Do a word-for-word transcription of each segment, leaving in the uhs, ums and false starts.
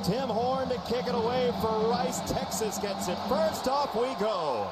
Tim Horn to kick it away for Rice. Texas gets it first. Off we go.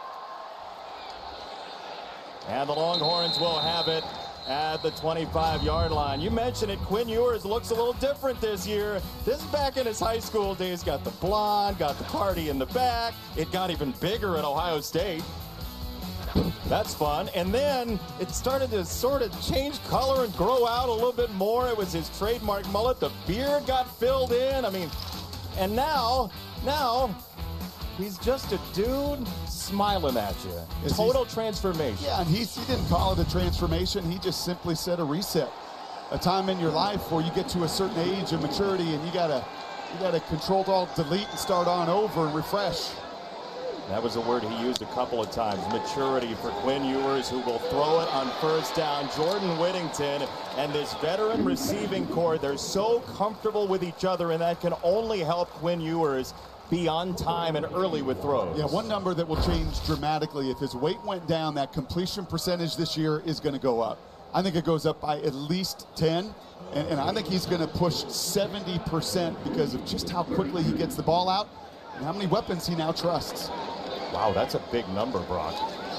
And the Longhorns will have it at the twenty-five yard line. You mentioned it, Quinn Ewers looks a little different this year. This is back in his high school days. Got the blonde, got the party in the back. It got even bigger at Ohio State. That's fun. And then it started to sort of change color and grow out a little bit more. It was his trademark mullet. The beard got filled in. I mean, and now, now, he's just a dude smiling at you. Is Total transformation. Yeah, and he's, he didn't call it a transformation. He just simply said a reset. A time in your life where you get to a certain age of maturity and you gotta, you gotta control alt delete and start on over and refresh. That was a word he used a couple of times. Maturity for Quinn Ewers, who will throw it on first down. Jordan Whittington and this veteran receiving corps, they're so comfortable with each other, and that can only help Quinn Ewers be on time and early with throws. Yeah, one number that will change dramatically if his weight went down, that completion percentage this year is going to go up. I think it goes up by at least ten, and, and I think he's going to push seventy percent because of just how quickly he gets the ball out and how many weapons he now trusts. Wow, that's a big number, Brock.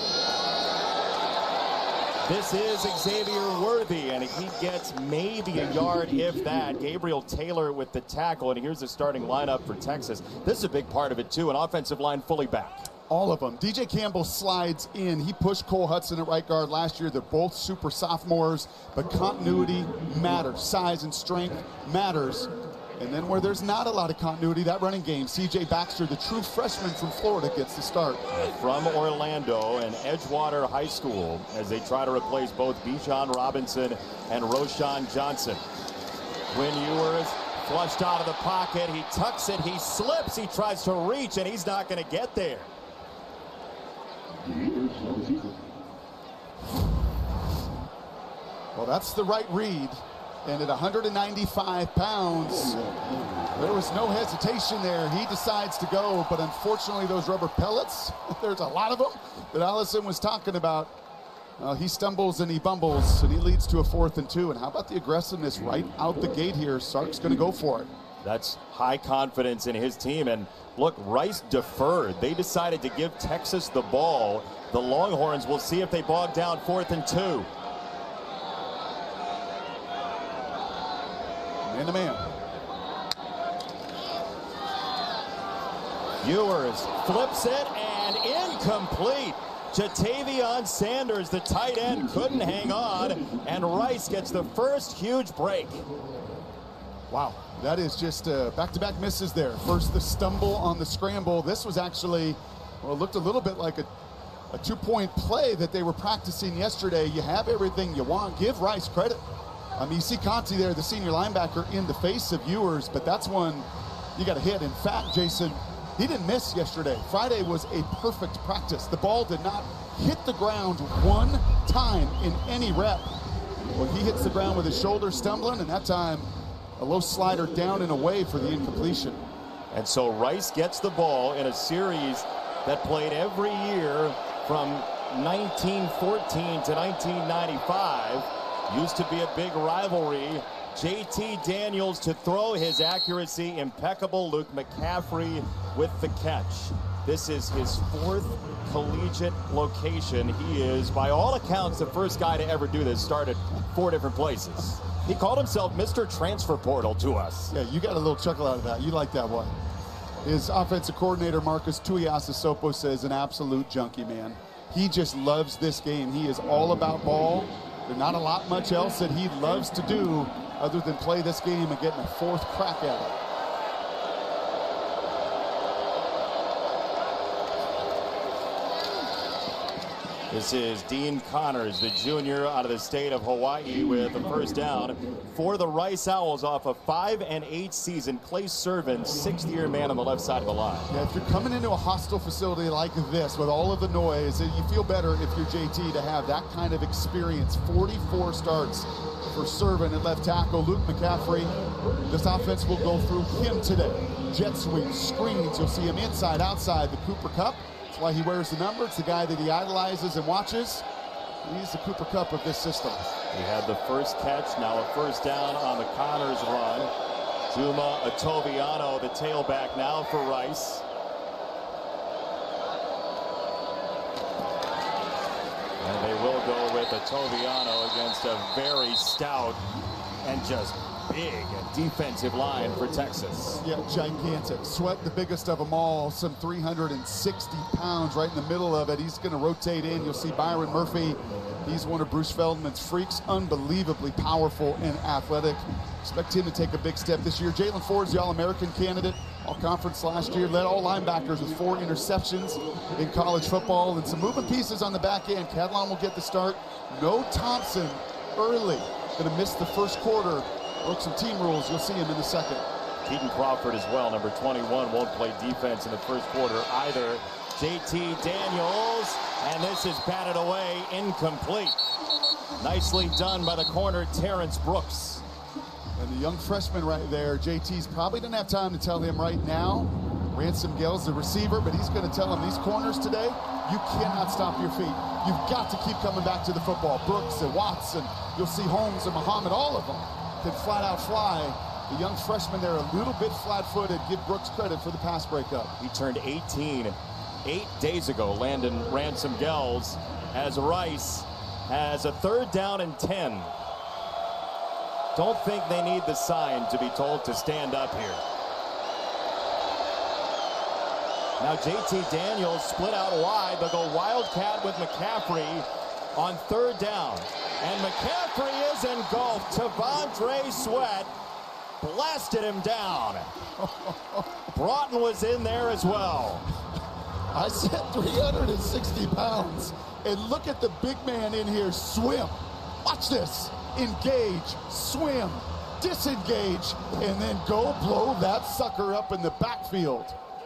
This is Xavier Worthy, and he gets maybe a yard, if that. Gabriel Taylor with the tackle, and here's the starting lineup for Texas. This is a big part of it, too, an offensive line fully back. All of them. D J Campbell slides in. He pushed Cole Hudson at right guard last year. They're both super sophomores, but continuity matters. Size and strength matters. And then where there's not a lot of continuity, that running game, C J Baxter, the true freshman from Florida, gets the start. From Orlando and Edgewater High School, as they try to replace both Bijan Robinson and Roshan Johnson. Quinn Ewers flushed out of the pocket. He tucks it. He slips. He tries to reach, and he's not going to get there. Well, that's the right read. And at one hundred ninety-five pounds, there was no hesitation there. He decides to go, but unfortunately those rubber pellets, there's a lot of them that Allison was talking about. Uh, he stumbles and he bumbles, and he leads to a fourth and two. And how about the aggressiveness right out the gate here? Sark's going to go for it. That's high confidence in his team. And look, Rice deferred. They decided to give Texas the ball. The Longhorns will see if they bog down fourth and two. Man to man. Ewers flips it and incomplete. Jatavion Sanders, the tight end, couldn't hang on, and Rice gets the first huge break. Wow, that is just uh, back-to-back misses there. First the stumble on the scramble. This was actually, well, it looked a little bit like a, a two-point play that they were practicing yesterday. You have everything you want. Give Rice credit. I mean, you see Conti there, the senior linebacker, in the face of Ewers, but that's one you got to hit. In fact, Jason, he didn't miss yesterday. Friday was a perfect practice. The ball did not hit the ground one time in any rep. Well, he hits the ground with his shoulder stumbling, and that time a low slider down and away for the incompletion. And so Rice gets the ball in a series that played every year from nineteen fourteen to nineteen ninety-five. Used to be a big rivalry. J T Daniels to throw, his accuracy impeccable. Luke McCaffrey with the catch. This is his fourth collegiate location. He is, by all accounts, the first guy to ever do this. Started four different places. He called himself Mister Transfer Portal to us. Yeah, you got a little chuckle out of that. You like that one. His offensive coordinator, Marcus Tuiasosopo, says an absolute junkie, man. He just loves this game. He is all about ball. There's not a lot much else that he loves to do other than play this game and getting a fourth crack at it. This is Dean Connors, the junior out of the state of Hawaii, with a first down for the Rice Owls off a five and eight season. Clay Servant, sixth-year man on the left side of the line. Yeah, if you're coming into a hostile facility like this with all of the noise, you feel better if you're J T to have that kind of experience. forty-four starts for Servant at left tackle. Luke McCaffrey, this offense will go through him today. Jet sweeps, screens, you'll see him inside, outside the Cooper Cup. That's why he wears the number. It's the guy that he idolizes and watches. He's the Cooper Cup of this system. He had the first catch, now a first down on the Connors run. Juma Atoviano, the tailback now for Rice. And they will go with Atoviano against a very stout and just big defensive line for Texas. Yeah, gigantic. Sweat, the biggest of them all, some three hundred sixty pounds right in the middle of it. He's going to rotate in. You'll see Byron Murphy. He's one of Bruce Feldman's freaks, unbelievably powerful and athletic. Expect him to take a big step this year. Jalen Ford's the All-American candidate, All-Conference last year, led all linebackers with four interceptions in college football, and some moving pieces on the back end. Cadlon will get the start. No Thompson early. Going to miss the first quarter. Broke some team rules. You'll see him in the second. Keaton Crawford as well, number twenty-one, won't play defense in the first quarter either. J T Daniels, and this is batted away, incomplete. Nicely done by the corner, Terrence Brooks. And the young freshman right there, J T's probably didn't have time to tell him right now. Ransom Gale's the receiver, but he's going to tell him these corners today, you cannot stop your feet. You've got to keep coming back to the football. Brooks and Watts, and you'll see Holmes and Muhammad, all of them can flat out fly. The young freshman there, a little bit flat-footed. Give Brooks credit for the pass breakup. He turned eighteen eight days ago, Landon Ransom Gales, as Rice has a third down and ten. Don't think they need the sign to be told to stand up here. Now J T Daniels split out wide. They'll go Wildcat with McCaffrey on third down. And McCaffrey is engulfed. T'Vondre Sweat blasted him down. Broughton was in there as well. I said three hundred sixty pounds. And look at the big man in here swim. Watch this. Engage, swim, disengage, and then go blow that sucker up in the backfield.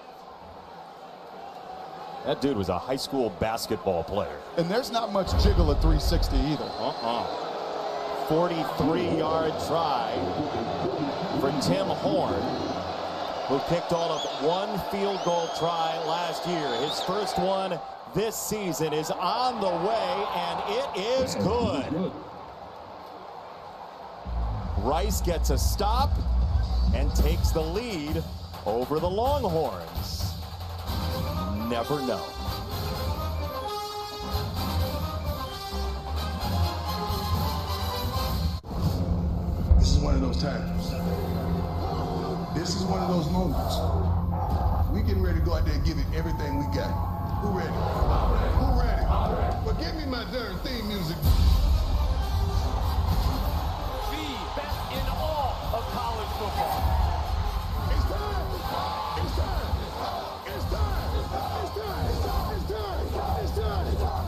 That dude was a high school basketball player. And there's not much jiggle at three sixty either. Uh-uh. forty-three yard try for Tim Horn, who kicked all of one field goal try last year. His first one this season is on the way, and it is good. Rice gets a stop and takes the lead over the Longhorns. Never know. This is one of those times. This is one of those moments. We getting ready to go out there and give it everything we got. Who ready? Who ready? Well, give me my darn theme music. The best in all of college football. It's time! It's time! It's time! It's time! It's time! It's time! It's time! It's time!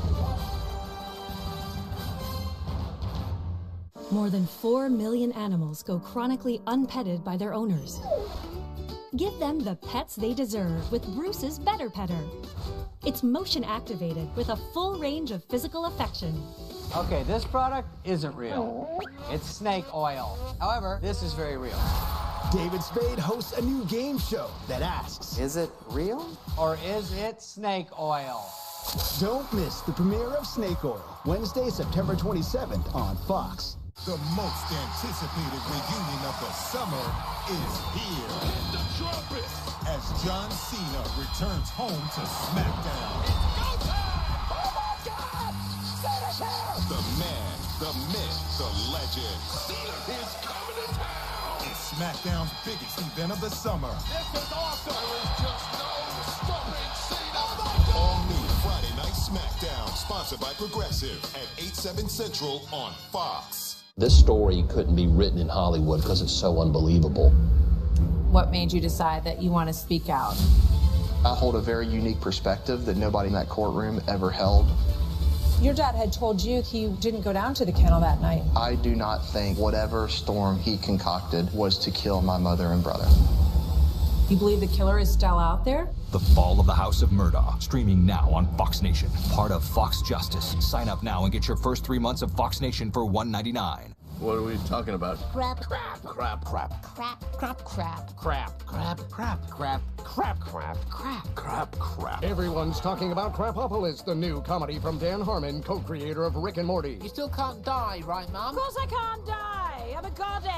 More than four million animals go chronically unpetted by their owners. Give them the pets they deserve with Bruce's Better Petter. It's motion activated with a full range of physical affection. Okay, this product isn't real. It's snake oil. However, this is very real. David Spade hosts a new game show that asks, Is it real? Or is it snake oil? don't miss the premiere of Snake Oil, Wednesday, September twenty-seventh on Fox. The most anticipated reunion of the summer is here. Hit the trumpet! As John Cena returns home to SmackDown. Go time! Oh my God! Cena's here! The man, the myth, the legend. Cena is coming to town! It's SmackDown's biggest event of the summer. This is awesome. There is just no stopping Cena. Oh my God! All new Friday Night SmackDown, sponsored by Progressive at eight, seven Central on Fox. This story couldn't be written in Hollywood because it's so unbelievable. What made you decide that you want to speak out? I hold a very unique perspective that nobody in that courtroom ever held. Your dad had told you he didn't go down to the kennel that night. I do not think whatever storm he concocted was to kill my mother and brother. You believe the killer is still out there? The Fall of the House of Murdaugh, streaming now on Fox Nation, part of Fox Justice. Sign up now and get your first three months of Fox Nation for one ninety-nine. What are we talking about? Crap, crap, crap, crap, crap, crap, crap, crap, crap, crap, crap, crap, crap, crap, crap, crap. Everyone's talking about Crapopolis, the new comedy from Dan Harmon, co-creator of Rick and Morty. You still can't die, right, Mom? Of course I can't die. I'm a goddess.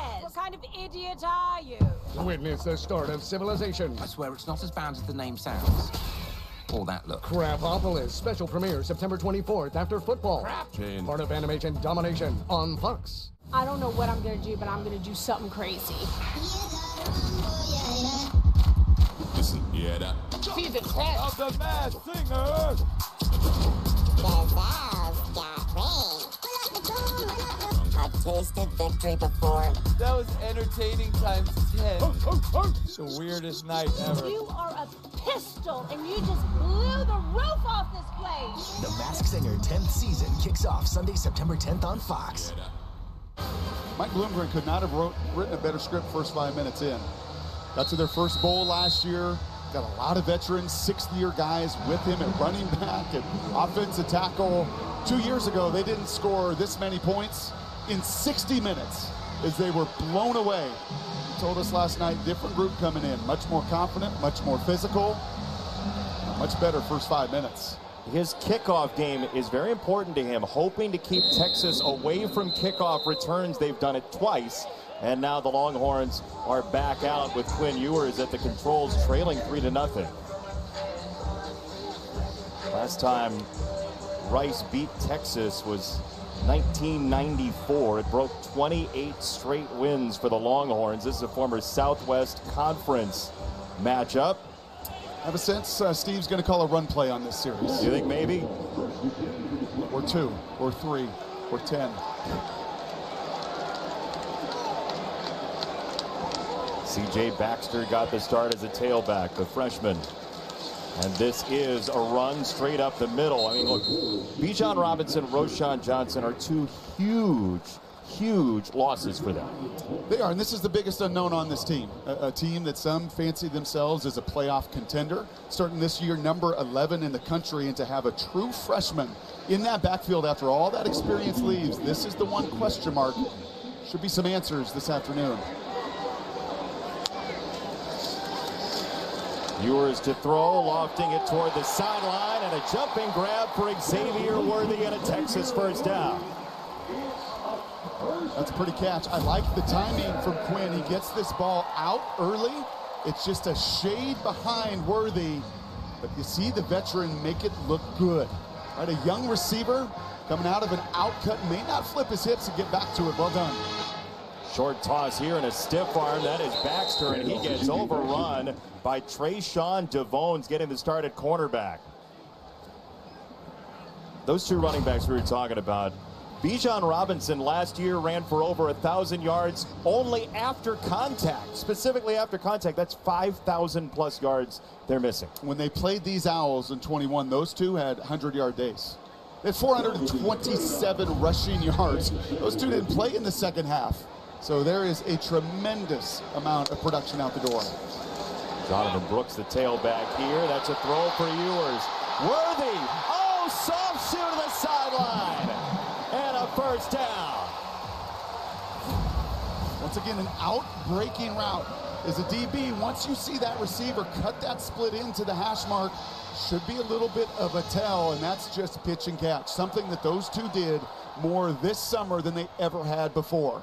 kind of idiot are you? Witness the start of civilization. I swear it's not as bad as the name sounds. Or that look. Crapopolis special premiere September twenty-fourth after football. Crap. Jane. Part of Animation Domination on Fox. I don't know what I'm gonna do, but I'm gonna do something crazy. Listen, yeah, that. See the test of the Masked Singer. I've tasted victory before. That was entertaining times ten. It's the weirdest night ever. You are a pistol, and you just blew the roof off this place. The Masked Singer tenth season kicks off Sunday, September tenth on Fox. Mike Bloomgren could not have wrote, written a better script first five minutes in. Got to their first bowl last year. Got a lot of veterans, sixth-year guys with him at running back and offensive tackle. Two years ago, they didn't score this many points in sixty minutes as they were blown away. He told us last night, different group coming in, much more confident, much more physical, much better first five minutes. His kickoff game is very important to him, hoping to keep Texas away from kickoff returns. They've done it twice, and now the Longhorns are back out with Quinn Ewers at the controls, trailing three to nothing. Last time Rice beat Texas was nineteen ninety-four. It broke twenty-eight straight wins for the Longhorns. This is a former Southwest Conference matchup. I have a sense uh, Steve's going to call a run play on this series. You think maybe? Or two, or three, or ten. C J Baxter got the start as a tailback, the freshman. And this is a run straight up the middle. I mean, look, Bijan Robinson, Roschon Johnson are two huge, huge losses for them. They are, and this is the biggest unknown on this team. A, a team that some fancy themselves as a playoff contender, starting this year number eleven in the country, and to have a true freshman in that backfield after all that experience leaves, this is the one question mark. Should be some answers this afternoon. Ewers to throw, lofting it toward the sideline, and a jumping grab for Xavier Worthy and a Texas first down. That's a pretty catch. I like the timing from Quinn. He gets this ball out early. It's just a shade behind Worthy, but you see the veteran make it look good. Right, a young receiver coming out of an out cut, may not flip his hips and get back to it. Well done. Short toss here and a stiff arm. That is Baxter, and he gets overrun by Trayshawn DeVones, getting the start at cornerback. Those two running backs we were talking about. Bijan Robinson last year ran for over a thousand yards only after contact, specifically after contact. That's five thousand plus yards they're missing. When they played these Owls in twenty-one, those two had hundred-yard days. They had four hundred twenty-seven rushing yards. Those two didn't play in the second half. So there is a tremendous amount of production out the door. Jonathan Brooks, the tailback here. That's a throw for Ewers. Worthy. Oh, soft shoe to the sideline. And a first down. Once again, an out-breaking route. As a D B, once you see that receiver cut that split into the hash mark, should be a little bit of a tell, and that's just pitch and catch. Something that those two did more this summer than they ever had before.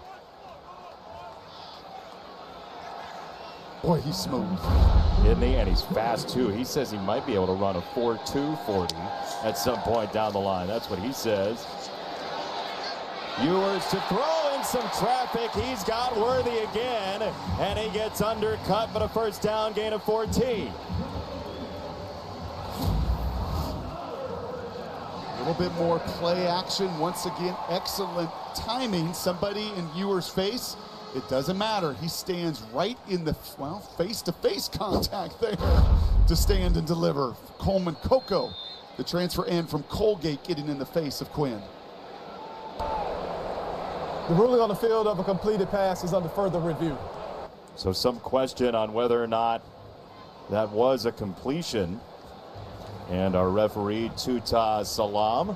Boy, he's smooth. Isn't he? And he's fast, too. He says he might be able to run a four two forty at some point down the line. That's what he says. Ewers to throw in some traffic. He's got Worthy again, and he gets undercut, but a first down, gain of fourteen. A little bit more play action. Once again, excellent timing. Somebody in Ewers' face. It doesn't matter. He stands right in the, well, face-to-face contact there to stand and deliver. Coleman Coco, the transfer end from Colgate, getting in the face of Quinn. The ruling on the field of a completed pass is under further review. So some question on whether or not that was a completion. And our referee, Tuta Salam.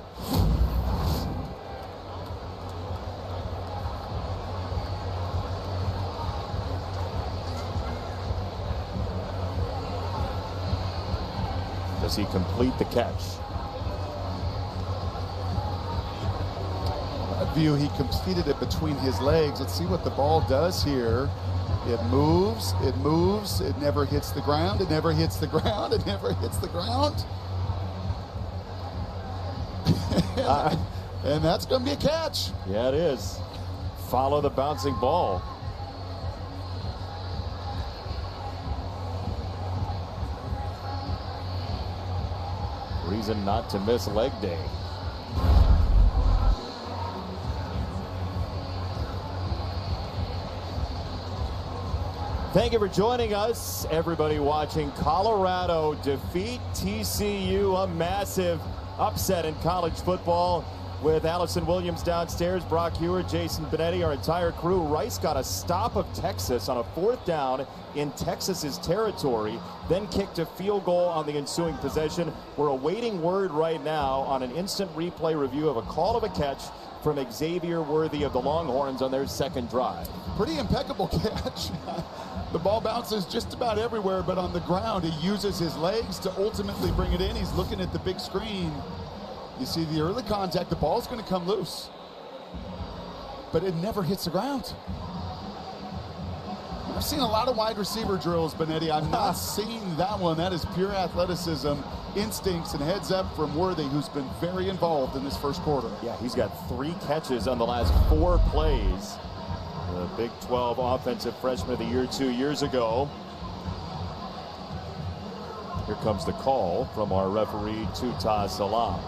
Does he complete the catch? view, he completed it between his legs. Let's see what the ball does here. It moves, it moves, it never hits the ground, it never hits the ground, it never hits the ground. uh, and that's going to be a catch. Yeah, it is. Follow the bouncing ball. Reason not to miss leg day. Thank you for joining us, everybody watching. Colorado defeat T C U, a massive upset in college football. With Allison Williams downstairs, Brock Ewer, Jason Benetti, our entire crew. Rice got a stop of Texas on a fourth down in Texas's territory, then kicked a field goal on the ensuing possession. We're awaiting word right now on an instant replay review of a call of a catch from Xavier Worthy of the Longhorns on their second drive. Pretty impeccable catch. The ball bounces just about everywhere, but on the ground, he uses his legs to ultimately bring it in. He's looking at the big screen. You see the early contact, the ball's going to come loose, but it never hits the ground. I've seen a lot of wide receiver drills, Benetti. I'm not seeing that one. That is pure athleticism, instincts, and heads up from Worthy, who's been very involved in this first quarter. Yeah, he's got three catches on the last four plays. The Big twelve offensive freshman of the year two years ago. Here comes the call from our referee, Tuta Salam.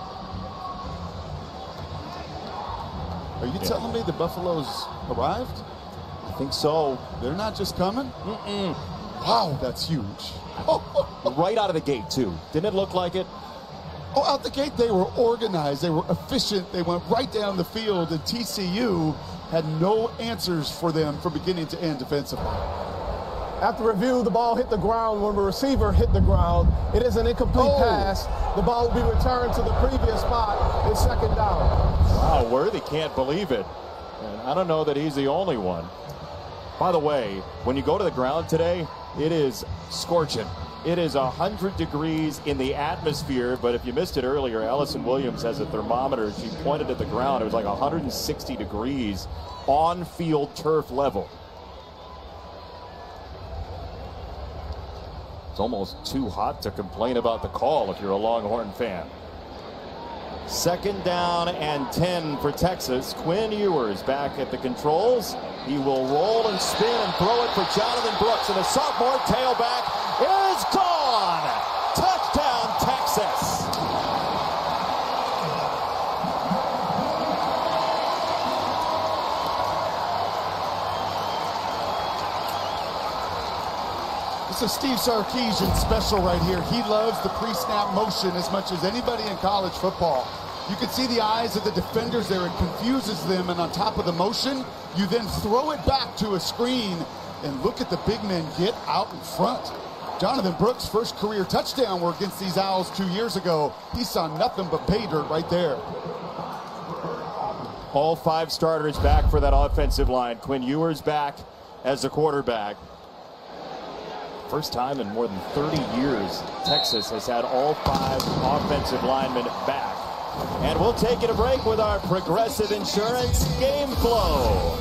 Are you yeah. telling me the Buffaloes arrived? I think so. They're not just coming? Mm-mm. Wow, that's huge. Right out of the gate, too. Didn't it look like it? Oh, out the gate, they were organized. They were efficient. They went right down the field, and T C U had no answers for them from beginning to end defensively. After review, the ball hit the ground. When the receiver hit the ground, it is an incomplete oh. pass. The ball will be returned to the previous spot in second down. Wow, Worthy can't believe it. And I don't know that he's the only one. By the way, when you go to the ground today, it is scorching. It is one hundred degrees in the atmosphere, but if you missed it earlier, Allison Williams has a thermometer. She pointed at the ground. It was like one hundred sixty degrees on field turf level. It's almost too hot to complain about the call if you're a Longhorn fan. Second down and ten for Texas. Quinn Ewers back at the controls. He will roll and spin and throw it for Jonathan Brooks, and the sophomore tailback is gone. Touchdown, Texas. This is Steve Sarkisian special right here. He loves the pre-snap motion as much as anybody in college football. You can see the eyes of the defenders there. It confuses them, and on top of the motion, you then throw it back to a screen, and look at the big men get out in front. Jonathan Brooks' first career touchdown were against these Owls two years ago. He saw nothing but pay dirt right there. All five starters back for that offensive line. Quinn Ewers back as the quarterback. First time in more than thirty years, Texas has had all five offensive linemen back. And we'll take it a break with our Progressive Insurance Game Flow.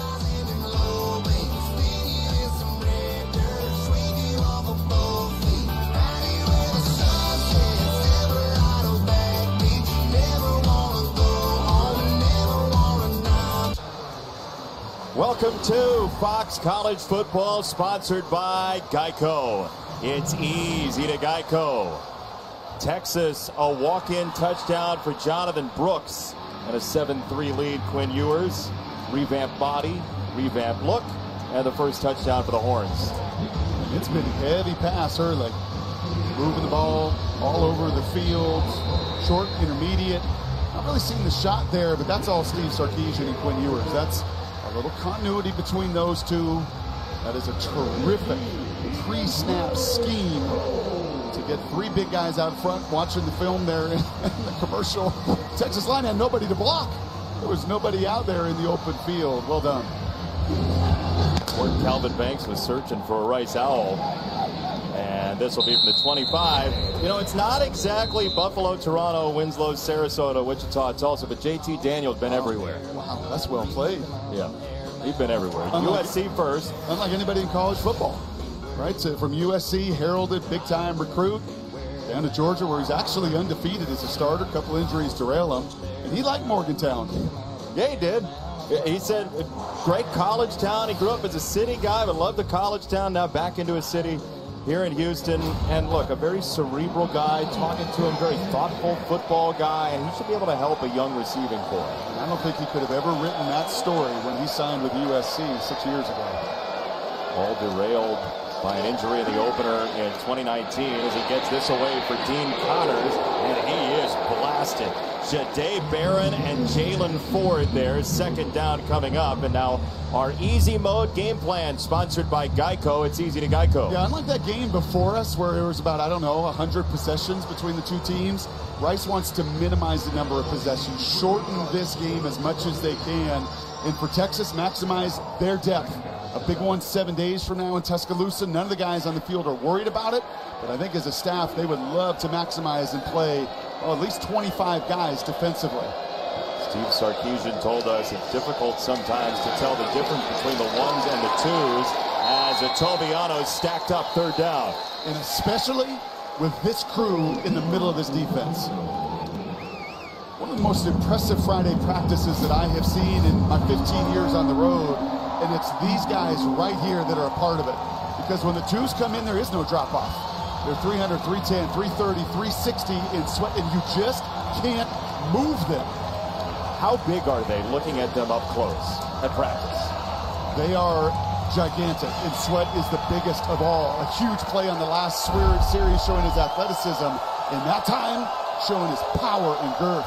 Welcome to Fox College Football, sponsored by Geico. It's easy to Geico. Texas, a walk-in touchdown for Jonathan Brooks, and a seven three lead. Quinn Ewers, revamped body, revamped look, and the first touchdown for the Horns. It's been heavy pass early. Moving the ball all over the field, short, intermediate. Not really seeing the shot there, but that's all Steve Sarkisian and Quinn Ewers. That's a little continuity between those two. That is a terrific pre-snap scheme to get three big guys out front. Watching the film there in the commercial, Texas line had nobody to block. There was nobody out there in the open field. Well done. Where Calvin Banks was searching for a Rice Owl. And this will be from the twenty-five. You know, it's not exactly Buffalo, Toronto, Winslow, Sarasota, Wichita, Tulsa, but J T Daniels been everywhere. Wow, that's well played. Yeah, he's been everywhere. Unlike, U S C first. Unlike anybody in college football, right? So from U S C, heralded big-time recruit, down to Georgia, where he's actually undefeated as a starter. A couple injuries derail him. And he liked Morgantown. Yeah, he did. He said, great college town. He grew up as a city guy, but loved the college town. Now back into a city here in Houston. And look, a very cerebral guy, talking to him, very thoughtful football guy, and he should be able to help a young receiving corps. I don't think he could have ever written that story when he signed with U S C six years ago. All derailed by an injury in the opener in twenty nineteen as he gets this away for Dean Connors, and he is blasted. Jahdae Barron and Jalen Ford there, second down coming up, and now our easy mode game plan sponsored by Geico. It's easy to Geico. Yeah, unlike that game before us where there was about, I don't know, one hundred possessions between the two teams, Rice wants to minimize the number of possessions, shorten this game as much as they can, and for Texas, maximize their depth. A big one seven days from now in Tuscaloosa. None of the guys on the field are worried about it, but I think as a staff, they would love to maximize and play oh, at least twenty-five guys defensively. Steve Sarkisian told us it's difficult sometimes to tell the difference between the ones and the twos as Atobiano stacked up third down. And especially with this crew in the middle of this defense. One of the most impressive Friday practices that I have seen in my fifteen years on the road, and it's these guys right here that are a part of it. Because when the twos come in, there is no drop-off. They're three hundred, three ten, three thirty, three sixty in sweat, and you just can't move them. How big are they looking at them up close at practice? They are gigantic, and Sweat is the biggest of all. A huge play on the last series showing his athleticism, and that time showing his power and girth.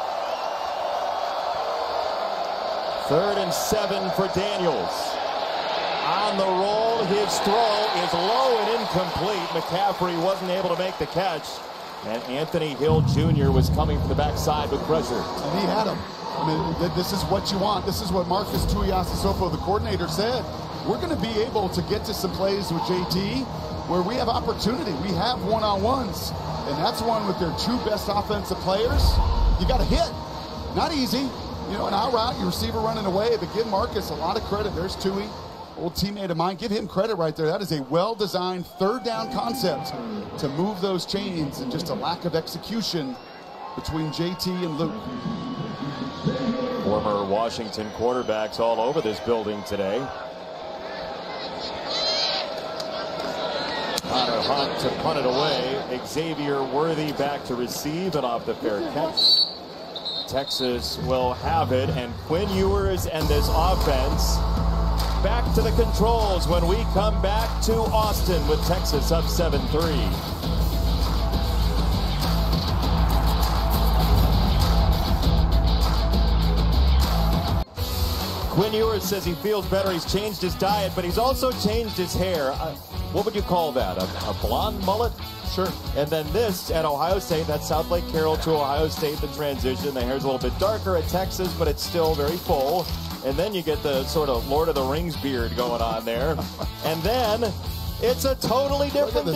Third and seven for Daniels. On the roll, his throw is low and incomplete. McCaffrey wasn't able to make the catch. And Anthony Hill Junior was coming from the backside with pressure. And he had him. I mean, this is what you want. This is what Marcus Tuiasosopo, the coordinator, said. We're going to be able to get to some plays with J T where we have opportunity. We have one-on-ones. And that's one with their two best offensive players. You got to hit. Not easy. You know, an out route, your receiver running away. But give Marcus a lot of credit. There's Tui, old teammate of mine. Give him credit right there. That is a well-designed third down concept to move those chains, and just a lack of execution between J T and Luke. Former Washington quarterbacks all over this building today. Connor Hunt to punt it away. Xavier Worthy back to receive and off the fair catch. Texas will have it, and Quinn Ewers and this offense back to the controls when we come back to Austin with Texas up seven three. Quinn Ewers says he feels better. He's changed his diet, but he's also changed his hair. Uh, what would you call that? A, a blonde mullet? Sure. And then this at Ohio State, that's South Lake Carroll to Ohio State, the transition. The hair's a little bit darker at Texas, but it's still very full. And then you get the sort of Lord of the Rings beard going on there. And then it's a totally different dude.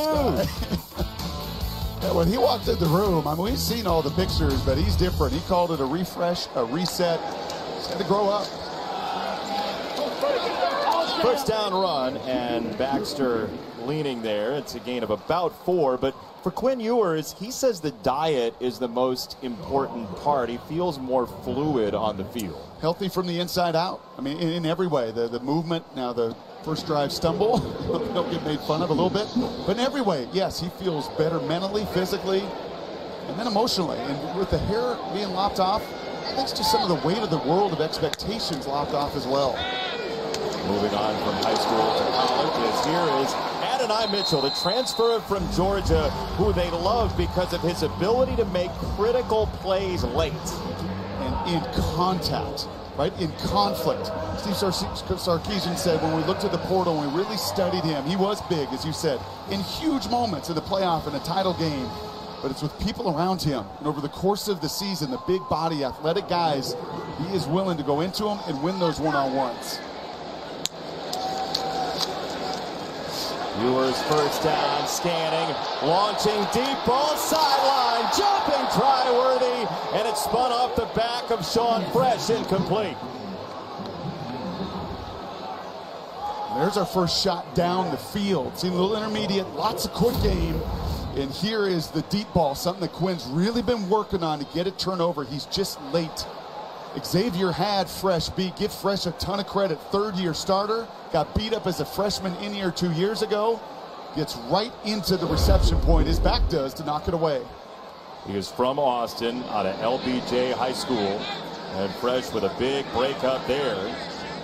Yeah, when he walked in the room, I mean, we've seen all the pictures, but he's different. He called it a refresh, a reset. He's had to grow up. First down run, and Baxter leaning there. It's a gain of about four, but for Quinn Ewers, he says the diet is the most important part. He feels more fluid on the field. Healthy from the inside out. I mean, in, in every way. The, the movement, now the first drive stumble, he'll get made fun of a little bit. But in every way, yes, he feels better mentally, physically, and then emotionally. And with the hair being lopped off, thanks to some of the weight of the world of expectations lopped off as well. Moving on from high school to college, is here is Adonai Mitchell, the transfer from Georgia, who they love because of his ability to make critical plays late. And in contact, right? In conflict. Steve Sarkisian said when we looked at the portal and we really studied him, he was big, as you said, in huge moments in the playoff and a title game. But it's with people around him. And over the course of the season, the big body, athletic guys, he is willing to go into them and win those one-on-ones. Ewers first down, scanning, launching deep ball sideline, jumping try-worthy, and it spun off the back of Sean Fresh, incomplete. There's our first shot down the field. Seemed a little intermediate, lots of quick game. And here is the deep ball, something that Quinn's really been working on to get it turnover. He's just late. Xavier had Fresh beat. Give Fresh a ton of credit. Third-year starter. Got beat up as a freshman in here two years ago. Gets right into the reception point. His back does to knock it away. He is from Austin, out of L B J High School. And Fresh with a big breakup there.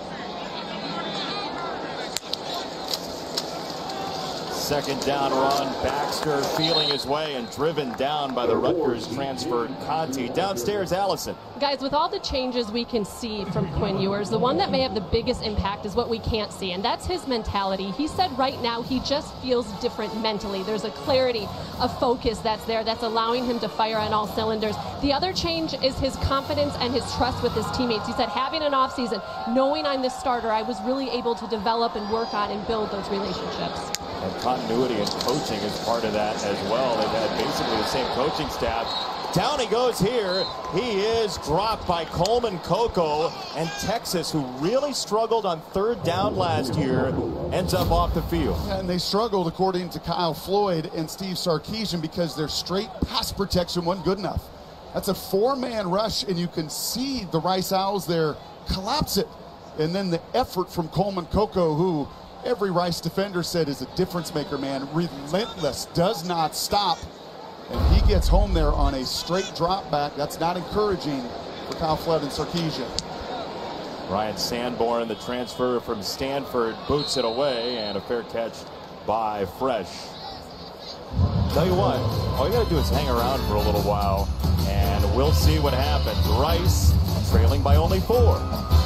Second down run, Baxter feeling his way and driven down by the Rutgers transfer Conti. Downstairs, Allison. Guys, with all the changes we can see from Quinn Ewers, the one that may have the biggest impact is what we can't see, and that's his mentality. He said right now he just feels different mentally. There's a clarity, a focus that's there that's allowing him to fire on all cylinders. The other change is his confidence and his trust with his teammates. He said having an offseason, knowing I'm the starter, I was really able to develop and work on and build those relationships. And continuity in coaching is part of that as well. They've had basically the same coaching staff. Down he goes here. He is dropped by Coleman Coco, and Texas, who really struggled on third down last year, ends up off the field. Yeah, and they struggled, according to Kyle Floyd and Steve Sarkisian, because their straight pass protection wasn't good enough. That's a four-man rush, and you can see the Rice Owls there collapse it. And then the effort from Coleman Coco, who every Rice defender said is a difference maker, man. Relentless, does not stop. And he gets home there on a straight drop back. That's not encouraging for Kyle Flood and Sarkisian. Ryan Sanborn, the transfer from Stanford, boots it away, and a fair catch by Fresh. Tell you what, all you got to do is hang around for a little while, and we'll see what happens. Rice trailing by only four.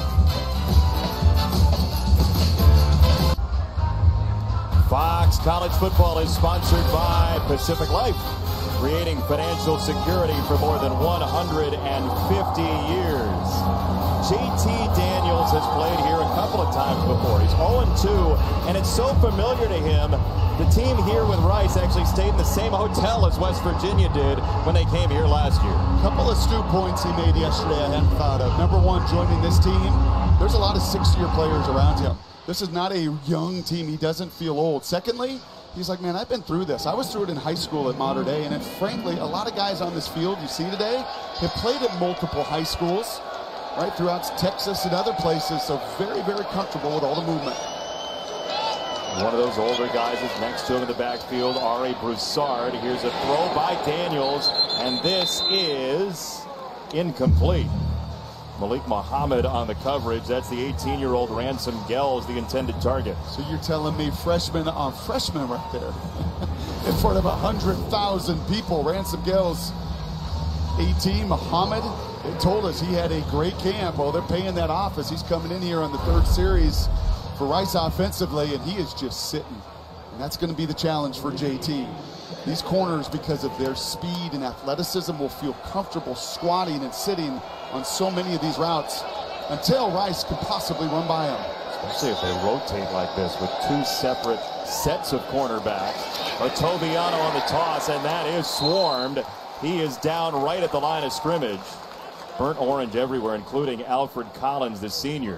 Fox College Football is sponsored by Pacific Life, creating financial security for more than one hundred fifty years. J T Daniels has played here a couple of times before. He's oh and two, and it's so familiar to him. The team here with Rice actually stayed in the same hotel as West Virginia did when they came here last year. A couple of stew points he made yesterday I hadn't thought of. Number one, joining this team, there's a lot of six-year players around him. This is not a young team. He doesn't feel old. Secondly, he's like, man, I've been through this. I was through it in high school at Mater Dei, and then, frankly, a lot of guys on this field you see today have played at multiple high schools, right, throughout Texas and other places, so very, very comfortable with all the movement. One of those older guys is next to him in the backfield, Ari Broussard. Here's a throw by Daniels, and this is incomplete. Malik Muhammad on the coverage. That's the eighteen-year-old Ransom Gels, the intended target. So you're telling me freshman on freshman right there in front of one hundred thousand people. Ransom Gels, eighteen. Muhammad, they told us he had a great camp. Well, they're paying that off as he's coming in here on the third series for Rice offensively, and he is just sitting. And that's going to be the challenge for J T. These corners, because of their speed and athleticism, will feel comfortable squatting and sitting on so many of these routes until Rice can possibly run by them. Especially if they rotate like this with two separate sets of cornerbacks. Otoviano on the toss, and that is swarmed. He is down right at the line of scrimmage. Burnt orange everywhere, including Alfred Collins, the senior.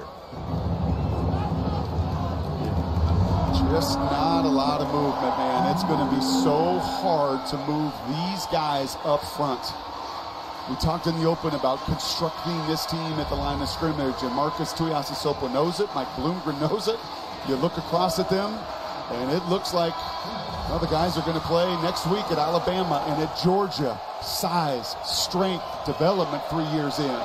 Just not a lot of movement, man. It's going to be so hard to move these guys up front. We talked in the open about constructing this team at the line of scrimmage, and Marcus Tuiasosopo knows it. Mike Bloomgren knows it. You look across at them, and it looks like, well, the guys are going to play next week at Alabama and at Georgia. Size, strength, development three years in.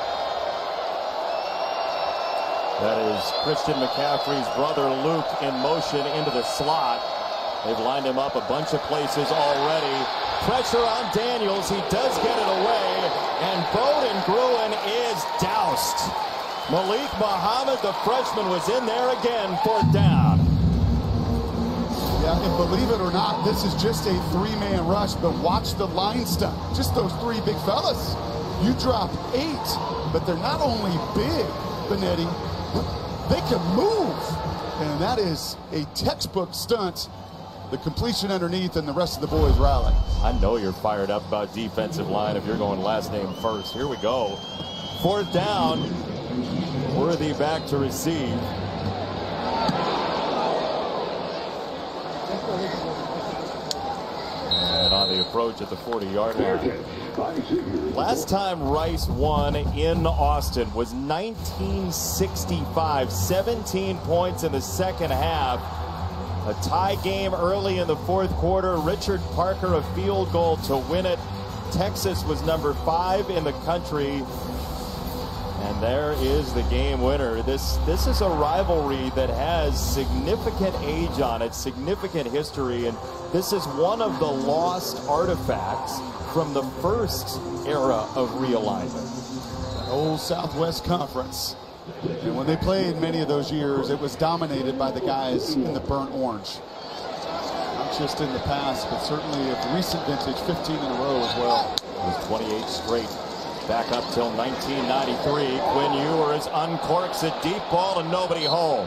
That is Christian McCaffrey's brother Luke in motion into the slot. They've lined him up a bunch of places already. Pressure on Daniels. He does get it away. And Bowden Gruen is doused. Malik Muhammad, the freshman, was in there again for down. Yeah, and believe it or not, this is just a three-man rush, but watch the line stunt. Just those three big fellas. You drop eight, but they're not only big, Benetti, they can move. And that is a textbook stunt. The completion underneath and the rest of the boys rally. I know you're fired up about defensive line if you're going last name first. Here we go. Fourth down. Worthy back to receive. And on the approach at the forty-yard line. Last time Rice won in Austin was nineteen sixty-five. seventeen points in the second half. A tie game early in the fourth quarter. Richard Parker a field goal to win it. Texas was number five in the country. And there is the game winner. This, this is a rivalry that has significant age on it, significant history, and this is one of the lost artifacts from the first era of realignment. Old Southwest Conference. And when they played many of those years, it was dominated by the guys in the burnt orange. Not just in the past, but certainly of recent vintage, fifteen in a row as well. It was twenty-eight straight. Back up till nineteen ninety-three. Quinn Ewers uncorks a deep ball and nobody home.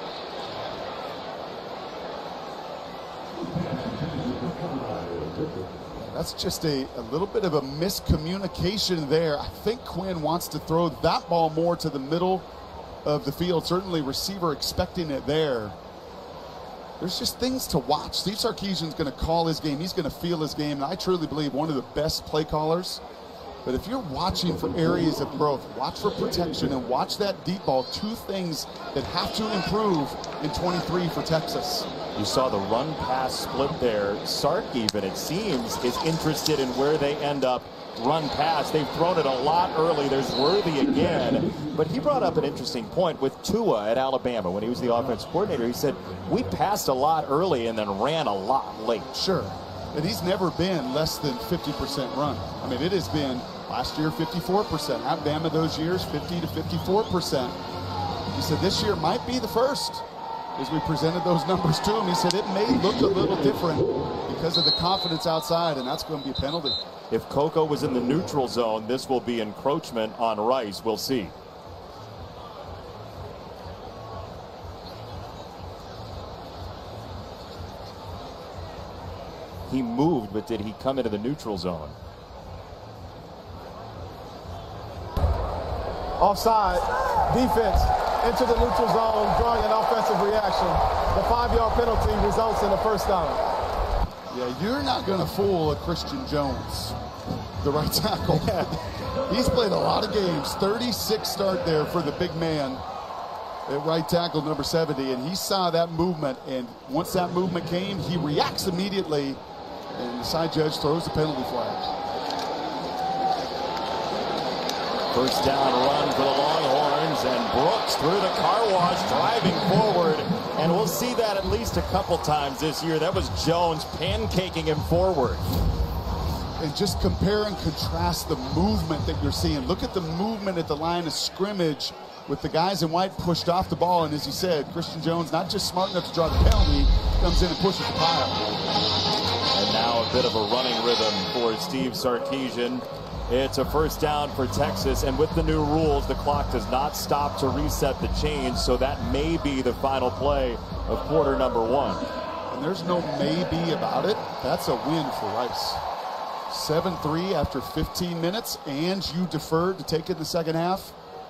That's just a, a little bit of a miscommunication there. I think Quinn wants to throw that ball more to the middle of the field. Certainly receiver expecting it there. There's just things to watch. Steve Sarkisian's going to call his game. He's going to feel his game. And I truly believe one of the best play callers. But if you're watching for areas of growth, watch for protection and watch that deep ball. Two things that have to improve in twenty-three for Texas. You saw the run pass split there. Sark even, it seems, is interested in where they end up run pass. They've thrown it a lot early. There's Worthy again. But he brought up an interesting point with Tua at Alabama when he was the offense coordinator. He said, we passed a lot early and then ran a lot late. Sure. And he's never been less than fifty percent run. I mean, it has been last year fifty-four percent. Alabama those years fifty to fifty-four percent. He said this year might be the first. As we presented those numbers to him, he said it may look a little different because of the confidence outside, and that's going to be a penalty. If Coco was in the neutral zone, this will be encroachment on Rice. We'll see. He moved, but did he come into the neutral zone? Offside. Defense into the neutral zone, drawing an offensive reaction. The five-yard penalty results in a first down. Yeah, you're not going to fool a Christian Jones, the right tackle. He's played a lot of games. thirty-six start there for the big man at right tackle, number seventy, and he saw that movement, and once that movement came, he reacts immediately, and the side judge throws the penalty flag. First down run for the Longhorns, and Brooks through the car wash, driving forward, and we'll see that at least a couple times this year. That was Jones pancaking him forward. And just compare and contrast the movement that you're seeing. Look at the movement at the line of scrimmage with the guys in white pushed off the ball, and as you said, Christian Jones not just smart enough to draw the penalty, comes in and pushes the pile. And now a bit of a running rhythm for Steve Sarkisian. It's a first down for Texas, and with the new rules, the clock does not stop to reset the chains, so that may be the final play of quarter number one. And there's no maybe about it. That's a win for Rice. seven three after fifteen minutes, and you deferred to take it in the second half.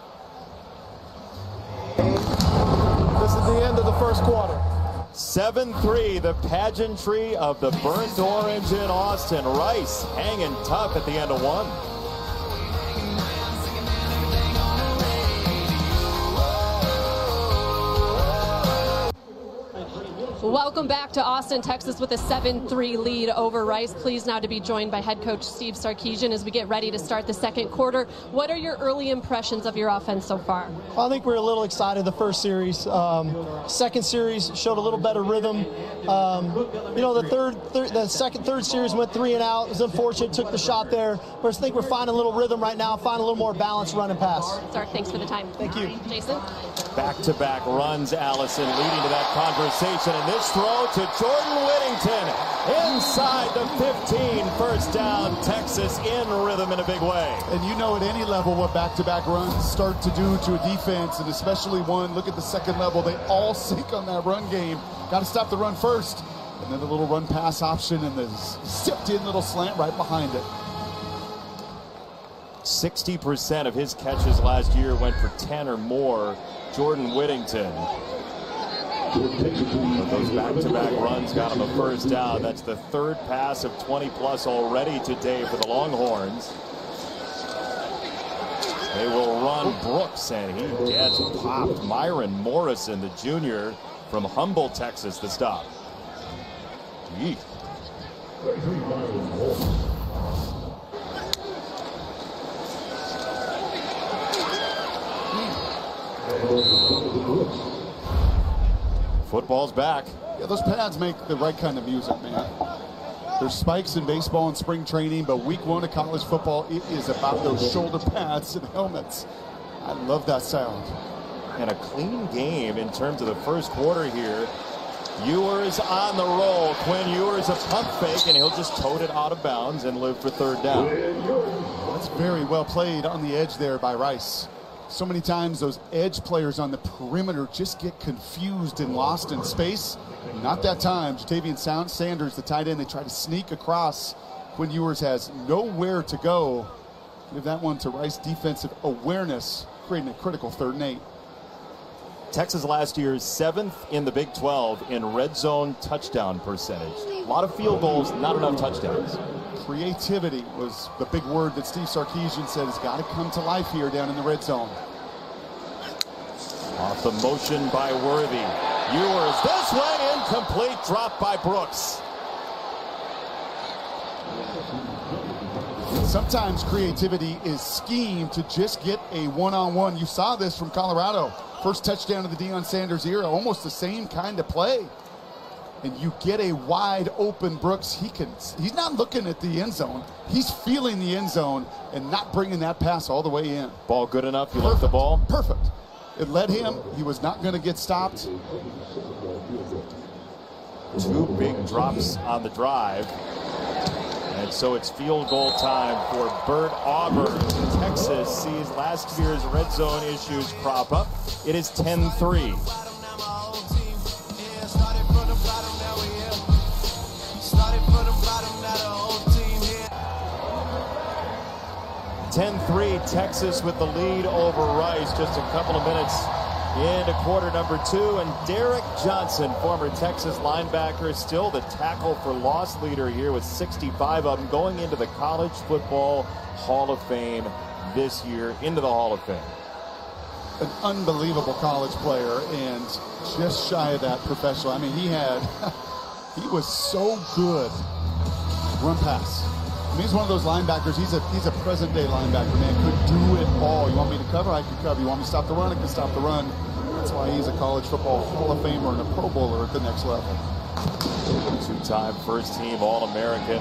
This is the end of the first quarter. seven three, the pageantry of the burnt orange in Austin. Rice hanging tough at the end of one. Welcome back to Austin, Texas with a seven three lead over Rice. Pleased now to be joined by head coach Steve Sarkisian as we get ready to start the second quarter. What are your early impressions of your offense so far? Well, I think we're a little excited the first series. Um, second series showed a little better rhythm. Um, you know, the third, third, the second, third series went three and out. It was unfortunate, took the shot there. But I think we're finding a little rhythm right now, finding a little more balance run and pass. Sark, thanks for the time. Thank you. Jason? Back-to-back runs, Allison, leading to that conversation. And This throw to Jordan Whittington inside the fifteen. First down, Texas in rhythm in a big way. And you know at any level what back-to-back runs start to do to a defense, and especially one, look at the second level, they all sink on that run game. Got to stop the run first. And then a little run pass option and the zipped in little slant right behind it. sixty percent of his catches last year went for ten or more. Jordan Whittington. But those back-to-back runs got him a first down. That's the third pass of twenty plus already today for the Longhorns. They will run Brooks, and he gets popped. Myron Morrison, the junior from Humble, Texas, the stop. Yeet. Football's back. Yeah, those pads make the right kind of music, man. There's spikes in baseball and spring training, but week one of college football, it is about those shoulder pads and helmets. I love that sound. And a clean game in terms of the first quarter here. Ewers on the roll. Quinn Ewers a pump fake, and he'll just tote it out of bounds and live for third down. That's very well played on the edge there by Rice. So many times those edge players on the perimeter just get confused and lost in space. Not that time. Jatavian Sanders, the tight end, they try to sneak across. Quinn Ewers has nowhere to go. Give that one to Rice. Defensive awareness, creating a critical third and eight. Texas last year seventh in the Big twelve in red zone touchdown percentage. A lot of field goals, not enough touchdowns. Creativity was the big word that Steve Sarkisian said has got to come to life here down in the red zone. Off the motion by Worthy. Ewers this way, incomplete, drop by Brooks. Sometimes creativity is scheme to just get a one-on-one. You saw this from Colorado. First touchdown of the Deion Sanders era, almost the same kind of play. And you get a wide open Brooks. He can, he's not looking at the end zone. He's feeling the end zone and not bringing that pass all the way in. Ball good enough, you left the ball? Perfect. It led him. He was not going to get stopped. Two big drops on the drive. And so it's field goal time for Bert Auburn. Texas sees last year's red zone issues crop up. It is ten three. ten three, Texas with the lead over Rice. Just a couple of minutes into quarter number two, and Derek Johnson, former Texas linebacker, still the tackle for loss leader here with sixty-five of them, going into the College Football Hall of Fame this year, into the Hall of Fame. An unbelievable college player and just shy of that professional. I mean, he had, he was so good. Run pass. I mean, he's one of those linebackers. He's a he's a present day linebacker, man. Could do it all. You want me to cover? I can cover. You want me to stop the run? I can stop the run. That's why he's a college football Hall of Famer and a Pro Bowler at the next level. Two-time first-team All-American.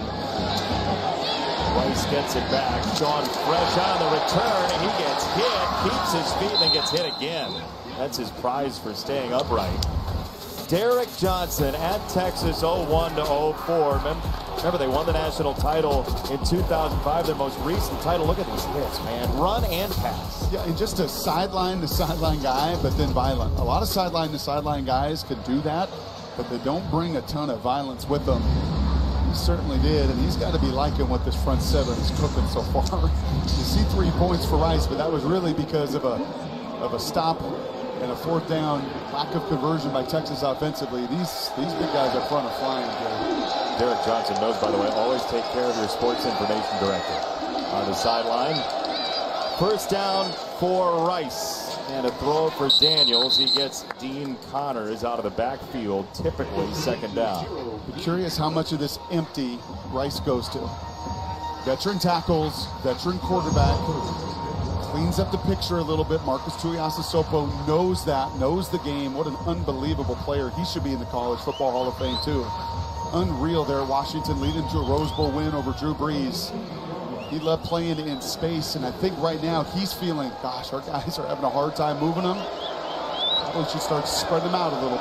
Rice gets it back. Sean Fresh on the return, and he gets hit, keeps his feet, and then gets hit again. That's his prize for staying upright. Derek Johnson at Texas, oh one to oh four. Remember, they won the national title in two thousand five, their most recent title. Look at these hits, man. Run and pass. Yeah, and just a sideline-to-sideline guy, but then violent. A lot of sideline-to-sideline guys could do that, but they don't bring a ton of violence with them. He certainly did, and he's got to be liking what this front seven is cooking so far. You see three points for Rice, but that was really because of a of a stop and a fourth down, lack of conversion by Texas offensively. These these big guys up front are flying, Jay. Derek Johnson knows, by the way, always take care of your sports information director on the sideline. First down for Rice. And a throw for Daniels. He gets Dean Connors out of the backfield, typically second down. I'm curious how much of this empty Rice goes to. Veteran tackles, veteran quarterback, cleans up the picture a little bit. Marcus Tuiasosopo knows that, knows the game. What an unbelievable player. He should be in the College Football Hall of Fame, too. Unreal there. Washington leading to a Rose Bowl win over Drew Brees. He loved playing in space, and I think right now he's feeling, gosh, our guys are having a hard time moving them. Probably should start spreading them out a little bit.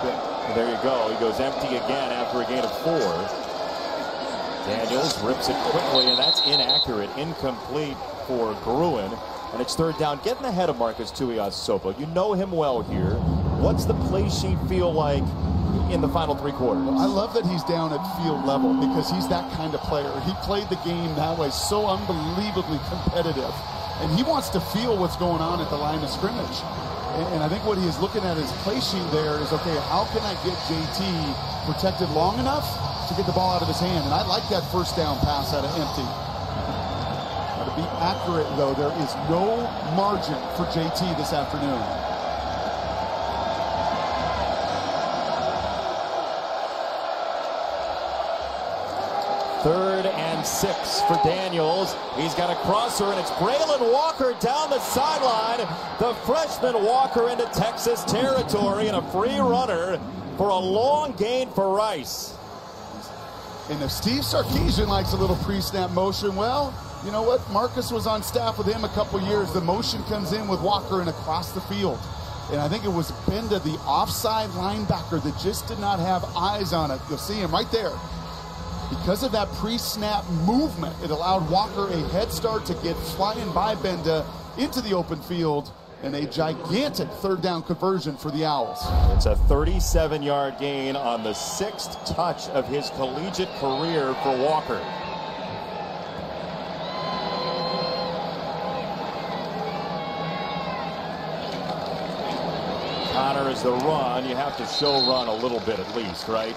And there you go. He goes empty again after a gain of four. Daniels rips it quickly, and that's inaccurate, incomplete for Gruen. And it's third down, getting ahead of Marcus Tuiasosopo. You know him well here. What's the play sheet feel like in the final three quarters? I love that he's down at field level because he's that kind of player. He played the game that way, so unbelievably competitive. And he wants to feel what's going on at the line of scrimmage. And, and I think what he is looking at his play sheet there is, okay, how can I get J T protected long enough to get the ball out of his hand? And I like that first down pass out of empty. Now, to be accurate, though, there is no margin for J T this afternoon. Third and six for Daniels. He's got a crosser, and it's Braylon Walker down the sideline. The freshman Walker into Texas territory, and a free runner for a long gain for Rice. And if Steve Sarkisian likes a little pre-snap motion, well, you know what? Marcus was on staff with him a couple years. The motion comes in with Walker and across the field. And I think it was Benda, the offside linebacker, that just did not have eyes on it. You'll see him right there. Because of that pre-snap movement, it allowed Walker a head start to get flying by Benda into the open field, and a gigantic third down conversion for the Owls. It's a thirty-seven yard gain on the sixth touch of his collegiate career for Walker. Connor is the run. You have to show run a little bit at least, right?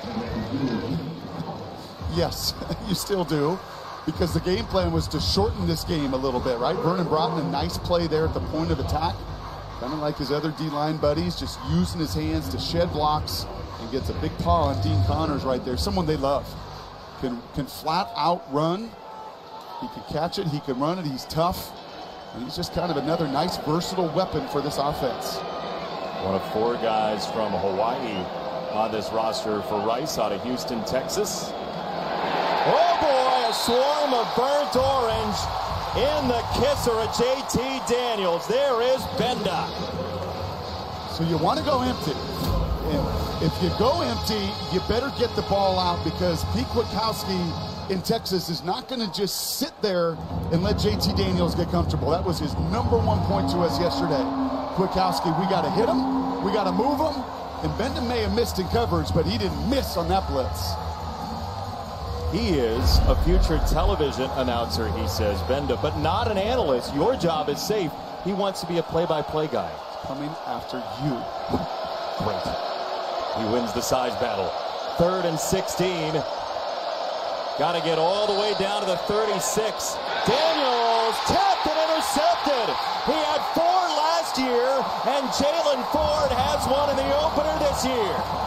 Yes, you still do, because the game plan was to shorten this game a little bit, right? Vernon Broughton, a nice play there at the point of attack. Kind of like his other D-line buddies, just using his hands to shed blocks, and gets a big paw on Dean Connors right there. Someone they love. Can, can flat out run. He can catch it, he can run it, he's tough. And he's just kind of another nice versatile weapon for this offense. One of four guys from Hawaii on this roster for Rice out of Houston, Texas. Oh boy, a swarm of burnt orange in the kisser of J T Daniels. There is Benda. So you want to go empty. And if you go empty, you better get the ball out, because Pete Kwiatkowski in Texas is not going to just sit there and let J T Daniels get comfortable. That was his number one point to us yesterday. Kwiatkowski, we got to hit him, we got to move him, and Benda may have missed in coverage, but he didn't miss on that blitz. He is a future television announcer, he says, Benda, but not an analyst. Your job is safe. He wants to be a play-by-play guy. Coming after you. Great. He wins the size battle. Third and sixteen. Got to get all the way down to the thirty-six. Daniels tapped and intercepted. He had four last year, and Jalen Ford has one in the opener this year.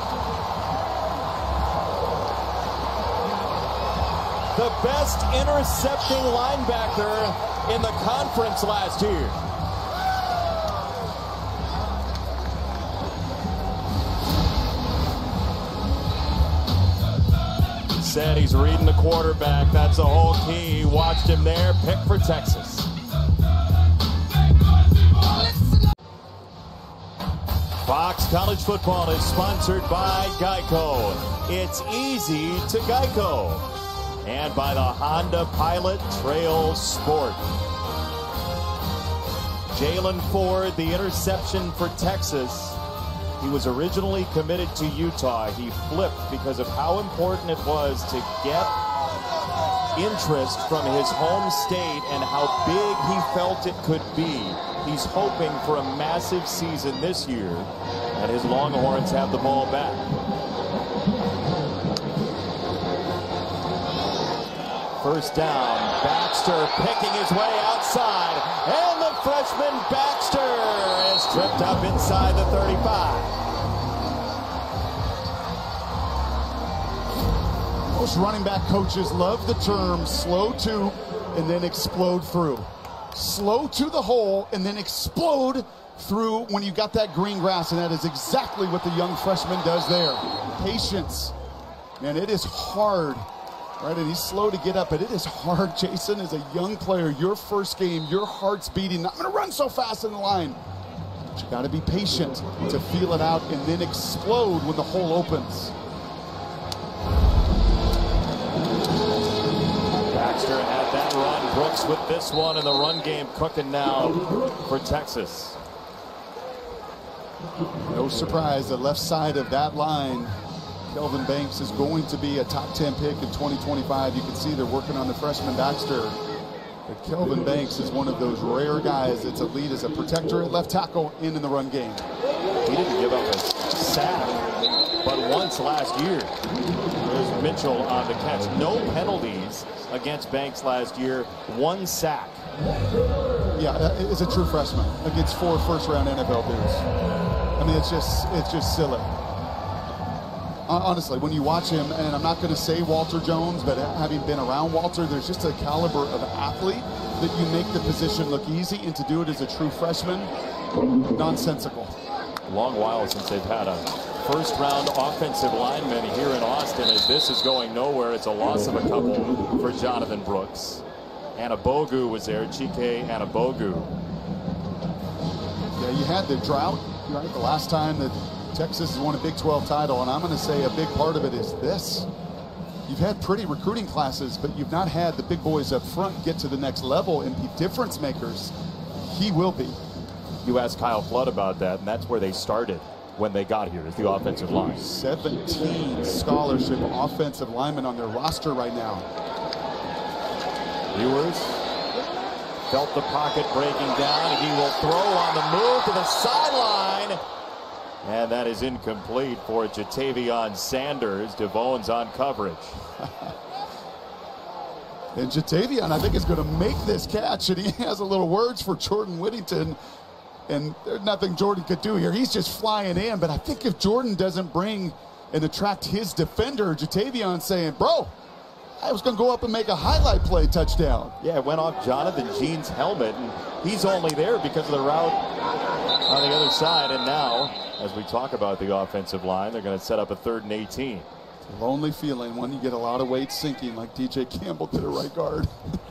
The best intercepting linebacker in the conference last year. Said he's reading the quarterback. That's the whole key. Watched him there. Pick for Texas. Fox College Football is sponsored by Geico. It's easy to Geico. And by the Honda Pilot Trail Sport. Jalen Ford, the interception for Texas. He was originally committed to Utah. He flipped because of how important it was to get interest from his home state and how big he felt it could be. He's hoping for a massive season this year, and his Longhorns have the ball back. First down, Baxter picking his way outside, and the freshman Baxter is tripped up inside the thirty-five. Most running back coaches love the term slow to and then explode through. Slow to the hole and then explode through when you got that green grass, and that is exactly what the young freshman does there. Patience. Man, it is hard. Right, and he's slow to get up, but it is hard, Jason, as a young player, your first game, your heart's beating. I'm going to run so fast in the line. But you got to be patient to feel it out and then explode when the hole opens. Baxter had that run. Brooks with this one, and the run game cooking now for Texas. No surprise, the left side of that line, Kelvin Banks is going to be a top ten pick in twenty twenty-five. You can see they're working on the freshman Baxter. But Kelvin Banks is one of those rare guys that's elite as a protector at left tackle and in the run game. He didn't give up a sack, but once last year. There's Mitchell on the catch. No penalties against Banks last year. One sack. Yeah, it's a true freshman against four first-round N F L dudes. I mean, it's just it's just silly. Honestly, when you watch him, and I'm not going to say Walter Jones, but having been around Walter, there's just a caliber of athlete that you make the position look easy, and to do it as a true freshman, nonsensical. Long while since they've had a first-round offensive lineman here in Austin, as this is going nowhere. It's a loss of a couple for Jonathan Brooks. Anabogu was there, Chike Anabogu. Yeah, you had the drought, right? The last time that Texas has won a Big twelve title, and I'm going to say a big part of it is this. You've had pretty recruiting classes, but you've not had the big boys up front get to the next level and be difference makers. He will be. You asked Kyle Flood about that, and that's where they started when they got here, is the offensive line. seventeen scholarship offensive linemen on their roster right now. Ewers felt the pocket breaking down, and he will throw on the move to the sideline. And that is incomplete for Jatavion Sanders. DeVone's on coverage. And Jatavion, I think, is going to make this catch, and he has a little words for Jordan Whittington. And there's nothing Jordan could do here. He's just flying in. But I think if Jordan doesn't bring and attract his defender, Jatavion saying, bro, I was going to go up and make a highlight play touchdown. Yeah, it went off Jonathan Jean's helmet, and he's only there because of the route on the other side. And now, as we talk about the offensive line, they're going to set up a third and eighteen. It's a lonely feeling when you get a lot of weight sinking like D J Campbell did at right guard.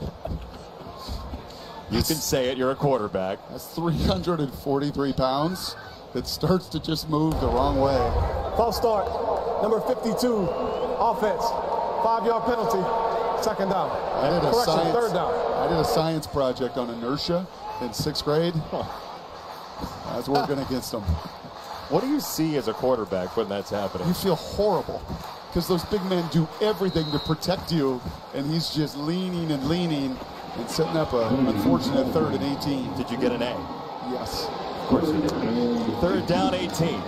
You can say it, you're a quarterback. That's three hundred forty-three pounds that starts to just move the wrong way. False start, number fifty-two, offense, five-yard penalty, second down. I did a Correction, science, third down. I did a science project on inertia in sixth grade. That's working against them. What do you see as a quarterback when that's happening? You feel horrible because those big men do everything to protect you, and he's just leaning and leaning and setting up an unfortunate third and eighteen. Did you get an A? Yes. Of course you did. Third down, eighteen.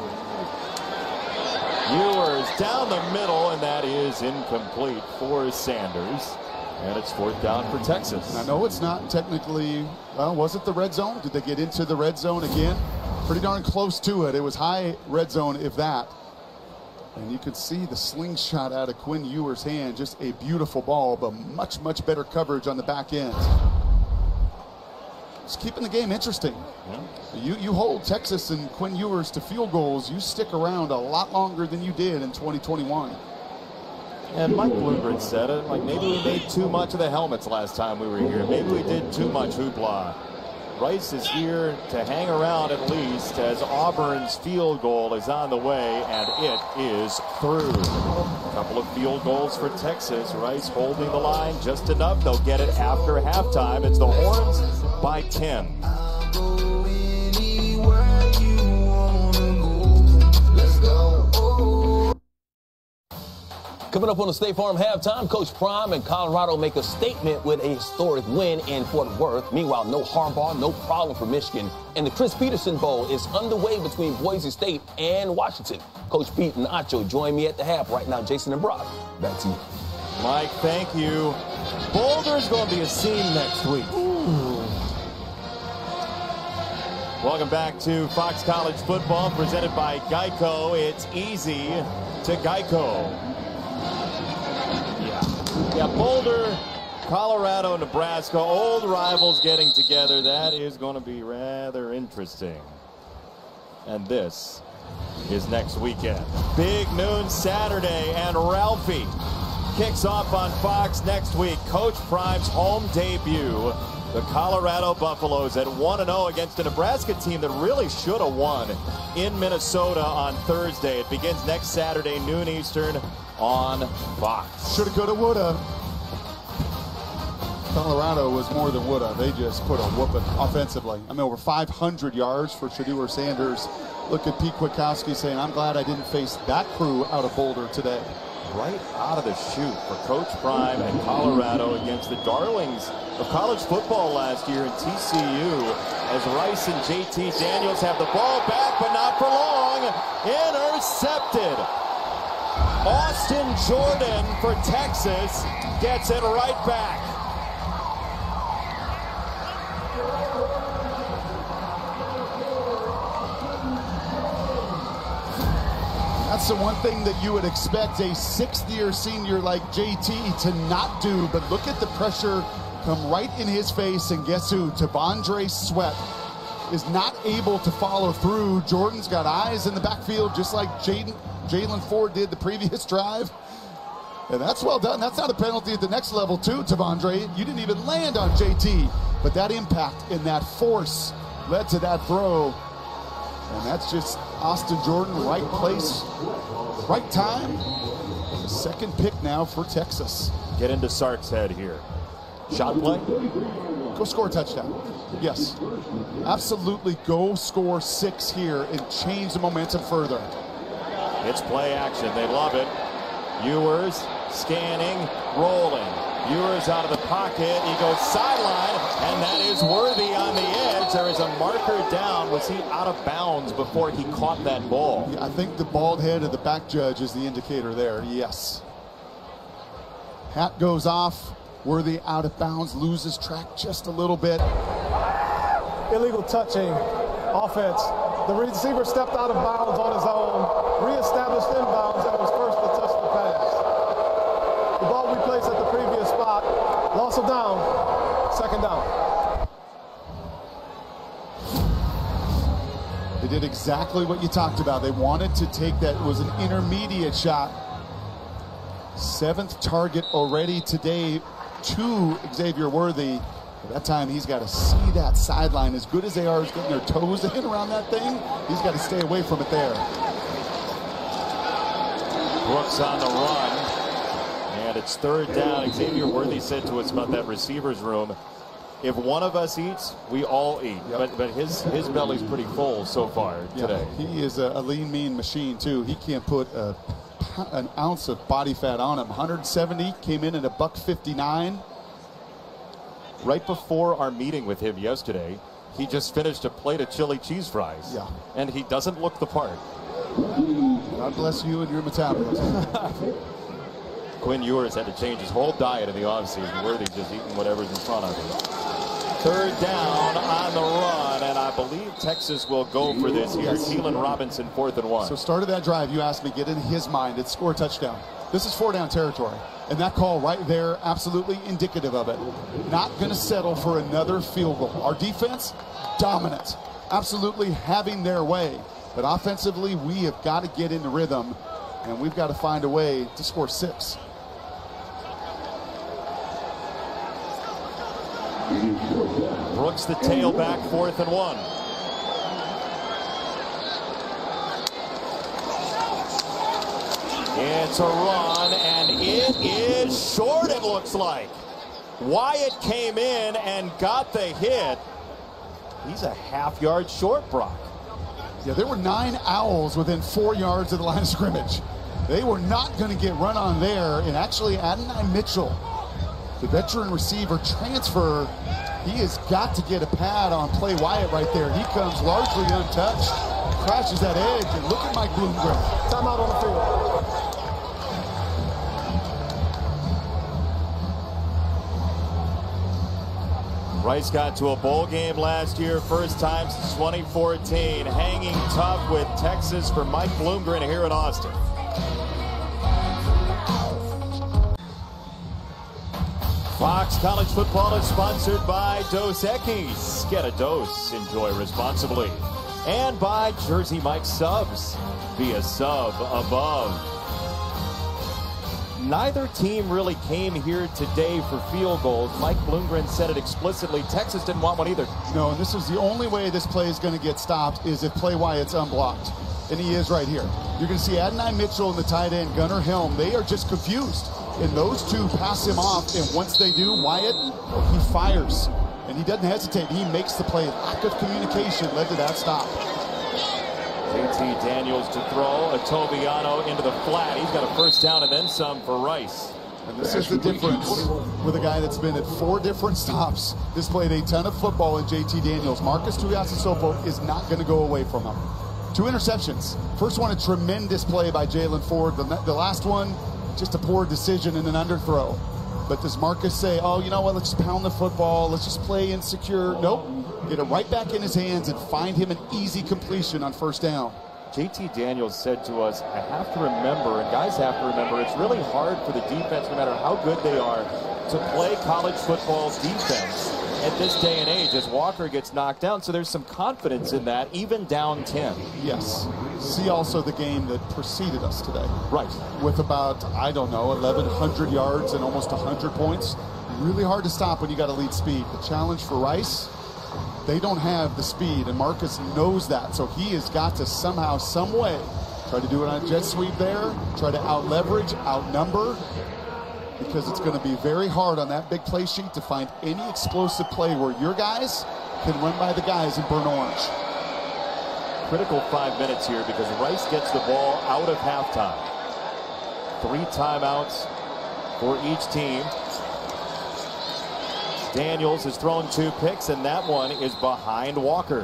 Ewers down the middle, and that is incomplete for Sanders. And it's fourth down for Texas. And I know it's not technically, well, was it the red zone? Did they get into the red zone again? Pretty darn close to it. It was high red zone, if that. And you can see the slingshot out of Quinn Ewers' hand. Just a beautiful ball, but much, much better coverage on the back end. It's keeping the game interesting. Yeah. You, you hold Texas and Quinn Ewers to field goals, you stick around a lot longer than you did in twenty twenty-one. And Mike Bloomberg said it, like maybe we made too much of the helmets last time we were here. Maybe we did too much hoopla. Rice is here to hang around at least as Auburn's field goal is on the way, and it is through. A couple of field goals for Texas. Rice holding the line just enough. They'll get it after halftime. It's the Horns by ten. Coming up on the State Farm halftime, Coach Prime and Colorado make a statement with a historic win in Fort Worth. Meanwhile, no Harbaugh, no problem for Michigan. And the Chris Peterson Bowl is underway between Boise State and Washington. Coach Pete and Acho join me at the half right now. Jason and Brock, back to you. Mike, thank you. Boulder's going to be a scene next week. Ooh. Welcome back to Fox College Football, presented by Geico. It's easy to Geico. Yeah, Boulder, Colorado, Nebraska, old rivals getting together. That is going to be rather interesting. And this is next weekend. Big noon Saturday, and Ralphie kicks off on Fox next week. Coach Prime's home debut The Colorado Buffaloes at one and oh against a Nebraska team that really should have won in Minnesota on Thursday. It begins next Saturday, noon Eastern on Fox. Shoulda, coulda, woulda. Colorado was more than woulda. They just put a whooping offensively. I mean, over five hundred yards for Shedeur Sanders. Look at Pete Kwiatkowski saying, I'm glad I didn't face that crew out of Boulder today. Right out of the chute for Coach Prime and Colorado against the darlings of college football last year in T C U, as Rice and J T Daniels have the ball back, but not for long. Intercepted. Austin Jordan for Texas gets it right back. That's the one thing that you would expect a sixth-year senior like J T to not do, but look at the pressure come right in his face, and guess who? T'Vondre Sweat is not able to follow through. Jordan's got eyes in the backfield just like Jalen Ford did the previous drive. And that's well done. That's not a penalty at the next level too, T'Vondre. You didn't even land on J T, but that impact and that force led to that throw. And that's just Austin Jordan, right place, right time. The second pick now for Texas. Get into Sark's head here. Shot play? Go score a touchdown. Yes. Absolutely go score six here and change the momentum further. It's play action. They love it. Ewers scanning, rolling. Ewers out of the pocket. He goes sideline, and that is Worthy on the edge. There is a marker down. Was he out of bounds before he caught that ball? Yeah, I think the bald head of the back judge is the indicator there. Yes. Hat goes off. Worthy out of bounds, loses track just a little bit. Illegal touching offense. The receiver stepped out of bounds on his own, reestablished inbounds, and was first to touch the pass. The ball replaced at the previous spot. Loss of down. Second down. They did exactly what you talked about. They wanted to take that. It was an intermediate shot. Seventh target already today to Xavier Worthy. At that time, he's got to see that sideline. As good as they are as getting their toes in around that thing, he's got to stay away from it there. Brooks on the run. And it's third down. Xavier Worthy said to us about that receivers room, if one of us eats, we all eat. Yep. But but his his belly's pretty full so far today. Yeah, he is a, a lean, mean machine, too. He can't put a, an ounce of body fat on him. one seventy, came in at a buck fifty-nine. Right before our meeting with him yesterday, he just finished a plate of chili cheese fries. Yeah. And he doesn't look the part. God bless you and your metabolism. Quinn Ewers had to change his whole diet in the offseason. Worthy just eating whatever's in front of him. Third down on the run, and I believe Texas will go for this here. Yes. Keelan Robinson, fourth and one. So started that drive, you asked me, get in his mind. It's score a touchdown. This is four down territory. And that call right there, absolutely indicative of it. Not going to settle for another field goal. Our defense, dominant. Absolutely having their way. But offensively, we have got to get into rhythm, and we've got to find a way to score six. Brooks the tailback, fourth and one. It's a run, and it is short, it looks like. Wyatt came in and got the hit. He's a half yard short, Brock. Yeah, there were nine Owls within four yards of the line of scrimmage. They were not going to get run on there, and actually Adonai Mitchell, the veteran receiver transfer, he has got to get a pad on Play Wyatt right there. He comes largely untouched, crashes that edge, and look at Mike Bloomgren. Timeout on the field. Rice got to a bowl game last year, first time since twenty fourteen. Hanging tough with Texas for Mike Bloomgren here in Austin. Fox College Football is sponsored by Dos Equis. Get a dose, enjoy responsibly. And by Jersey Mike Subs. Be a sub above. neither team really came here today for field goals. Mike Bloomgren said it explicitly. Texas didn't want one either. No, and this is the only way this play is going to get stopped is if Play Wyatt's unblocked. And he is right here. You're going to see Adonai Mitchell and the tight end, Gunnar Helm. They are just confused. And those two pass him off. And once they do, Wyatt, he fires. And he doesn't hesitate. He makes the play. Lack of communication led to that stop. J T Daniels to throw. Otoviano into the flat. He's got a first down and then some for Rice. And this is the difference with a guy that's been at four different stops. This played a ton of football in J T Daniels. Marcus Tuiasosopo is not going to go away from him. Two interceptions. First one, a tremendous play by Jalen Ford. The, the last one, just a poor decision and an underthrow. But does Marcus say, oh, you know what, let's just pound the football, let's just play insecure? Nope. Get it right back in his hands and find him an easy completion on first down. J T Daniels said to us, I have to remember, and guys have to remember, it's really hard for the defense, no matter how good they are, to play college football defense at this day and age as Walker gets knocked down. So there's some confidence in that, even down ten. Yes. See also the game that preceded us today. Right. With about, I don't know, eleven hundred yards and almost one hundred points. Really hard to stop when you got to lead speed. The challenge for Rice, they don't have the speed, and Marcus knows that. So he has got to somehow, some way, try to do it on a jet sweep there, try to out-leverage, outnumber, because it's going to be very hard on that big play sheet to find any explosive play where your guys can run by the guys in burnt orange. Critical five minutes here because Rice gets the ball out of halftime. Three timeouts for each team. Daniels has thrown two picks, and that one is behind Walker.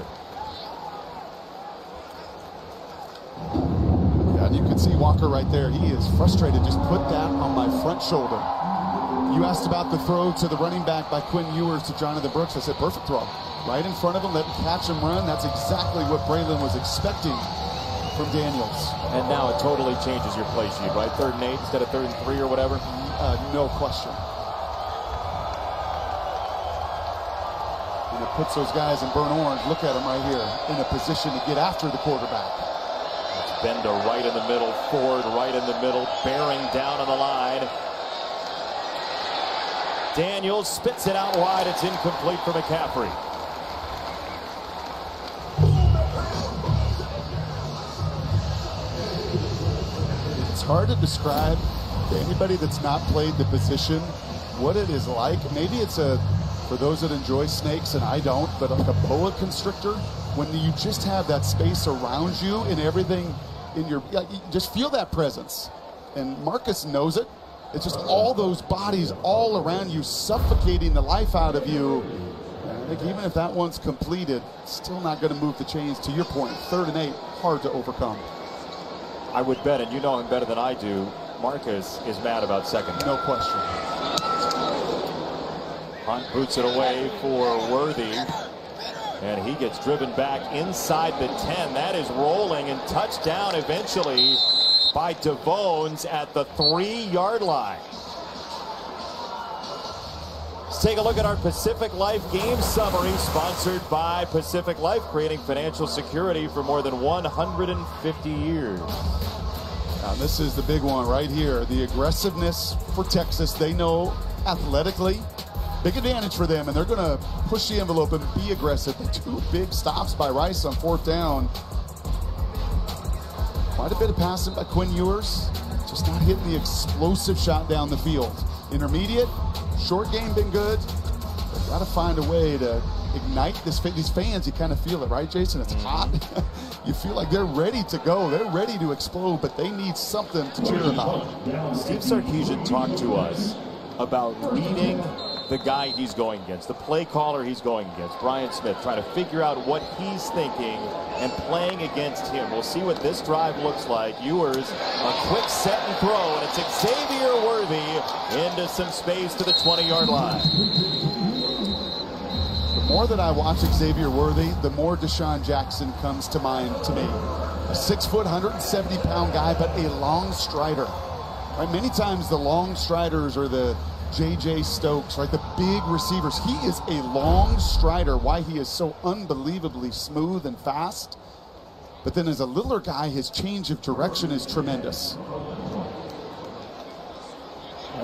Yeah, and you can see Walker right there. He is frustrated. Just put that on my front shoulder. You asked about the throw to the running back by Quinn Ewers to Jonathan Brooks. I said, perfect throw. Right in front of him, let him catch him run. That's exactly what Braylon was expecting from Daniels. And now it totally changes your play sheet, right? Third and eight instead of third and three or whatever? Uh, no question. And it puts those guys in burnt orange. Look at them right here in a position to get after the quarterback. It's Benda right in the middle, Ford right in the middle, bearing down on the line. Daniels spits it out wide. It's incomplete for McCaffrey. It's hard to describe to anybody that's not played the position what it is like. Maybe it's a, for those that enjoy snakes, and I don't, but like a boa constrictor, when you just have that space around you and everything in your, you just feel that presence. And Marcus knows it. It's just all those bodies all around you suffocating the life out of you. And I think even if that one's completed, still not going to move the chains. To your point, third and eight, hard to overcome. I would bet, and you know him better than I do, Marcus is mad about second. No question. Hunt boots it away for Worthy, and he gets driven back inside the ten. That is rolling, and touchdown eventually by DeVones at the three-yard line. Let's take a look at our Pacific Life game summary, sponsored by Pacific Life, creating financial security for more than one hundred fifty years. Now this is the big one right here. The aggressiveness for Texas. They know athletically, big advantage for them, and they're going to push the envelope and be aggressive. The two big stops by Rice on fourth down. Quite a bit of passing by Quinn Ewers, just not hitting the explosive shot down the field. Intermediate, short game been good. They've got to find a way to ignite this. These fans, you kind of feel it, right, Jason? It's hot. You feel like they're ready to go. They're ready to explode, but they need something to cheer about. Steve Sarkisian talked to us about reading the guy he's going against, the play caller he's going against, Brian Smith, trying to figure out what he's thinking and playing against him. We'll see what this drive looks like. Ewers, a quick set and throw, and it's Xavier Worthy into some space to the twenty-yard line. The more that I watch Xavier Worthy, the more Deshaun Jackson comes to mind to me. A six foot, one hundred seventy pound guy, but a long strider. Right? Many times the long striders are the J J Stokes, right? The big receivers. He is a long strider. Why he is so unbelievably smooth and fast. But then as a littler guy, his change of direction is tremendous.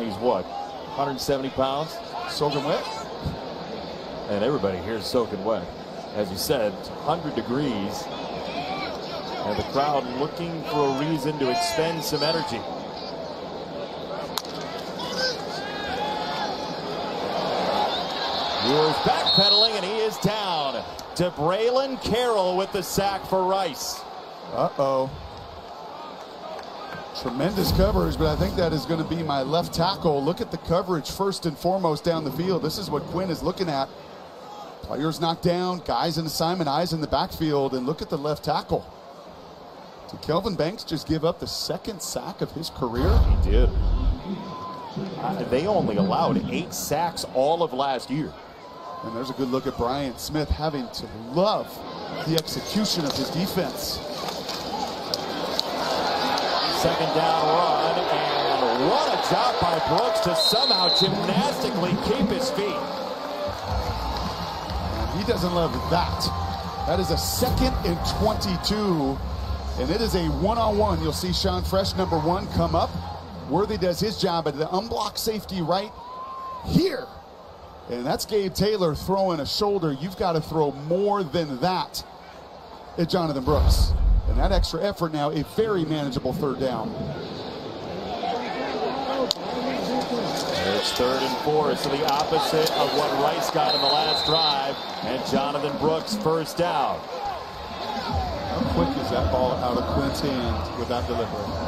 he's what, one hundred seventy pounds? Soaking wet. And everybody here is soaking wet. As you said, it's one hundred degrees. And the crowd looking for a reason to expend some energy. Ewers backpedaling, and he is down. To Braylon Carroll with the sack for Rice. Uh-oh. Tremendous coverage, but I think that is going to be my left tackle. Look at the coverage first and foremost down the field. This is what Quinn is looking at. Players knocked down, guys in assignment, eyes in the backfield, and look at the left tackle. Did Kelvin Banks just give up the second sack of his career? He did. Uh, they only allowed eight sacks all of last year. And there's a good look at Brian Smith having to love the execution of his defense. Second down run, and what a job by Brooks to somehow gymnastically keep his feet. And he doesn't love that. That is a second and twenty-two, and it is a one-on-one. You'll see Sean Fresh, number one, come up. Worthy does his job at the unblocked safety right here. And that's Gabe Taylor throwing a shoulder. You've got to throw more than that at Jonathan Brooks. And that extra effort now, a very manageable third down. It's third and four, so the opposite of what Rice got in the last drive. And Jonathan Brooks first down. How quick is that ball out of Quinn's hand with that delivery?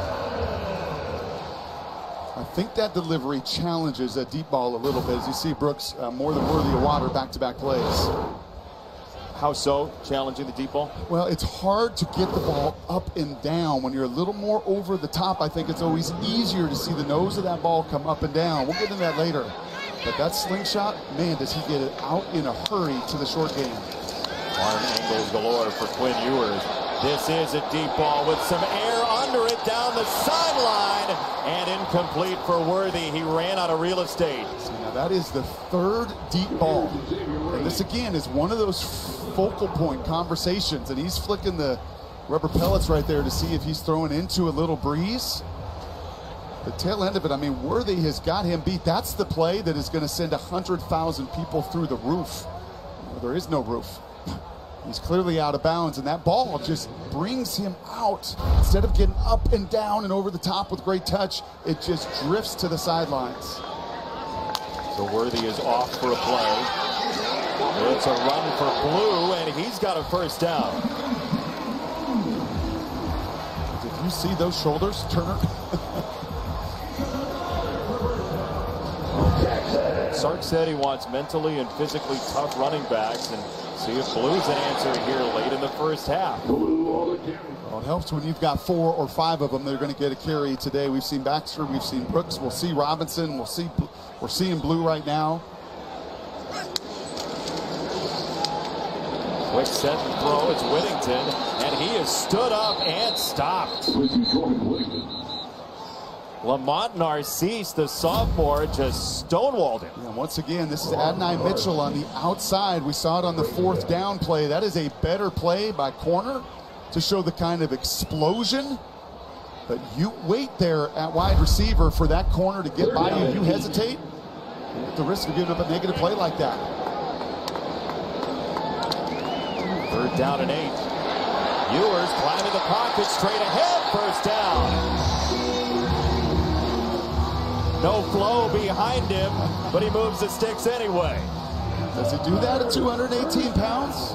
I think that delivery challenges a deep ball a little bit. As you see, Brooks uh, more than worthy of water back-to-back plays. How so? Challenging the deep ball? Well, it's hard to get the ball up and down. When you're a little more over the top, I think it's always easier to see the nose of that ball come up and down. We'll get into that later. But that slingshot, man, does he get it out in a hurry to the short game. Arm angles galore for Quinn Ewers. This is a deep ball with some air under it down the sideline, and incomplete for Worthy. He ran out of real estate. See, now that is the third deep ball. And this, again, is one of those focal point conversations, and he's flicking the rubber pellets right there to see if he's throwing into a little breeze. The tail end of it, I mean, Worthy has got him beat. That's the play that is going to send one hundred thousand people through the roof. Well, there is no roof. He's clearly out of bounds, and that ball just brings him out. Instead of getting up and down and over the top with great touch, it just drifts to the sidelines. So Worthy is off for a play. It's a run for Blue, and he's got a first down. Did you see those shoulders, Turner? Sark said he wants mentally and physically tough running backs, and see if Blue's an answer here late in the first half. Well, it helps when you've got four or five of them that are going to get a carry today. We've seen Baxter, we've seen Brooks, we'll see Robinson, we'll see, we're seeing Blue right now. Quick set and throw, it's Whittington, and he is stood up and stopped. Lamont Narcisse, the sophomore, just stonewalled him. And once again, this is Adonai Mitchell on the outside. We saw it on the fourth down play. That is a better play by corner to show the kind of explosion. But you wait there at wide receiver for that corner to get by you. You hesitate, at the risk of giving up a negative play like that. Third down and eight. Ewers climbing the pocket straight ahead. First down. No flow behind him, but he moves the sticks anyway. Does he do that at two hundred eighteen pounds?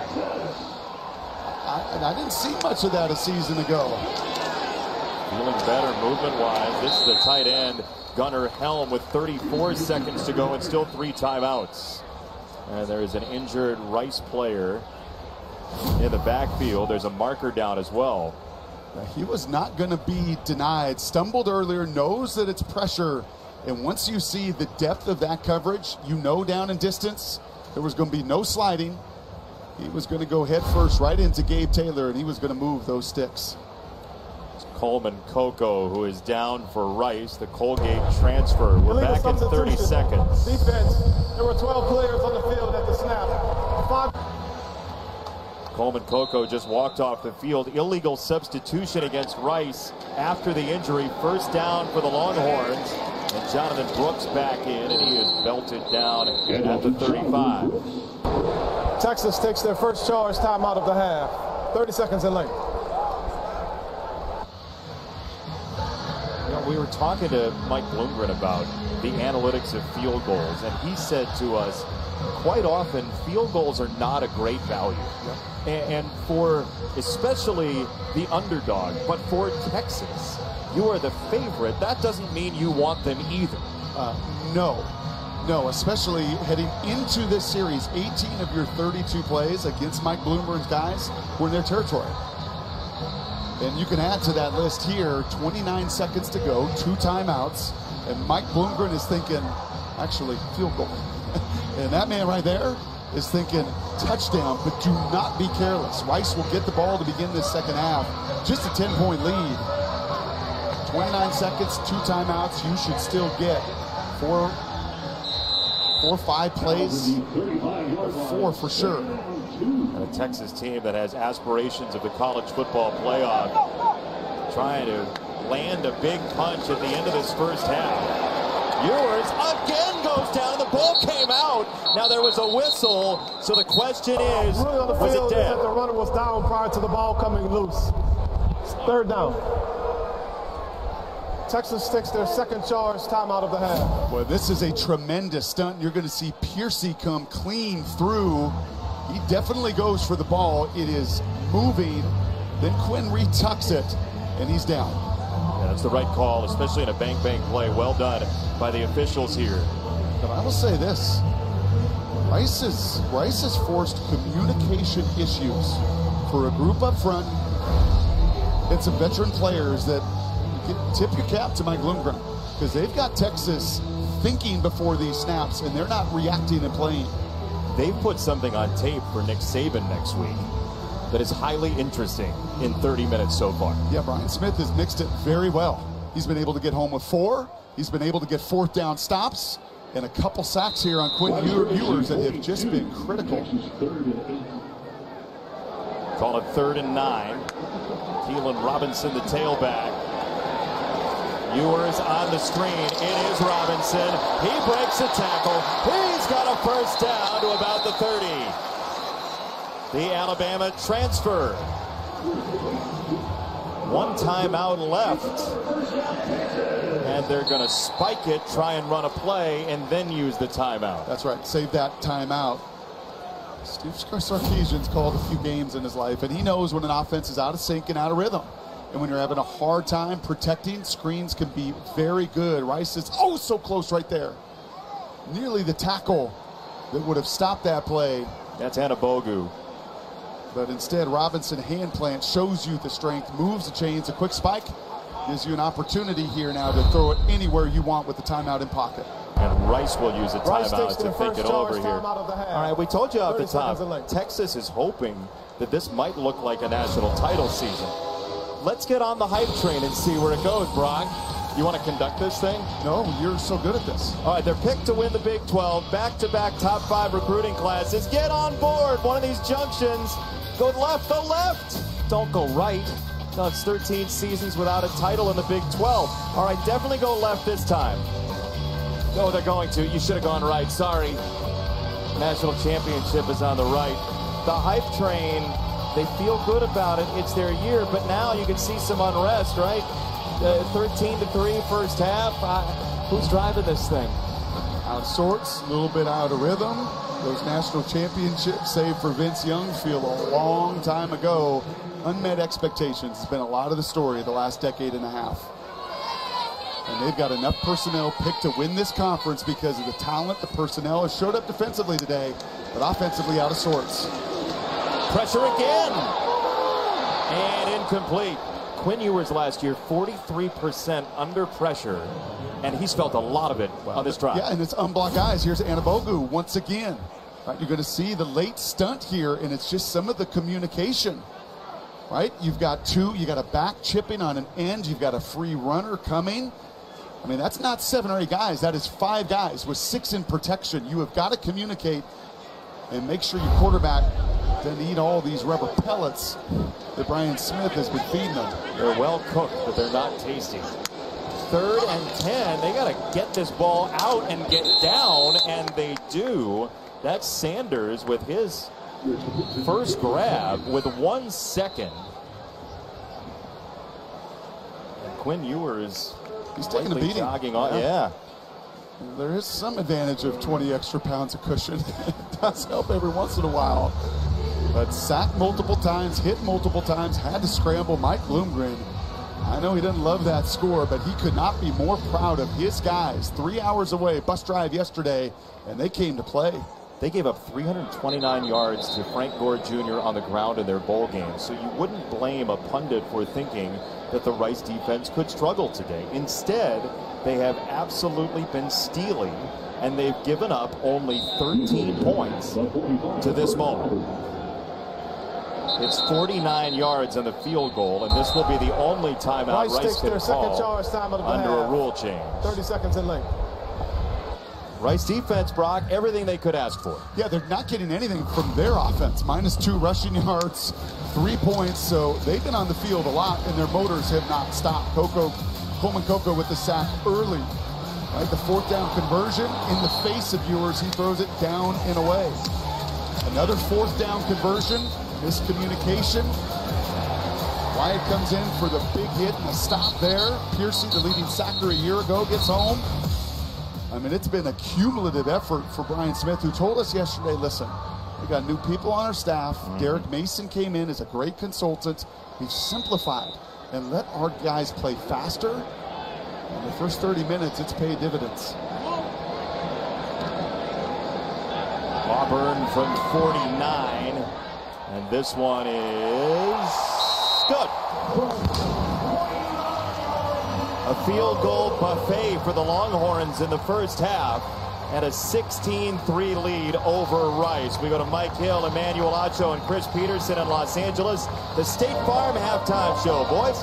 I, I didn't see much of that a season ago. Feeling better movement-wise. This is the tight end, Gunnar Helm, with thirty-four seconds to go and still three timeouts. And there is an injured Rice player in the backfield. There's a marker down as well. He was not going to be denied. Stumbled earlier, knows that it's pressure. And once you see the depth of that coverage, you know down in distance, there was going to be no sliding. He was going to go head first right into Gabe Taylor, and he was going to move those sticks. It's Coleman Coco, who is down for Rice, the Colgate transfer. We're back in thirty seconds. Defense, there were twelve players on the field at the snap. Five. Coleman Coco just walked off the field. Illegal substitution against Rice after the injury. First down for the Longhorns. And Jonathan Brooks back in, and he is belted down at the thirty-five. Texas takes their first charge timeout of the half. thirty seconds in length. You know, we were talking to Mike Bloomgren about the analytics of field goals, and he said to us, quite often, field goals are not a great value. Yep. And, and for especially the underdog, but for Texas, you are the favorite. That doesn't mean you want them either. Uh, no. No, especially heading into this series, eighteen of your thirty-two plays against Mike Bloomberg's guys were in their territory. And you can add to that list here, twenty-nine seconds to go, two timeouts, and Mike Bloomberg is thinking, actually, field goal. And that man right there is thinking touchdown, but do not be careless. Rice will get the ball to begin this second half. Just a ten-point lead. twenty-nine seconds, two timeouts. You should still get four, four, five plays. Four for sure. And a Texas team that has aspirations of the college football playoff, trying to land a big punch at the end of this first half. Ewers again goes down, and the ball came out. Now there was a whistle, so the question is, really on the was field it dead? Is that the runner was down prior to the ball coming loose. Third down. Texas takes their second charge timeout of the half. Well, this is a tremendous stunt. You're going to see Piercy come clean through. He definitely goes for the ball. It is moving. Then Quinn retucks it, and he's down. Yeah, that's the right call, especially in a bank-bank play. Well done by the officials here. But I will say this. Rice has, Rice has forced communication issues for a group up front and some veteran players that get, tip your cap to Mike Lundgren, because they've got Texas thinking before these snaps, and they're not reacting and playing. They've put something on tape for Nick Saban next week that is highly interesting in thirty minutes so far. Yeah, Brian Smith has mixed it very well. He's been able to get home with four. He's been able to get fourth down stops and a couple sacks here on Quinn Ewers that have just been critical. Call it third and nine. Keelan Robinson, the tailback. Ewers on the screen. It is Robinson. He breaks a tackle. He's got a first down to about the thirty. The Alabama transfer. One timeout left. And they're going to spike it, try and run a play, and then use the timeout. That's right. Save that timeout. Steve Sarkisian's called a few games in his life, and he knows when an offense is out of sync and out of rhythm. And when you're having a hard time protecting, screens can be very good. Rice is oh so close right there. Nearly the tackle that would have stopped that play. That's Anabogu. But instead, Robinson hand plant shows you the strength, moves the chains, a quick spike, gives you an opportunity here now to throw it anywhere you want with the timeout in pocket. And Rice will use a timeout to think it over here. All right, we told you off the top, Texas is hoping that this might look like a national title season. Let's get on the hype train and see where it goes, Brock. You want to conduct this thing? No, you're so good at this. All right, they're picked to win the Big twelve. Back-to-back top five recruiting classes. Get on board one of these junctions. Go left, go left. Don't go right. No, it's thirteen seasons without a title in the Big twelve. All right, definitely go left this time. No, they're going to. You should have gone right. Sorry. National championship is on the right. The hype train, they feel good about it. It's their year, but now you can see some unrest, right? Uh, thirteen to three first half. Uh, who's driving this thing? Out of sorts, a little bit out of rhythm. Those national championships, save for Vince Young, feel a long time ago. Unmet expectations has been a lot of the story of the last decade and a half. And they've got enough personnel picked to win this conference because of the talent. The personnel has showed up defensively today, but offensively out of sorts. Pressure again. And incomplete. Quinn Ewers last year, forty-three percent under pressure, and he's felt a lot of it well, on this drive. Yeah, and it's unblocked guys. Here's Anabogu once again. Right, you're going to see the late stunt here, and it's just some of the communication. Right, you've got two, you got a back chipping on an end, you've got a free runner coming. I mean, that's not seven or eight guys. That is five guys with six in protection. You have got to communicate and make sure your quarterback doesn't eat all these rubber pellets that Brian Smith has been feeding them. They're well cooked, but they're not tasty. third and ten. They got to get this ball out and get down, and they do. That's Sanders with his first grab with one second. And Quinn Ewers, he's taking a beating. Jogging on, yeah. yeah. There is some advantage of twenty extra pounds of cushion. It does help every once in a while. But sacked multiple times, hit multiple times, had to scramble. Mike Bloomgren, I know he doesn't love that score, but he could not be more proud of his guys. Three hours away, bus drive yesterday, and they came to play. They gave up three hundred twenty-nine yards to Frank Gore Junior on the ground in their bowl game. So you wouldn't blame a pundit for thinking that the Rice defense could struggle today. Instead, they have absolutely been stealing, and they've given up only thirteen points to this moment. It's forty-nine yards on the field goal, and this will be the only timeout Rice, Rice takes can their second call charge time of the under half. a rule change. thirty seconds in length. Rice defense, Brock, everything they could ask for. Yeah, they're not getting anything from their offense. Minus two rushing yards, three points. So they've been on the field a lot, and their motors have not stopped. Coco, Coleman Coco with the sack early. Right, the fourth down conversion in the face of Ewers. He throws it down and away. Another fourth down conversion. Miscommunication. Wyatt comes in for the big hit and a stop there. Piercy, the leading sacker a year ago, gets home. I mean, it's been a cumulative effort for Brian Smith, who told us yesterday, listen, we got new people on our staff. Mm-hmm. Derek Mason came in as a great consultant. We've simplified and let our guys play faster. In the first thirty minutes, it's paid dividends. Auburn from forty-nine. And this one is good. A field goal buffet for the Longhorns in the first half, and a sixteen three lead over Rice. We go to Mike Hill, Emmanuel Acho, and Chris Peterson in Los Angeles. The State Farm halftime show, boys.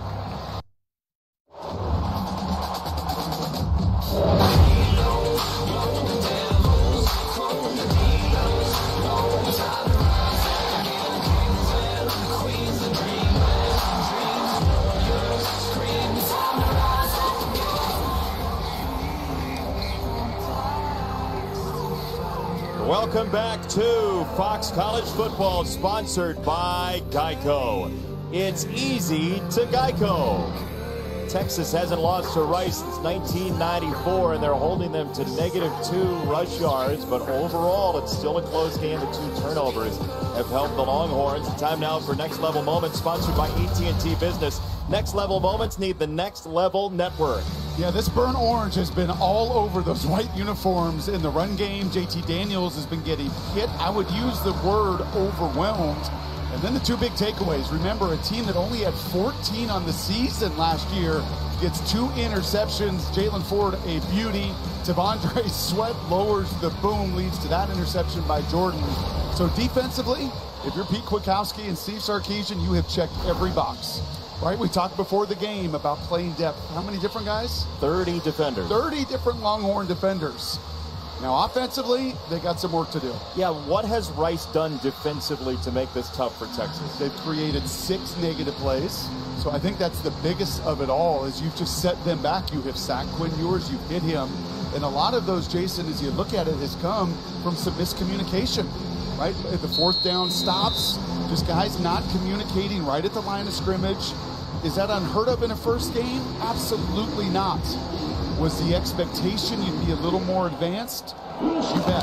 Welcome back to Fox College Football, sponsored by Geico. It's easy to Geico. Texas hasn't lost to Rice since nineteen ninety-four, and they're holding them to negative two rush yards, but overall it's still a close game. The two turnovers have helped the Longhorns. Time now for Next Level Moments, sponsored by A T and T Business. Next Level Moments need the Next Level Network. Yeah, this burnt orange has been all over those white uniforms in the run game. J T Daniels has been getting hit. I would use the word overwhelmed. And then the two big takeaways. Remember, a team that only had fourteen on the season last year gets two interceptions. Jalen Ford, a beauty. Tavondre Sweat lowers the boom, leads to that interception by Jordan. So defensively, if you're Pete Kwiatkowski and Steve Sarkisian, you have checked every box. Right, we talked before the game about playing depth. How many different guys? thirty defenders. thirty different Longhorn defenders. Now, offensively, they got some work to do. Yeah, what has Rice done defensively to make this tough for Texas? They've created six negative plays. So I think that's the biggest of it all, is you've just set them back. You have sacked Quinn Ewers, you've hit him. And a lot of those, Jason, as you look at it, has come from some miscommunication. Right, the fourth down stops, just guys not communicating right at the line of scrimmage. Is that unheard of in a first game? Absolutely not. Was the expectation you'd be a little more advanced? You bet.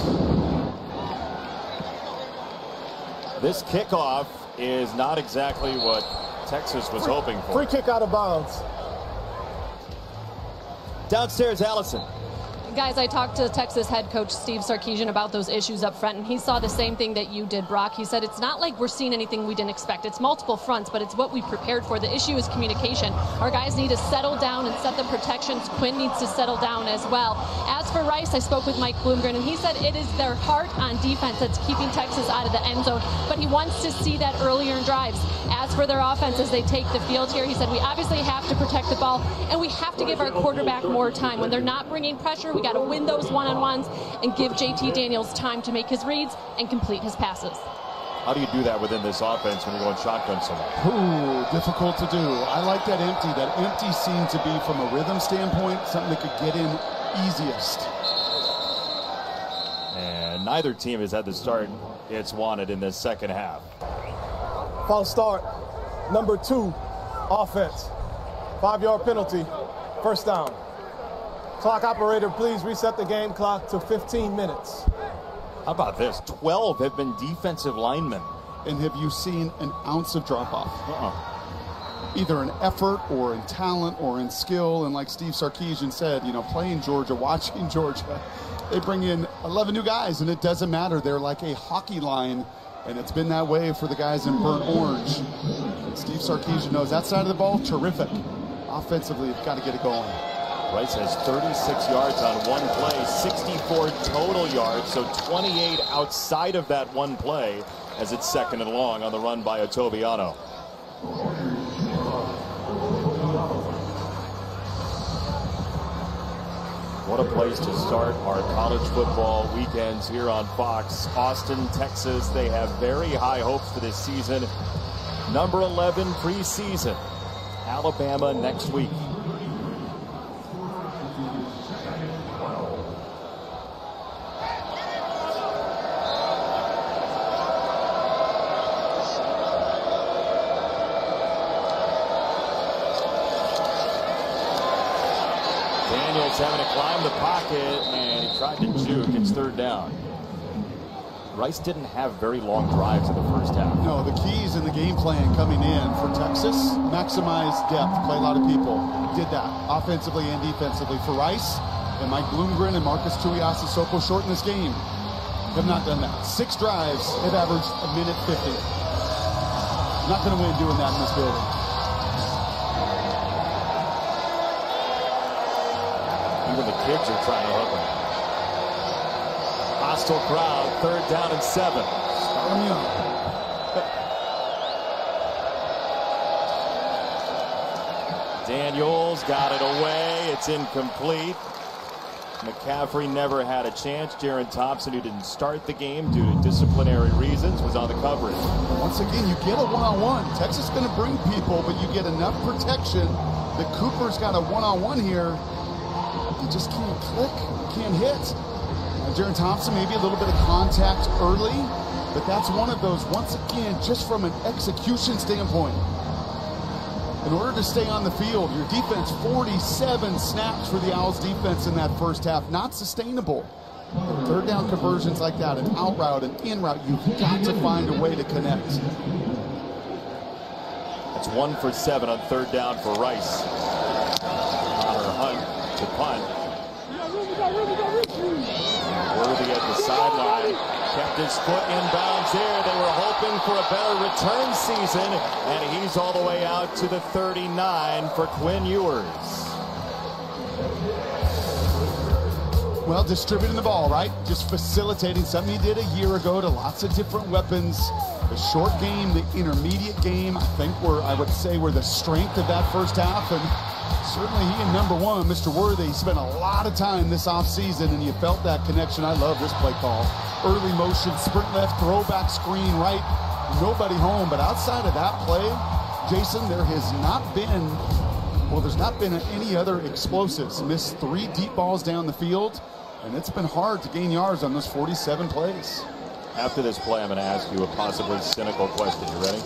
This kickoff is not exactly what Texas was free, hoping for. Free kick out of bounds. Downstairs, Allison. Guys, I talked to Texas head coach Steve Sarkisian about those issues up front, and he saw the same thing that you did, Brock. He said it's not like we're seeing anything we didn't expect. It's multiple fronts, but it's what we prepared for. The issue is communication. Our guys need to settle down and set the protections. Quinn needs to settle down as well. As for Rice, I spoke with Mike Bloomgren, and he said it is their heart on defense that's keeping Texas out of the end zone, but he wants to see that earlier in drives. As for their offense, as they take the field here, he said we obviously have to protect the ball, and we have to give our quarterback more time. When they're not bringing pressure, we got to win those one-on-ones and give J T Daniels time to make his reads and complete his passes. How do you do that within this offense when you're going shotgun so much? Ooh, difficult to do. I like that empty. That empty seemed to be, from a rhythm standpoint, something that could get in easiest. And neither team has had the start it's wanted in this second half. False start. Number two, offense. Five-yard penalty, first down. Clock operator, please reset the game clock to fifteen minutes. How about this? twelve have been defensive linemen. And have you seen an ounce of drop-off? Uh-uh. Either in effort or in talent or in skill. And like Steve Sarkisian said, you know, playing Georgia, watching Georgia, they bring in eleven new guys, and it doesn't matter. They're like a hockey line, and it's been that way for the guys in burnt orange. And Steve Sarkisian knows that side of the ball, terrific. Offensively, you've got to get it going. Rice has thirty-six yards on one play, sixty-four total yards, so twenty-eight outside of that one play as it's second and long on the run by Otoviano. What a place to start our college football weekends here on Fox. Austin, Texas, they have very high hopes for this season. Number eleven preseason. Alabama next week. Daniels having to climb the pocket, and he tried to juke. It's third down. Rice didn't have very long drives in the first half. No, the keys in the game plan coming in for Texas, maximize depth, play a lot of people. Did that offensively and defensively for Rice. And Mike Bloomgren and Marcus Tuiasosopo shorten this game. Have not done that. Six drives, they've averaged a minute fifty. Not going to win doing that in this building. Even the kids are trying to hook him. Hostile crowd, third down and seven. Daniels got it away. It's incomplete. McCaffrey never had a chance. Jaron Thompson, who didn't start the game due to disciplinary reasons, was on the coverage. Once again, you get a one-on-one. Texas is going to bring people, but you get enough protection that Cooper's got a one-on-one here. You just can't click, can't hit. Uh, Jaron Thompson, maybe a little bit of contact early, but that's one of those, once again, just from an execution standpoint. In order to stay on the field, your defense, forty-seven snaps for the Owls defense in that first half. Not sustainable. And third down conversions like that, an out route, an in route, you've got to find a way to connect. That's one for seven on third down for Rice. Connor Hunt to punt. Worthy at the sideline. Kept his foot inbounds there. They were hoping for a better return season, and he's all the way out to the thirty-nine for Quinn Ewers. Well, distributing the ball, right? Just facilitating something he did a year ago to lots of different weapons. The short game, the intermediate game, I think were, I would say, were the strength of that first half. And certainly he and number one, Mister Worthy, spent a lot of time this offseason, and you felt that connection. I love this play call. Early motion, sprint left, throwback screen right, nobody home. But outside of that play, Jason, there has not been, well, there's not been any other explosives. Missed three deep balls down the field, and it's been hard to gain yards on those forty-seven plays. After this play, I'm going to ask you a possibly cynical question. You ready?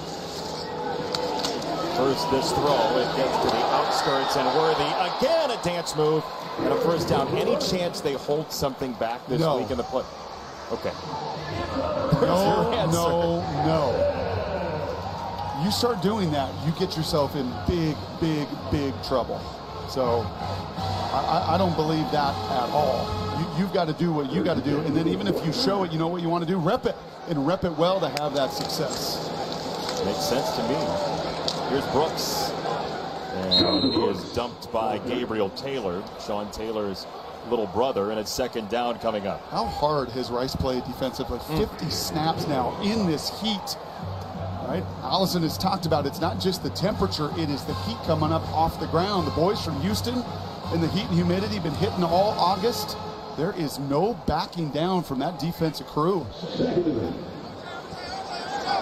First, this throw, it gets to the outskirts, and Worthy, again, a dance move, and a first down. Any chance they hold something back this no. week in the play? Okay. No, no, no. You start doing that, you get yourself in big, big, big trouble. So I, I don't believe that at all. You, you've got to do what you got to do, and then even if you show it, you know what you want to do, rep it, and rep it well to have that success. Makes sense to me. Here's Brooks, and he is dumped by Gabriel Taylor, Sean Taylor's little brother, and it's second down coming up. How hard has Rice played defensively? Mm. fifty snaps now in this heat. Right? Allison has talked about it's not just the temperature, it is the heat coming up off the ground. The boys from Houston in the heat and humidity been hitting all August. There is no backing down from that defensive crew.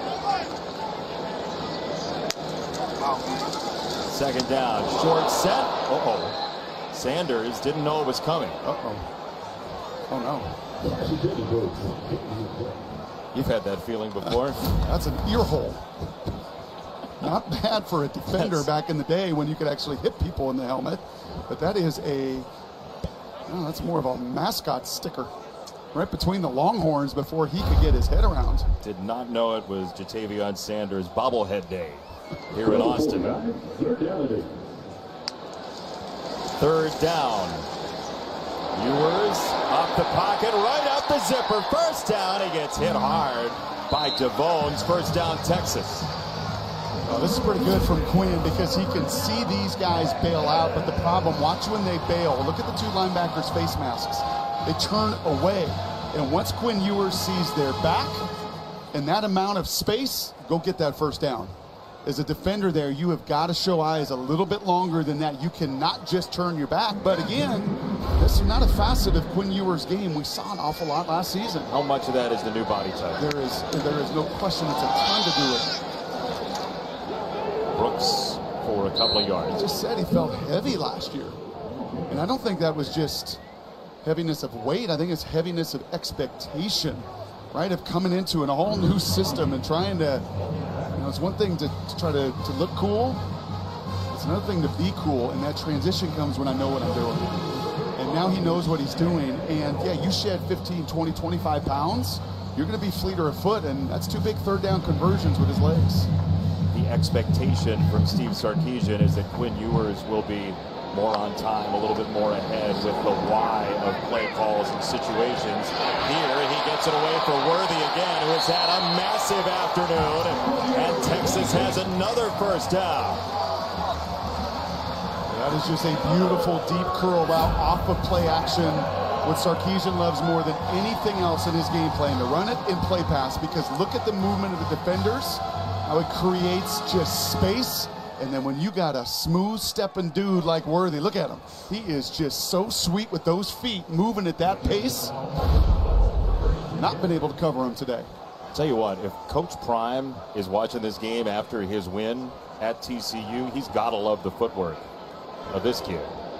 Second down, short set. Uh-oh. Sanders didn't know it was coming. Uh-oh. Oh, no. You've had that feeling before. That's an ear hole. Not bad for a defender That's... back in the day when you could actually hit people in the helmet. But that is a, oh, that's more of a mascot sticker. Right between the Longhorns before he could get his head around. Did not know it was Jatavion Sanders bobblehead day here in Austin. Third down. Ewers off the pocket, right up the zipper. First down. He gets hit hard by DeVones. First down, Texas. Oh, this is pretty good from Quinn because he can see these guys bail out. But the problem, watch when they bail. Look at the two linebackers' face masks. They turn away. And once Quinn Ewers sees their back and that amount of space, go get that first down. As a defender there, you have got to show eyes a little bit longer than that. You cannot just turn your back. But again, this is not a facet of Quinn Ewers' game. We saw an awful lot last season. How much of that is the new body type? There is, there is no question. It's a ton to do it. Brooks for a couple of yards. He just said he felt heavy last year. And I don't think that was just heaviness of weight. I think it's heaviness of expectation, right? Of coming into an all new system and trying to, you know, it's one thing to, to try to, to look cool. It's another thing to be cool. And that transition comes when I know what I'm doing. And now he knows what he's doing. And yeah, you shed fifteen, twenty, twenty-five pounds, you're going to be fleeter of foot. And that's two big third down conversions with his legs. The expectation from Steve Sarkisian is that Quinn Ewers will be more on time, a little bit more ahead with the why of play calls and situations. Here, he gets it away for Worthy again, who has had a massive afternoon. And Texas has another first down. That is just a beautiful deep curl route off of play action. What Sarkisian loves more than anything else in his game plan, to run it in play pass, because look at the movement of the defenders, how it creates just space. And then when you got a smooth stepping dude like Worthy, look at him. He is just so sweet with those feet, moving at that pace. Not been able to cover him today. Tell you what, if Coach Prime is watching this game after his win at T C U, he's got to love the footwork of this kid.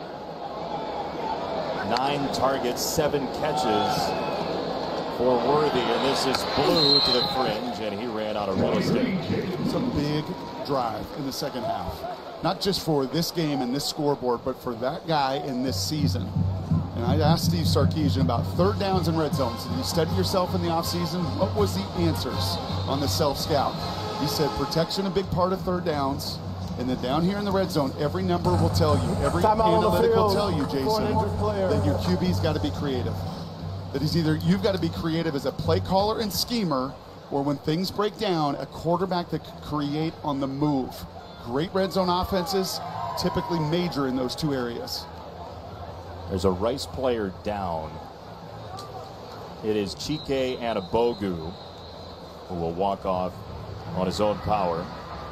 Nine targets, seven catches for Worthy, and this is blue to the fringe, and he ran out of real estate. It's a big drive in the second half. Not just for this game and this scoreboard, but for that guy in this season. And I asked Steve Sarkisian about third downs and red zones. Did you study yourself in the offseason? What was the answers on the self-scout? He said protection a big part of third downs. And then down here in the red zone, every number will tell you, every analytic will tell you, Jason, that your Q B's got to be creative. That he's either, you've got to be creative as a play caller and schemer, or when things break down, a quarterback that can create on the move. Great red zone offenses typically major in those two areas. There's a Rice player down. It is Chike Anabogu, who will walk off on his own power.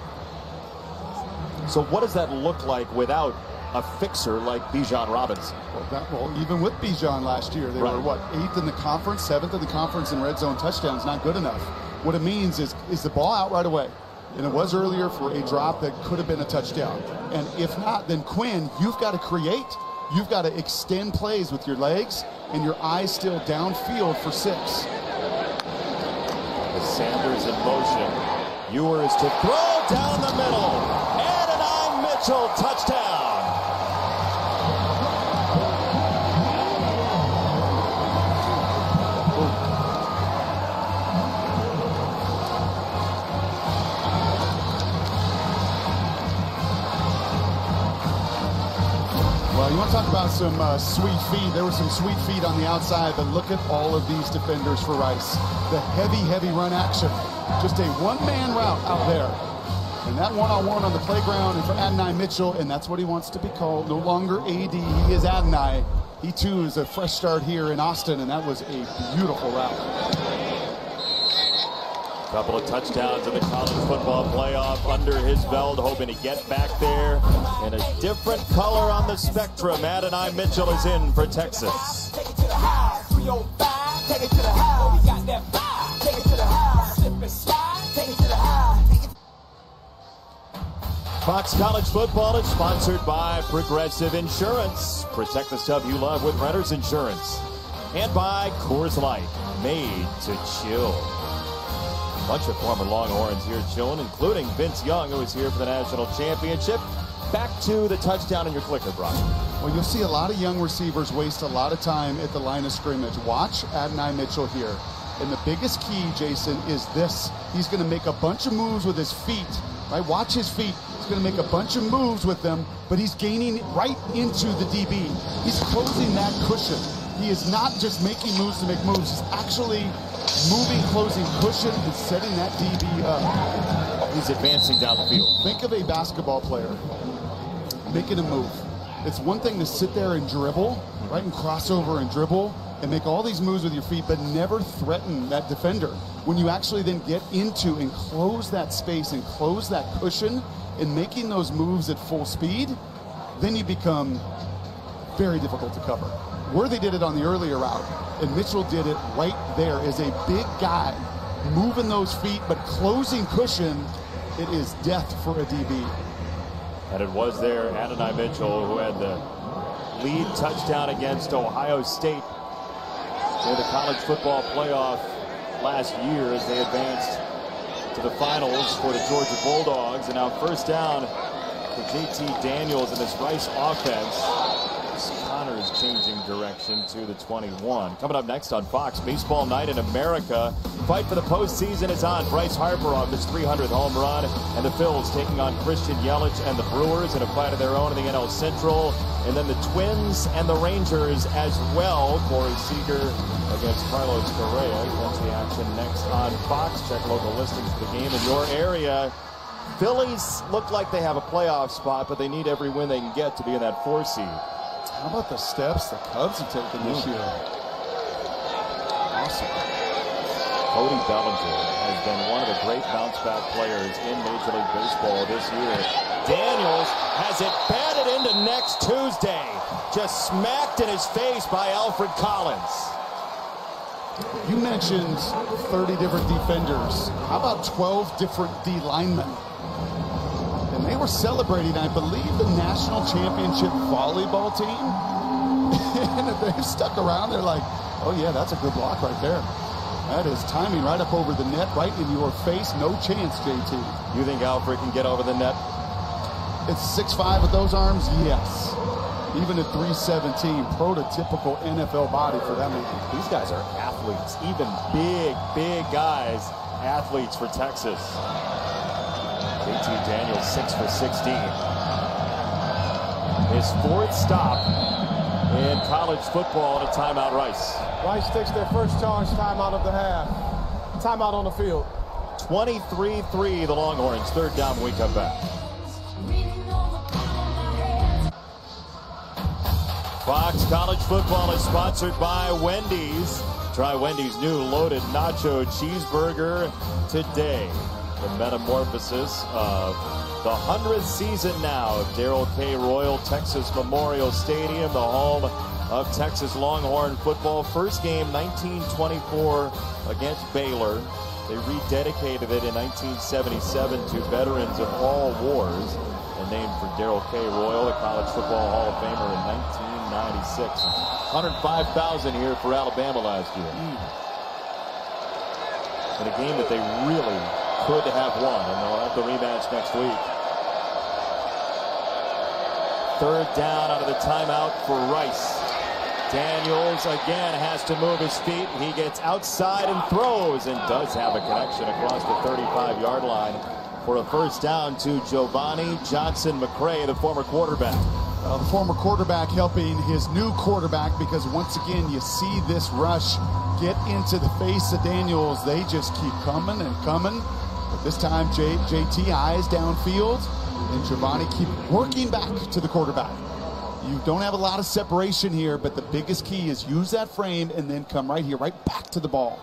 So what does that look like without a fixer like Bijan Robinson? Well, that, well, even with Bijan last year, they right. were, what, eighth in the conference, seventh in the conference in red zone touchdowns. Not good enough. What it means is, is the ball out right away. And it was earlier for a drop that could have been a touchdown. And if not, then Quinn, you've got to create. You've got to extend plays with your legs and your eyes still downfield for six. With Sanders in motion, Ewers to throw down the middle. Mitchell, touchdown. Well, you want to talk about some uh, sweet feet. There were some sweet feet on the outside, but look at all of these defenders for Rice. The heavy, heavy run action. Just a one-man route out there. And that one-on-one on the playground and for Adonai Mitchell, and that's what he wants to be called. No longer A D, he is Adonai. He too is a fresh start here in Austin, and that was a beautiful route. Couple of touchdowns in the college football playoff under his belt, hoping to get back there. And a different color on the spectrum. Adonai Mitchell is in for Texas. Take it to the house, three oh five, take it to the house. We got that vibe, take it to the house. Slip and slide, take it to the house. Fox College Football is sponsored by Progressive Insurance. Protect the stuff you love with Renter's Insurance. And by Coors Light, made to chill. A bunch of former Longhorns here chilling, including Vince Young, who was here for the national championship. Back to the touchdown in your clicker, Brock. Well, you'll see a lot of young receivers waste a lot of time at the line of scrimmage. Watch Adonai Mitchell here. And the biggest key, Jason, is this. He's going to make a bunch of moves with his feet. Right? Watch his feet. He's going to make a bunch of moves with them, but he's gaining right into the D B. He's closing that cushion. He is not just making moves to make moves. He's actually moving, closing cushion, and setting that D B up. He's advancing down the field. Think of a basketball player making a move. It's one thing to sit there and dribble, right, and cross over and dribble and make all these moves with your feet, but never threaten that defender. When you actually then get into and close that space and close that cushion and making those moves at full speed, then you become very difficult to cover. Worthy did it on the earlier route, and Mitchell did it right there as a big guy, moving those feet, but closing cushion. It is death for a D B. And it was there, Adonai Mitchell, who had the lead touchdown against Ohio State in the college football playoff last year as they advanced to the finals for the Georgia Bulldogs. And now first down for J T Daniels in this Rice offense. Connors changing direction to the twenty-one. Coming up next on Fox, Baseball Night in America. Fight for the postseason is on. Bryce Harper off his three hundredth home run, and the Phils taking on Christian Yelich and the Brewers in a fight of their own in the N L Central. And then the Twins and the Rangers as well. Corey Seager against Carlos Correa. Catch the action next on Fox. Check local listings for the game in your area. Phillies look like they have a playoff spot, but they need every win they can get to be in that four seed. How about the steps the Cubs have taken this year? Awesome. Cody Bellinger has been one of the great bounce-back players in Major League Baseball this year. Daniels has it batted into next Tuesday. Just smacked in his face by Alfred Collins. You mentioned thirty different defenders. How about twelve different D linemen? And they were celebrating, I believe, the national championship volleyball team. And if they've stuck around, they're like, oh yeah, that's a good block right there. That is timing right up over the net, right in your face. No chance, J T. You think Alfred can get over the net? It's six five with those arms? Yes. Even at three seventeen, prototypical N F L body for that man. These guys are athletes, even big, big guys, athletes for Texas. J T Daniels, six for sixteen. His fourth stop in college football at a timeout, Rice. Rice takes their first charge timeout of the half. Timeout on the field. twenty-three three, the Longhorns. Third down when we come back. Fox College Football is sponsored by Wendy's. Try Wendy's new loaded nacho cheeseburger today. The metamorphosis of the hundredth season now of Darrell K. Royal Texas Memorial Stadium, the home of Texas Longhorn football. First game nineteen twenty-four against Baylor. They rededicated it in nineteen seventy-seven to veterans of all wars and named for Darrell K. Royal, the College Football Hall of Famer, in nineteen ninety-six. one hundred five thousand here for Alabama last year. Mm. In a game that they really could have won, and they'll have the rematch next week. Third down out of the timeout for Rice. Daniels again has to move his feet. He gets outside and throws and does have a connection across the thirty-five yard line for a first down to Giovanni Johnson McCray, the former quarterback. Well, the former quarterback helping his new quarterback, because once again you see this rush get into the face of Daniels. They just keep coming and coming. But this time J JT eyes downfield, and Giovanni keep working back to the quarterback. You don't have a lot of separation here, but the biggest key is use that frame and then come right here, right back to the ball.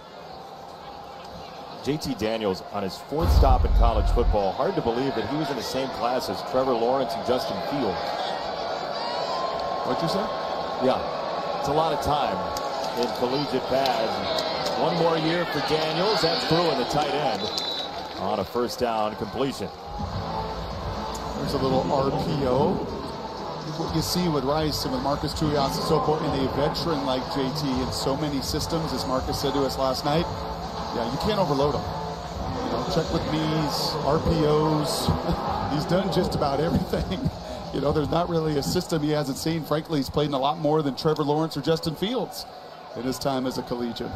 J T Daniels on his fourth stop in college football. Hard to believe that he was in the same class as Trevor Lawrence and Justin Fields. What'd you say? Yeah, it's a lot of time in collegiate pads. One more year for Daniels. That's through in the tight end on a first down completion. There's a little R P O. What you see with Rice and with Marcus Tuiasosopo in a veteran like J T in so many systems, as Marcus said to us last night, yeah, you can't overload him. You know, check with me's, R P Os. He's done just about everything. You know, there's not really a system he hasn't seen. Frankly, he's played in a lot more than Trevor Lawrence or Justin Fields in his time as a collegian.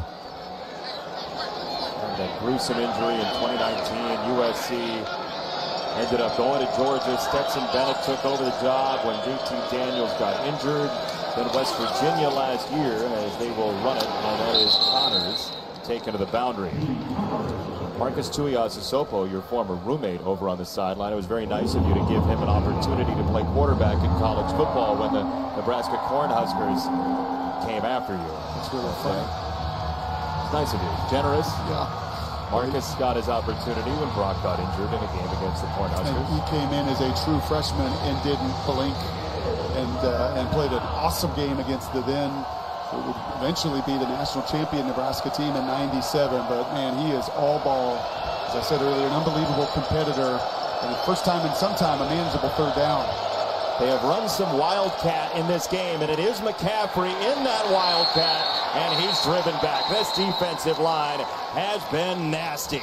And that gruesome injury in twenty nineteen, U S C ended up going to Georgia. Stetson Bennett took over the job when J T Daniels got injured. Then West Virginia last year, as they will run it, and that is Connors taken to the boundary. Marcus Tuiasosopo, your former roommate over on the sideline. It was very nice of you to give him an opportunity to play quarterback in college football when the Nebraska Cornhuskers came after you. It's really fun. It's nice of you. Generous. Yeah. Marcus got his opportunity when Brock got injured in a game against the Cornhuskers. And he came in as a true freshman and didn't blink, and uh, and played an awesome game against the then, it would eventually be the national champion Nebraska team in ninety-seven. But man, he is all ball. As I said earlier, an unbelievable competitor, and the first time in some time a manageable third down. They have run some Wildcat in this game, and it is McCaffrey in that Wildcat, and he's driven back. This defensive line has been nasty.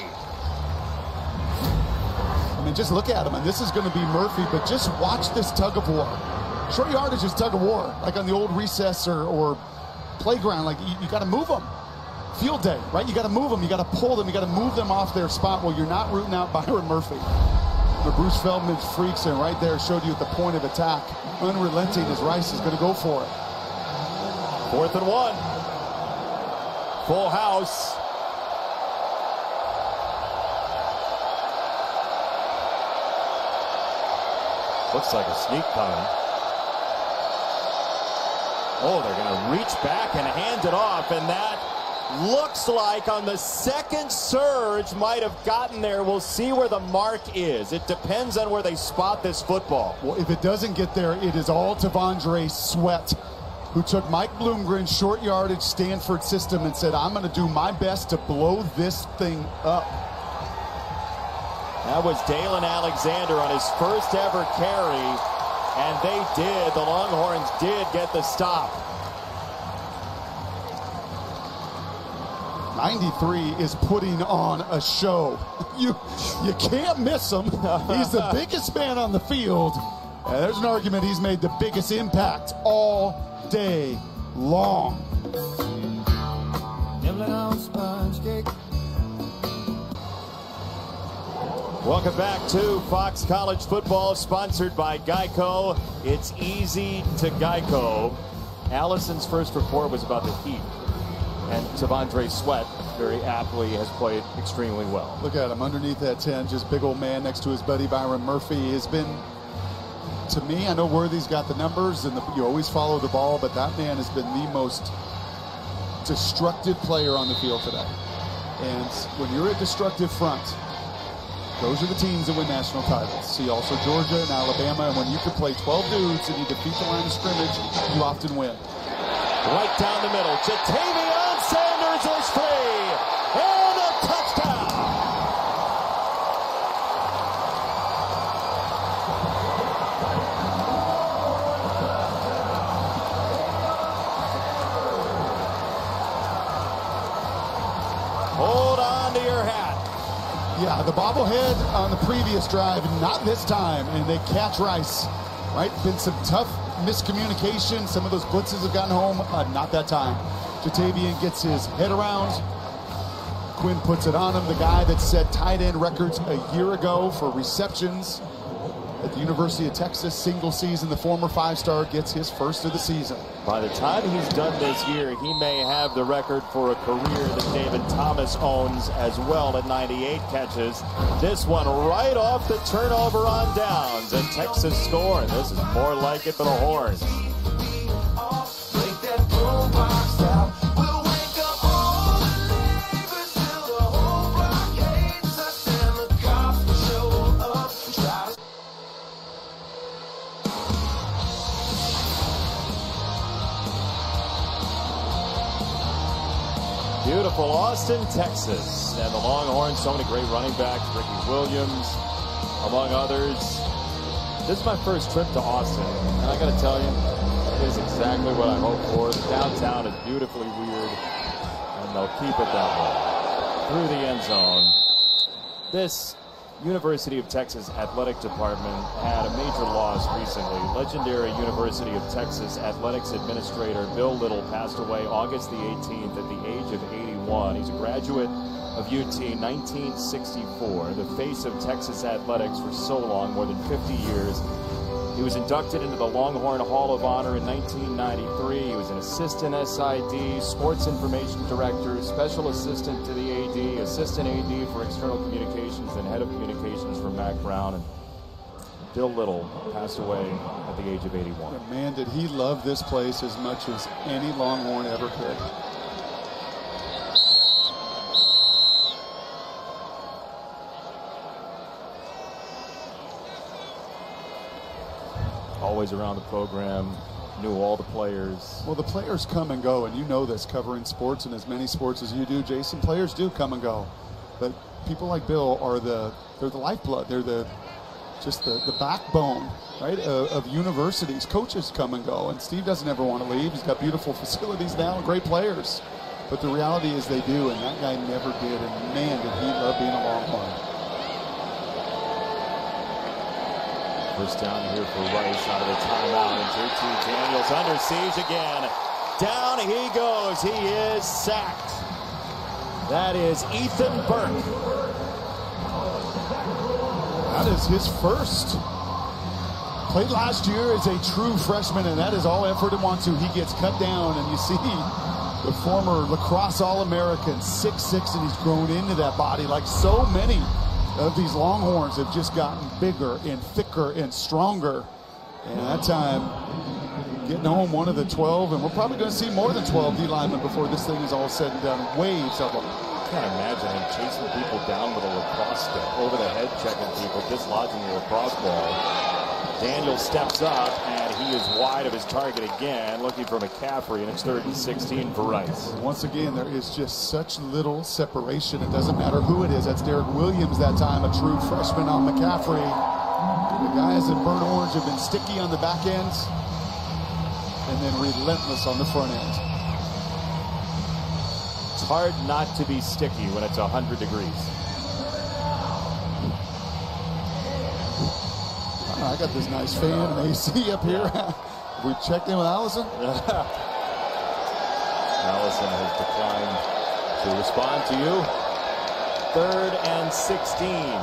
I mean, just look at him, and this is going to be Murphy, but just watch this tug of war. Short yardage is tug of war, like on the old recess or, or playground. Like, you, you got to move them. Field day, right? You got to move them. You got to pull them. You got to move them off their spot. Well, you're not rooting out Byron Murphy. The Bruce Feldman's freaks, and right there showed you at the point of attack, unrelenting as Rice is going to go for it. Fourth and one. Full house. Looks like a sneak coming. Oh, they're going to reach back and hand it off, and that looks like on the second surge might have gotten there. We'll see where the mark is. It depends on where they spot this football. Well, if it doesn't get there, it is all T'Vondre Sweat, who took Mike Bloomgren's short yardage Stanford system and said, I'm going to do my best to blow this thing up. That was Dalen Alexander on his first ever carry, and they did. The Longhorns did get the stop. ninety-three is putting on a show. You you can't miss him. He's the biggest man on the field. And there's an argument he's made the biggest impact all day long. Welcome back to Fox College Football, sponsored by Geico. It's easy to Geico. Allison's first report was about the Heat. And T'Vondre Sweat, very aptly, has played extremely well. Look at him underneath that ten, just big old man next to his buddy Byron Murphy. He has been, to me, I know Worthy's got the numbers, and the, you always follow the ball, but that man has been the most destructive player on the field today. And when you're a destructive front, those are the teams that win national titles. See also Georgia and Alabama, and when you can play twelve dudes and you defeat the line of scrimmage, you often win. Right down the middle, Jatavion Sanders is free, and a touchdown! Hold on to your hat. Yeah, the bobblehead on the previous drive, not this time, and they catch Rice. Right, been some tough miscommunication. Some of those blitzes have gotten home. Uh, not that time. Jatavion gets his head around. Quinn puts it on him. The guy that set tight end records a year ago for receptions at the University of Texas, single season. The former five-star gets his first of the season. By the time he's done this year, he may have the record for a career that David Thomas owns as well at ninety-eight catches. This one right off the turnover on downs, and Texas score, and this is more like it for the Horns. Beautiful Austin, Texas. And the Longhorns, so many great running backs. Ricky Williams, among others. This is my first trip to Austin, and I got to tell you, it is exactly what I hoped for. The downtown is beautifully weird, and they'll keep it that way. Through the end zone. This University of Texas Athletic Department had a major loss recently. Legendary University of Texas Athletics Administrator Bill Little passed away August the eighteenth at the age of eighty-one. He's a graduate of U T nineteen sixty-four, the face of Texas athletics for so long, more than fifty years. He was inducted into the Longhorn Hall of Honor in nineteen ninety-three. He was an assistant S I D, sports information director, special assistant to the A D, assistant A D for external communications, and head of communications for Mac Brown. And Bill Little passed away at the age of eighty-one. But man, did he love this place as much as any Longhorn ever could. Always around the program, knew all the players. Well, the players come and go, and you know this, covering sports and as many sports as you do, Jason. Players do come and go, but people like Bill are the they're the lifeblood. They're the just the, the backbone, right, of, of universities. Coaches come and go, and Steve doesn't ever want to leave. He's got beautiful facilities now and great players, but the reality is they do, and that guy never did. And man, did he love being a Longhorn. First down here for Rice out of the timeout, and J T Daniels under siege again. Down he goes. He is sacked. That is Ethan Burke. That is his first. Played last year as a true freshman, and that is all effort and want to. He gets cut down, and you see the former lacrosse All-American, six six, and he's grown into that body like so many of these Longhorns have just gotten bigger and thicker and stronger. And that time, getting home one of the twelve, and we're probably going to see more than twelve D linemen before this thing is all said and done. Waves of them. I can't imagine him chasing people down with a lacrosse stick, over the head checking people, dislodging the lacrosse ball. Daniel steps up, and he is wide of his target again, looking for McCaffrey, and it's third and sixteen for Rice. Once again, there is just such little separation. It doesn't matter who it is. That's Derek Williams that time, a true freshman on McCaffrey. The guys in burnt orange have been sticky on the back ends, and then relentless on the front end. It's hard not to be sticky when it's one hundred degrees. I got this nice fan and A C up here. We checked in with Allison. Allison has declined to respond to you. Third and sixteen.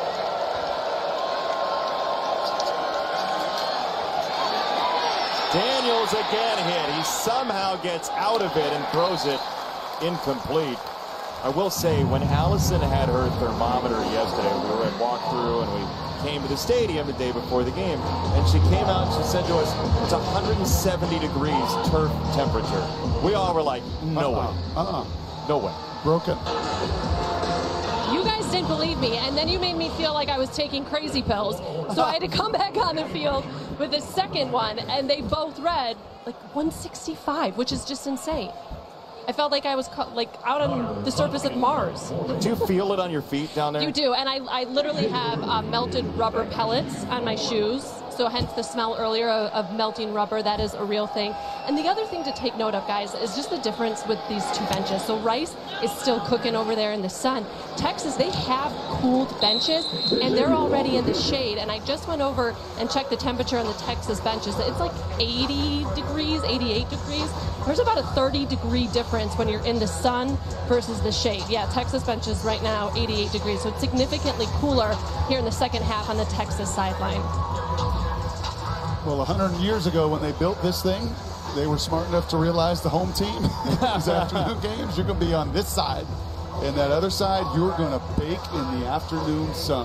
Daniels again hit. He somehow gets out of it and throws it incomplete. I will say, when Allison had her thermometer yesterday, we were at walkthrough and we came to the stadium the day before the game, and she came out and she said to us, it's one hundred seventy degrees turf temperature. We all were like, no uh-uh, way. Uh-uh. No way. Broken. You guys didn't believe me, and then you made me feel like I was taking crazy pills. So I had to come back on the field with the second one, and they both read like one sixty-five, which is just insane. I felt like I was like out on the surface of Mars. Do you feel it on your feet down there? You do, and I, I literally have uh, melted rubber pellets on my shoes, so hence the smell earlier of, of melting rubber. That is a real thing. And the other thing to take note of, guys, is just the difference with these two benches. So Rice is still cooking over there in the sun. Texas, they have cooled benches, and they're already in the shade. And I just went over and checked the temperature on the Texas benches. It's like eighty degrees, eighty-eight degrees. There's about a thirty degree difference when you're in the sun versus the shade. Yeah, Texas benches right now, eighty-eight degrees. So it's significantly cooler here in the second half on the Texas sideline. Well, one hundred years ago when they built this thing, they were smart enough to realize the home team, these afternoon games, you're going to be on this side. And that other side, you're going to bake in the afternoon sun.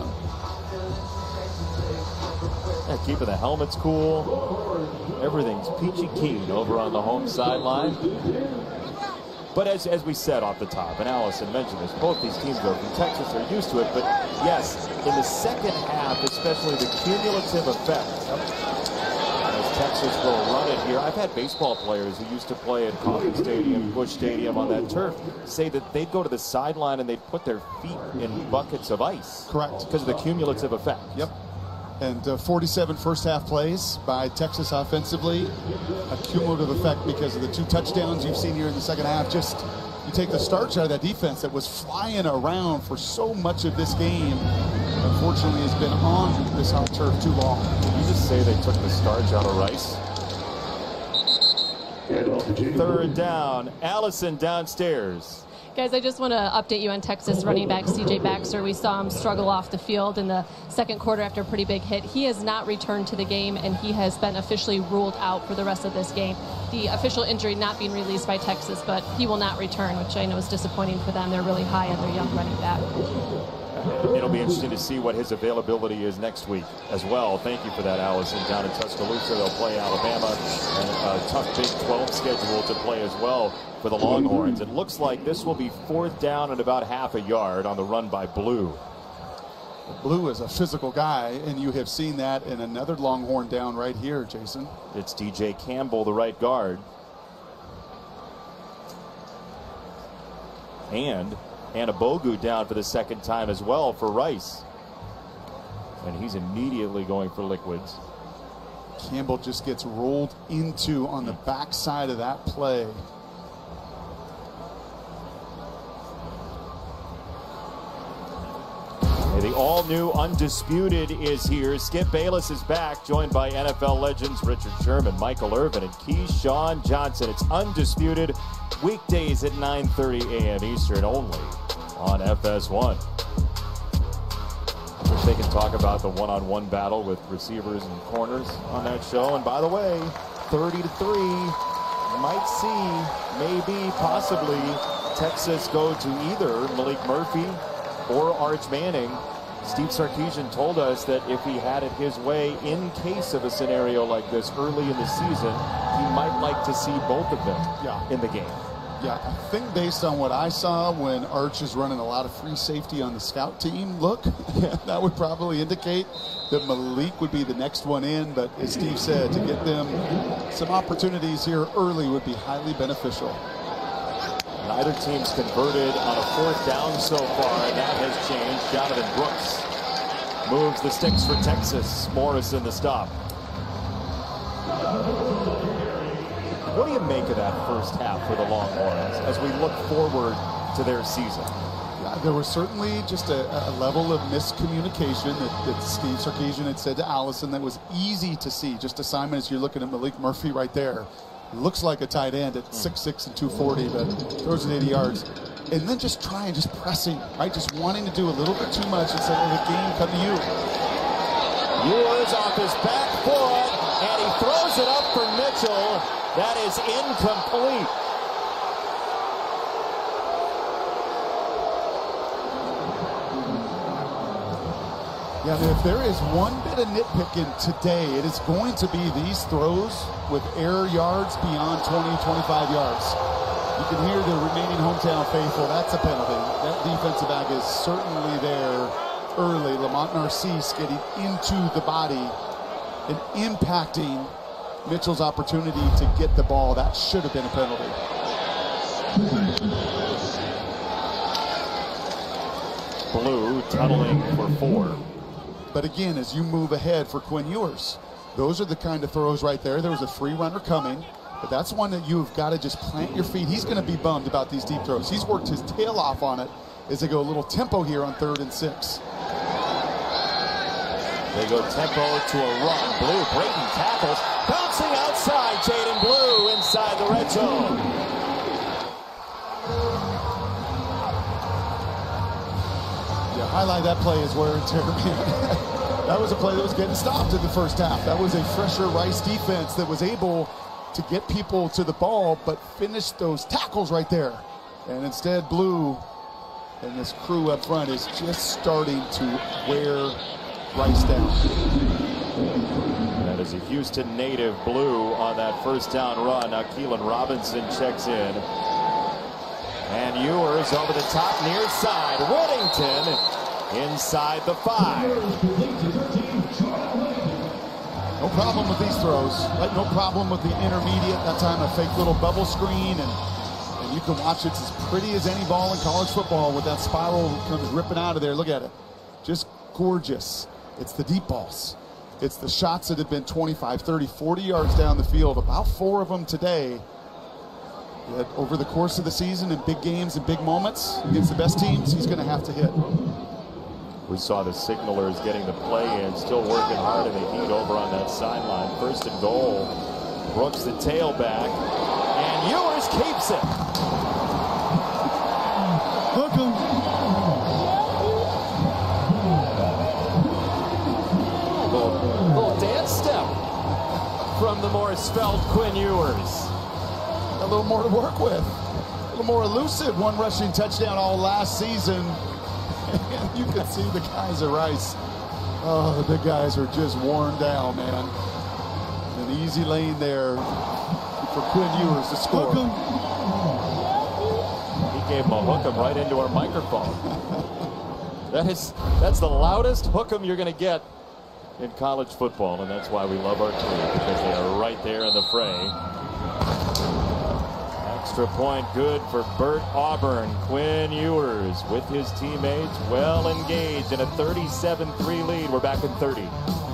Yeah, keeping the helmets cool. Everything's peachy keen over on the home sideline. But as, as we said off the top, and Allison mentioned this, both these teams are from Texas, are used to it. But yes, in the second half, especially the cumulative effect, as Texas will run it here. I've had baseball players who used to play at Coffee Stadium, Busch Stadium on that turf say that they'd go to the sideline and they'd put their feet in buckets of ice. Correct. Because of the cumulative effect. Yep. And uh, forty-seven first half plays by Texas offensively. A cumulative effect because of the two touchdowns you've seen here in the second half. Just, you take the starch out of that defense that was flying around for so much of this game. Unfortunately, has been on this hot turf too long. Did you just say they took the starch out of Rice? Third down. Allison downstairs. Guys, I just want to update you on Texas running back C J Baxter. We saw him struggle off the field in the second quarter after a pretty big hit. He has not returned to the game, and he has been officially ruled out for the rest of this game. The official injury not being released by Texas, but he will not return, which I know is disappointing for them. They're really high on their young running back. It'll be interesting to see what his availability is next week as well. Thank you for that, Allison. Down in Tuscaloosa, they'll play Alabama, and a tough Big twelve schedule to play as well for the Longhorns. It looks like this will be fourth down and about half a yard on the run by Blue. Blue is a physical guy, and you have seen that in another Longhorn down right here, Jason. It's D J Campbell, the right guard. And Anabogu down for the second time as well for Rice. And he's immediately going for liquids. Campbell just gets rolled into on the backside of that play. The all-new Undisputed is here. Skip Bayless is back, joined by N F L legends Richard Sherman, Michael Irvin, and Keyshawn Johnson. It's Undisputed, weekdays at nine thirty a m Eastern, only on F S one. I wish they can talk about the one-on-one battle with receivers and corners on that show. And by the way, thirty to three, might see, maybe, possibly, Texas go to either Malik Murphy or Arch Manning. Steve Sarkisian told us that if he had it his way, in case of a scenario like this early in the season, he might like to see both of them yeah. in the game. Yeah, I think based on what I saw when Arch is running a lot of free safety on the scout team, look, that would probably indicate that Malik would be the next one in. But as Steve said, to get them some opportunities here early would be highly beneficial. Neither team's converted on a fourth down so far, and that has changed. Jonathan Brooks moves the sticks for Texas. Morrison the stop. What do you make of that first half for the Longhorns as we look forward to their season? Yeah, there was certainly just a, a level of miscommunication that, that Steve Sarkisian had said to Allison that was easy to see. Just assignment as you're looking at Malik Murphy right there. Looks like a tight end at six six and two forty, but throws it eighty yards. And then just trying, just pressing, right? Just wanting to do a little bit too much and say, well, the game come to you. Ewers off his back foot, and he throws it up for Mitchell. That is incomplete. Yeah, if there is one bit of nitpicking today, it is going to be these throws with air yards beyond twenty, twenty-five yards. You can hear the remaining hometown faithful. That's a penalty. That defensive back is certainly there early. Lamont Narcisse getting into the body and impacting Mitchell's opportunity to get the ball. That should have been a penalty. Blue tunneling for four. But again, as you move ahead for Quinn Ewers, those are the kind of throws right there. There was a free runner coming, but that's one that you've got to just plant your feet. He's going to be bummed about these deep throws. He's worked his tail off on it as they go a little tempo here on third and six. They go tempo to a run. Blue breaking tackles, bouncing outside. Jaden Blue inside the red zone. Yeah, highlight that play is where it's That was a play that was getting stopped in the first half. That was a fresher Rice defense that was able to get people to the ball, but finish those tackles right there. And instead, Blue and this crew up front is just starting to wear Rice down. That is a Houston native, Blue, on that first down run. Now Keelan Robinson checks in. And Ewers over the top near side. Whittington inside the five. No problem with these throws. Right? No problem with the intermediate. That time a fake little bubble screen, and, and you can watch it. It's as pretty as any ball in college football with that spiral comes ripping out of there. Look at it. Just gorgeous. It's the deep balls. It's the shots that have been twenty-five, thirty, forty yards down the field, about four of them today. That over the course of the season in big games and big moments against the best teams, he's going to have to hit. We saw the signalers getting the play in, still working hard in the heat over on that sideline. First and goal. Brooks the tailback, and Ewers keeps it. Hook him. Little, little dance step from the more svelte Quinn Ewers. A little more to work with. A little more elusive. One rushing touchdown all last season. And you can see the guys at Rice. Oh, the big guys are just worn down, man. An easy lane there for Quinn Ewers to score. He gave him a hook 'em right into our microphone. That is, that's the loudest hook 'em you're going to get in college football, and that's why we love our team, because they are right there in the fray. Extra point good for Bert Auburn. Quinn Ewers with his teammates well engaged in a thirty-seven three lead. We're back in thirty.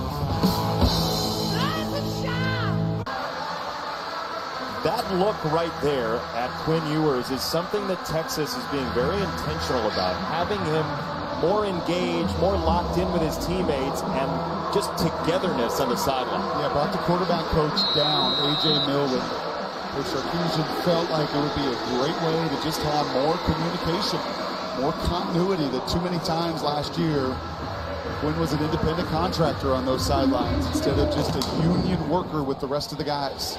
That look right there at Quinn Ewers is something that Texas is being very intentional about, having him more engaged, more locked in with his teammates, and just togetherness on the sideline. Yeah, brought the quarterback coach down, A J Milwin. Coach Sarkisian felt like it would be a great way to just have more communication, more continuity that too many times last year, Quinn was an independent contractor on those sidelines instead of just a union worker with the rest of the guys.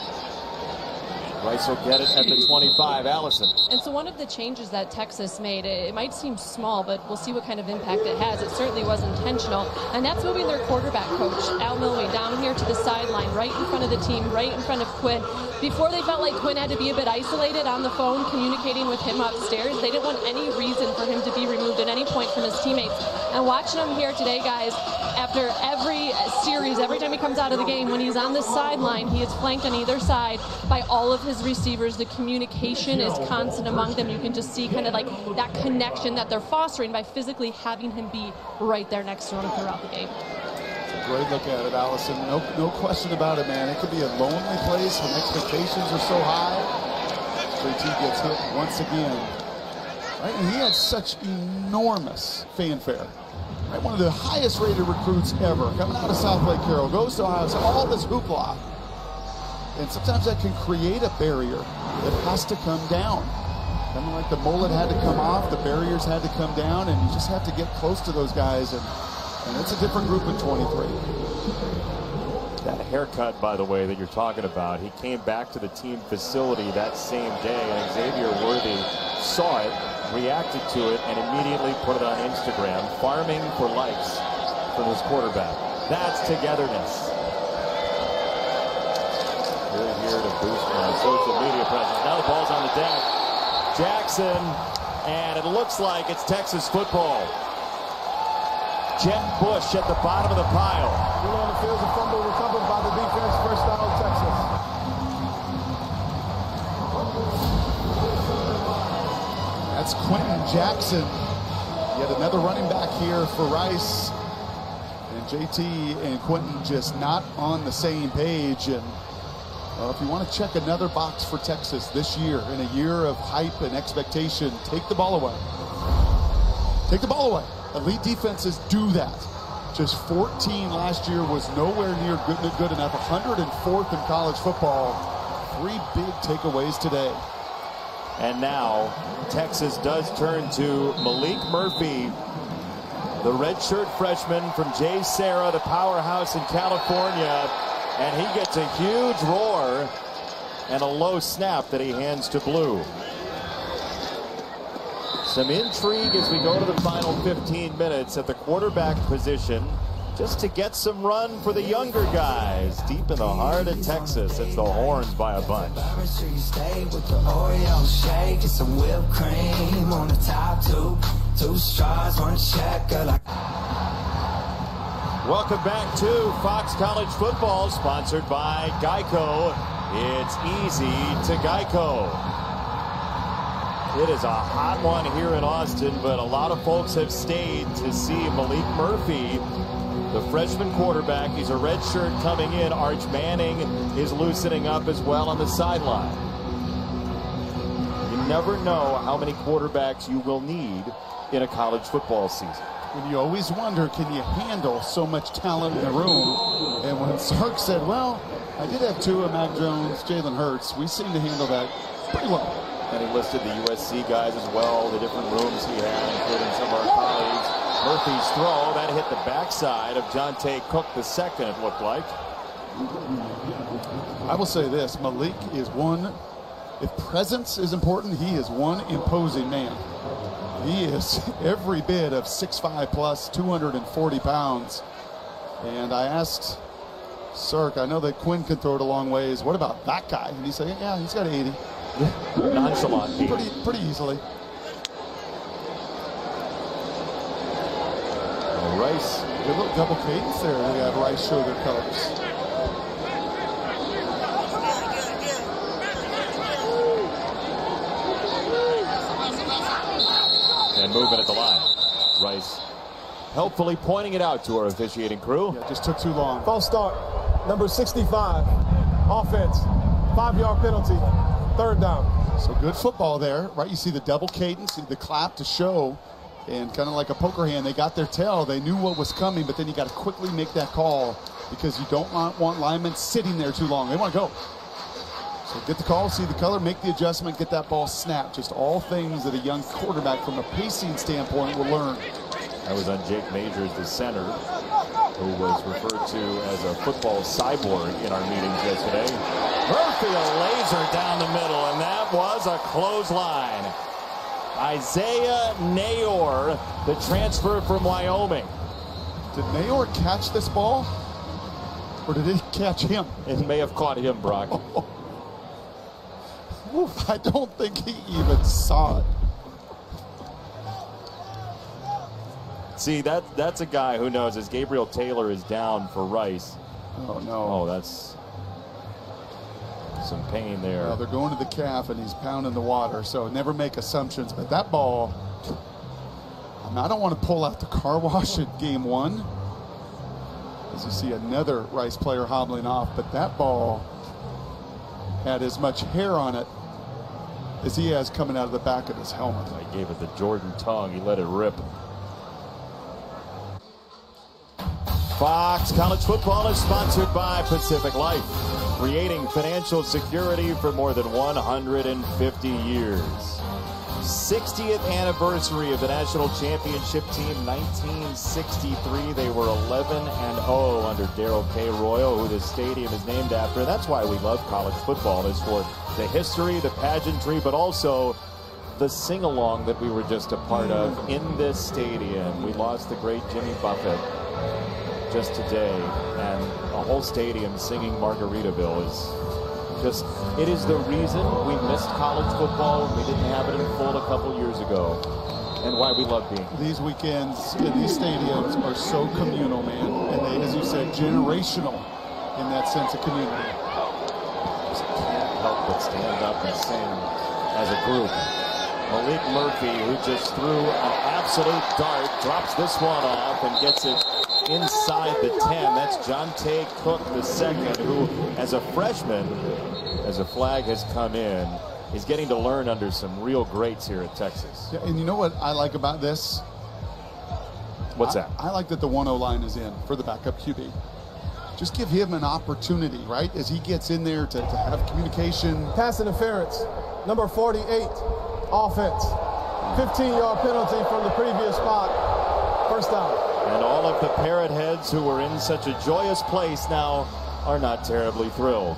Rice will get it at the twenty-five. Allison. And so one of the changes that Texas made, it might seem small, but we'll see what kind of impact it has. It certainly was intentional. And that's moving their quarterback coach, Al Milwee, down here to the sideline, right in front of the team, right in front of Quinn. Before, they felt like Quinn had to be a bit isolated on the phone, communicating with him upstairs. They didn't want any reason for him to be removed at any point from his teammates. And watching him here today, guys, after every series, every time he comes out of the game, when he's on the sideline, he is flanked on either side by all of his receivers. The communication is constant among them. You can just see kind of like that connection that they're fostering by physically having him be right there next to him throughout the game. Great look at it, Allison. No, no question about it, man. It could be a lonely place when expectations are so high. J T gets hit once again. Right? And he had such enormous fanfare. Right? One of the highest rated recruits ever. Coming out of South Lake Carroll, goes to Ohio, so all this hoopla. And sometimes that can create a barrier that has to come down. Kind of like the mullet had to come off, the barriers had to come down, and you just have to get close to those guys. And, and it's a different group in twenty-three. That haircut, by the way, that you're talking about, he came back to the team facility that same day, and Xavier Worthy saw it, reacted to it, and immediately put it on Instagram. Farming for likes from his quarterback. That's togetherness. We're here to boost my social media presence. Now the ball's on the deck. Jackson, and it looks like it's Texas football. Jet Bush at the bottom of the pile. Still on the field, a fumble recovered by the defense. First down, Texas. That's Quentin Jackson. Yet another running back here for Rice. And J T and Quentin just not on the same page. And well, if you want to check another box for Texas this year, in a year of hype and expectation, take the ball away. Take the ball away. Elite defenses do that. Just fourteen last year was nowhere near good, good enough. one hundred fourth in college football. Three big takeaways today. And now Texas does turn to Malik Murphy, the redshirt freshman from Jay Serra, the powerhouse in California. And he gets a huge roar and a low snap that he hands to Blue. Some intrigue as we go to the final fifteen minutes at the quarterback position, just to get some run for the younger guys deep in the heart of Texas. It's the Horns by a bunch. Welcome back to Fox College Football, sponsored by Geico. It's easy to Geico. It is a hot one here in Austin, but a lot of folks have stayed to see Malik Murphy the freshman quarterback. He's a red shirt coming in. Arch Manning is loosening up as well on the sideline. You never know how many quarterbacks you will need in a college football season. And you always wonder, can you handle so much talent in the room? And when Sark said, well, I did have Tua, Mac Jones, Jalen Hurts, we seem to handle that pretty well. And he listed the U S C guys as well, the different rooms he had, including some of our colleagues. Murphy's throw, that hit the backside of Jonte Cook the second, it looked like. I will say this, Malik is one, if presence is important, he is one imposing man. He is every bit of six five plus, two hundred forty pounds. And I asked Sark, I know that Quinn can throw it a long ways. What about that guy? And he said, yeah, he's got eighty. Nonchalant. Pretty, pretty easily. And Rice. Good little double cadence there. We have Rice show their colors. And movement at the line. Rice helpfully pointing it out to our officiating crew. Yeah, just took too long. False start. Number sixty-five. Offense. Five-yard penalty. Third down. So good football there, right? You see the double cadence, the clap to show, and kind of like a poker hand, they got their tell. They knew what was coming, but then you got to quickly make that call because you don't want, want linemen sitting there too long. They want to go. So get the call, see the color, make the adjustment, get that ball snapped. Just all things that a young quarterback from a pacing standpoint will learn. That was on Jake Majors, the center, who was referred to as a football cyborg in our meetings yesterday. Murphy, a laser down the middle, and that was a clothesline. Isaiah Nayor, the transfer from Wyoming. Did Nayor catch this ball? Or did it catch him? It may have caught him, Brock. I don't think he even saw it. See, that that's a guy who knows as Gabriel Taylor is down for Rice. Oh, no. Oh, that's some pain there. Well, they're going to the calf, and he's pounding the water, so never make assumptions. But that ball, I mean, I don't want to pull out the car wash at game one, as you see another Rice player hobbling off, but that ball had as much hair on it as he has coming out of the back of his helmet. I gave it the Jordan tongue. He let it rip. Fox College Football is sponsored by Pacific Life, creating financial security for more than one hundred fifty years. sixtieth anniversary of the national championship team, nineteen sixty-three. They were eleven and oh under Darrell K. Royal, who this stadium is named after. That's why we love college football, is for the history, the pageantry, but also the sing-along that we were just a part of in this stadium. We lost the great Jimmy Buffett just today, and a whole stadium singing Margaritaville is just, it is the reason we missed college football and we didn't have it in full a couple years ago, and why we love being. These weekends in these stadiums are so communal, man, and they, as you said, generational in that sense of community. Just can't help but stand up and sing as a group. Malik Murphy, who just threw an absolute dart, drops this one off and gets it inside the ten. That's Jonte Cook the second, who, as a freshman, as a flag has come in, is getting to learn under some real greats here at Texas. Yeah, and you know what I like about this? What's I, that? I like that the one oh line is in for the backup Q B. Just give him an opportunity, right, as he gets in there to, to have communication. Pass interference, number forty-eight, offense. fifteen-yard penalty from the previous spot. First down. And all of the Parrot heads who were in such a joyous place now are not terribly thrilled.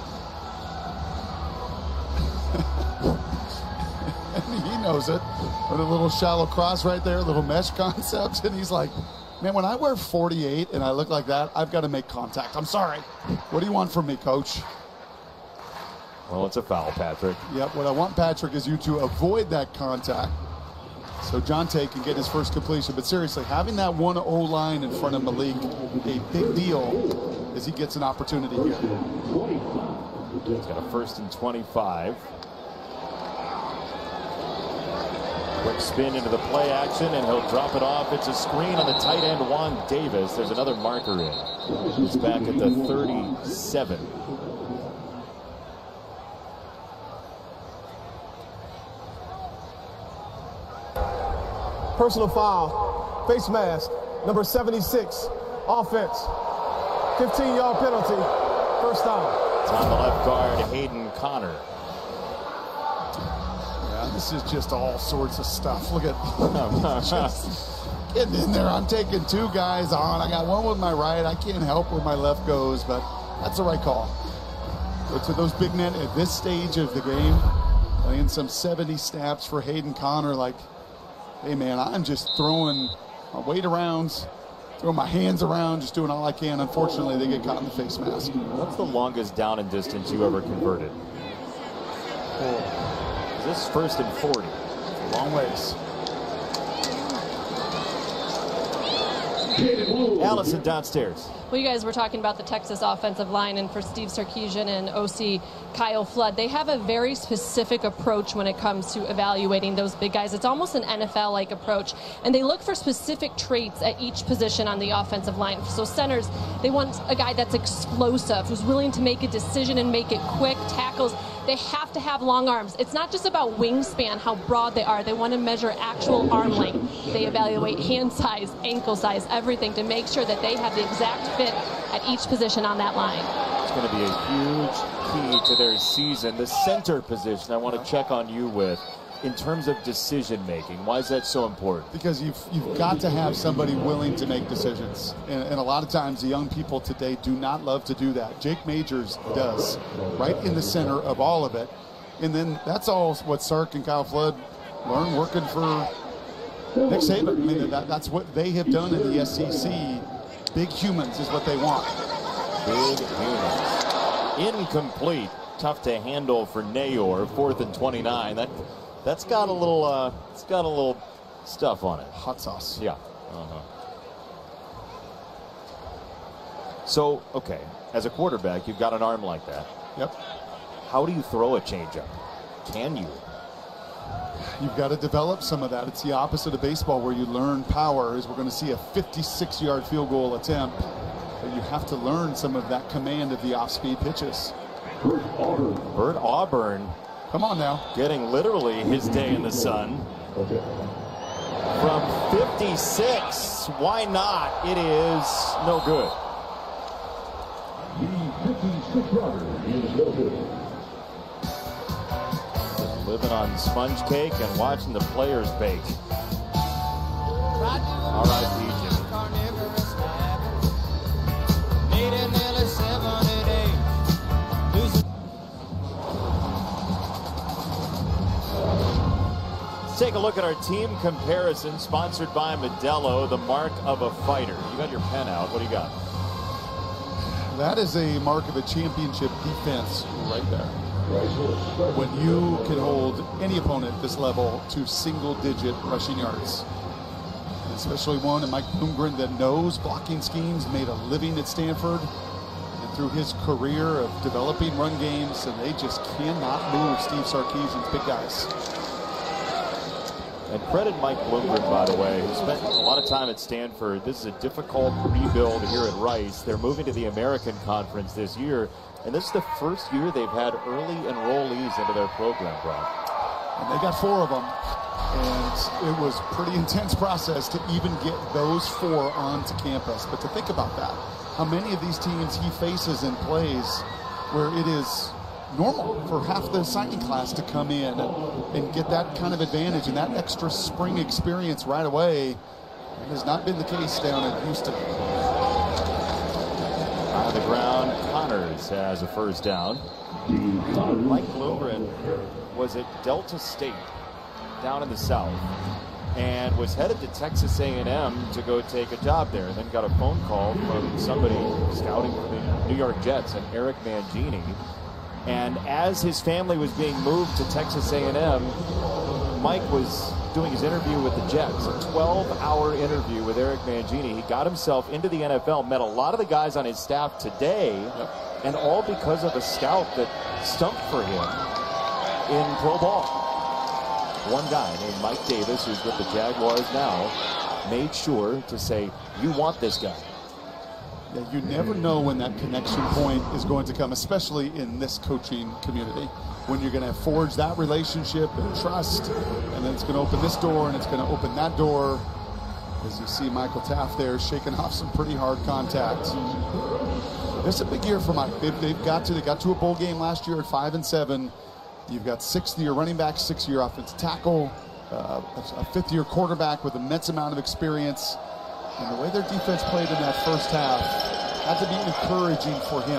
He knows it. With a little shallow cross right there, a little mesh concept, and he's like, man, when I wear forty-eight and I look like that, I've got to make contact. I'm sorry. What do you want from me, coach? Well, it's a foul, Patrick. Yep, what I want, Patrick, is you to avoid that contact so Jonte can get his first completion. But seriously, having that one oh line in front of Malik, a big deal as he gets an opportunity here. He's got a first and twenty-five. Quick spin into the play action, and he'll drop it off. It's a screen on the tight end, Juan Davis. There's another marker in. It's back at the thirty-seven. Personal foul, face mask, number seventy-six, offense, fifteen yard penalty, first down. It's on the left guard, Hayden Connor. Yeah, this is just all sorts of stuff. Look at just getting in there. I'm taking two guys on. I got one with my right. I can't help where my left goes, but that's the right call. But to those big men at this stage of the game, playing some seventy snaps for Hayden Connor, like, hey, man, I'm just throwing my weight around, throwing my hands around, just doing all I can. Unfortunately, they get caught in the face mask. What's the longest down and distance you ever converted? Is this first and forty? It's a long ways. Allison downstairs. Well, you guys were talking about the Texas offensive line, and for Steve Sarkisian and O C Kyle Flood, they have a very specific approach when it comes to evaluating those big guys. It's almost an N F L-like approach, and they look for specific traits at each position on the offensive line. So centers, they want a guy that's explosive, who's willing to make a decision and make it quick. Tackles, they have to have long arms. It's not just about wingspan, how broad they are. They want to measure actual arm length. They evaluate hand size, ankle size, everything to make sure that they have the exact fit at each position on that line. It's going to be a huge key to their season. The center position I want to check on you with in terms of decision making. Why is that so important? Because you've you've got to have somebody willing to make decisions, and, and a lot of times the young people today do not love to do that. Jake Majors does, right in the center of all of it, and then that's all what Sark and Kyle Flood learned working for Nick Saban. I mean, that, that's what they have done in the S E C. Big humans is what they want. Big humans. Incomplete. Tough to handle for Nayor. Fourth and twenty-nine. That that's got a little. Uh, it's got a little stuff on it. Hot sauce. Yeah. Uh-huh. So okay, as a quarterback, you've got an arm like that. Yep. How do you throw a changeup? Can you? You've got to develop some of that. It's the opposite of baseball, where you learn power. Is we're going to see a fifty-six yard field goal attempt, but you have to learn some of that command of the off-speed pitches. Bert Auburn. Bert Auburn. Come on now. Getting literally his day in the sun. From fifty-six. Why not? It is no good. The fifty-six yarder is no good. Living on sponge cake and watching the players bake. All right, P J. Let's take a look at our team comparison, sponsored by Modelo, the mark of a fighter. You got your pen out. What do you got? That is a mark of a championship defense right there. When you can hold any opponent at this level to single-digit rushing yards. And especially one in Mike Bloomgren that knows blocking schemes, made a living at Stanford, and through his career of developing run games, and they just cannot move Steve Sarkisian's big guys. And credit Mike Bloomgren, by the way, who spent a lot of time at Stanford. This is a difficult rebuild here at Rice. They're moving to the American Conference this year. And this is the first year they've had early enrollees into their program, Brock. And they got four of them. And it was a pretty intense process to even get those four onto campus. But to think about that, how many of these teams he faces and plays where it is normal for half the signing class to come in and, and get that kind of advantage and that extra spring experience right away. It has not been the case down in Houston. On the ground, Connors has a first down. Mike Bloomgren was at Delta State down in the South and was headed to Texas A and M to go take a job there, and then got a phone call from somebody scouting for the New York Jets, and Eric Mangini. And as his family was being moved to Texas A and M, Mike was doing his interview with the Jets, a twelve hour interview with Eric Mangini. He got himself into the N F L, met a lot of the guys on his staff today, and all because of a scout that stumped for him in pro ball. one guy named Mike Davis, who's with the Jaguars now, made sure to say, you want this guy. Yeah, you never know when that connection point is going to come, especially in this coaching community, when you're going to forge that relationship and trust, and then it's going to open this door and it's going to open that door. As you see Michael Taft there shaking off some pretty hard contact. It's a big year for Mike. They've, they've got to they got to a bowl game last year at five and seven. You've got sixth-year running back, six-year offensive tackle, uh, a fifth-year quarterback with an immense amount of experience. And the way their defense played in that first half had to be encouraging for him.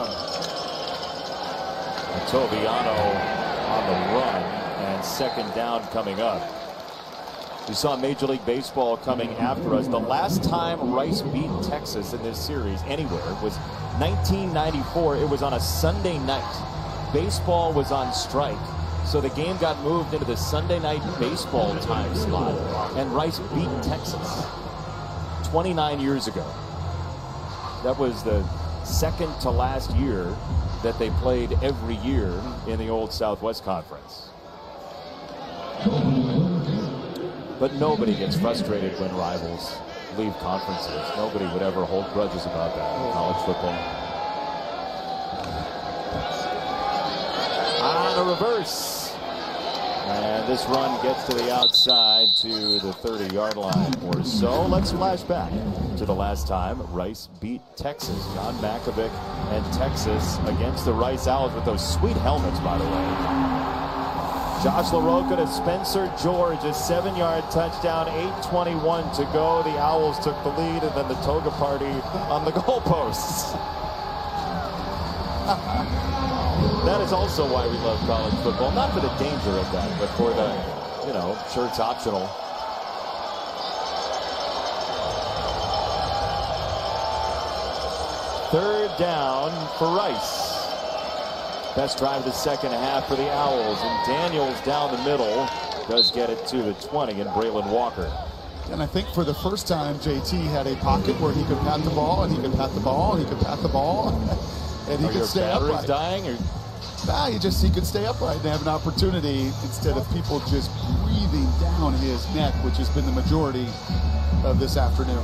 Toviano on the run, and second down coming up. We saw Major League Baseball coming after us. The last time Rice beat Texas in this series anywhere was nineteen ninety-four. It was on a Sunday night. Baseball was on strike, so the game got moved into the Sunday night baseball time slot, and Rice beat Texas twenty-nine years ago. That was the second to last year that they played every year in the old Southwest Conference. But nobody gets frustrated when rivals leave conferences. Nobody would ever hold grudges about that in college football. On a reverse. And this run gets to the outside to the thirty-yard line or so. Let's flash back to the last time Rice beat Texas. John Makovic and Texas against the Rice Owls with those sweet helmets, by the way. Josh LaRocca to Spencer George, a seven-yard touchdown, eight twenty-one to go. The Owls took the lead, and then the toga party on the goalposts. That is also why we love college football. Not for the danger of that, but for the, you know, shirts optional. Third down for Rice. Best drive of the second half for the Owls, and Daniels down the middle does get it to the twenty, and Braylon Walker. And I think for the first time, J T had a pocket where he could pat the ball, and he could pat the ball, and he could pat the ball, and he Are could your stay batteries upright. dying, or? Nah, he just he could stay upright and have an opportunity instead of people just breathing down his neck, which has been the majority of this afternoon.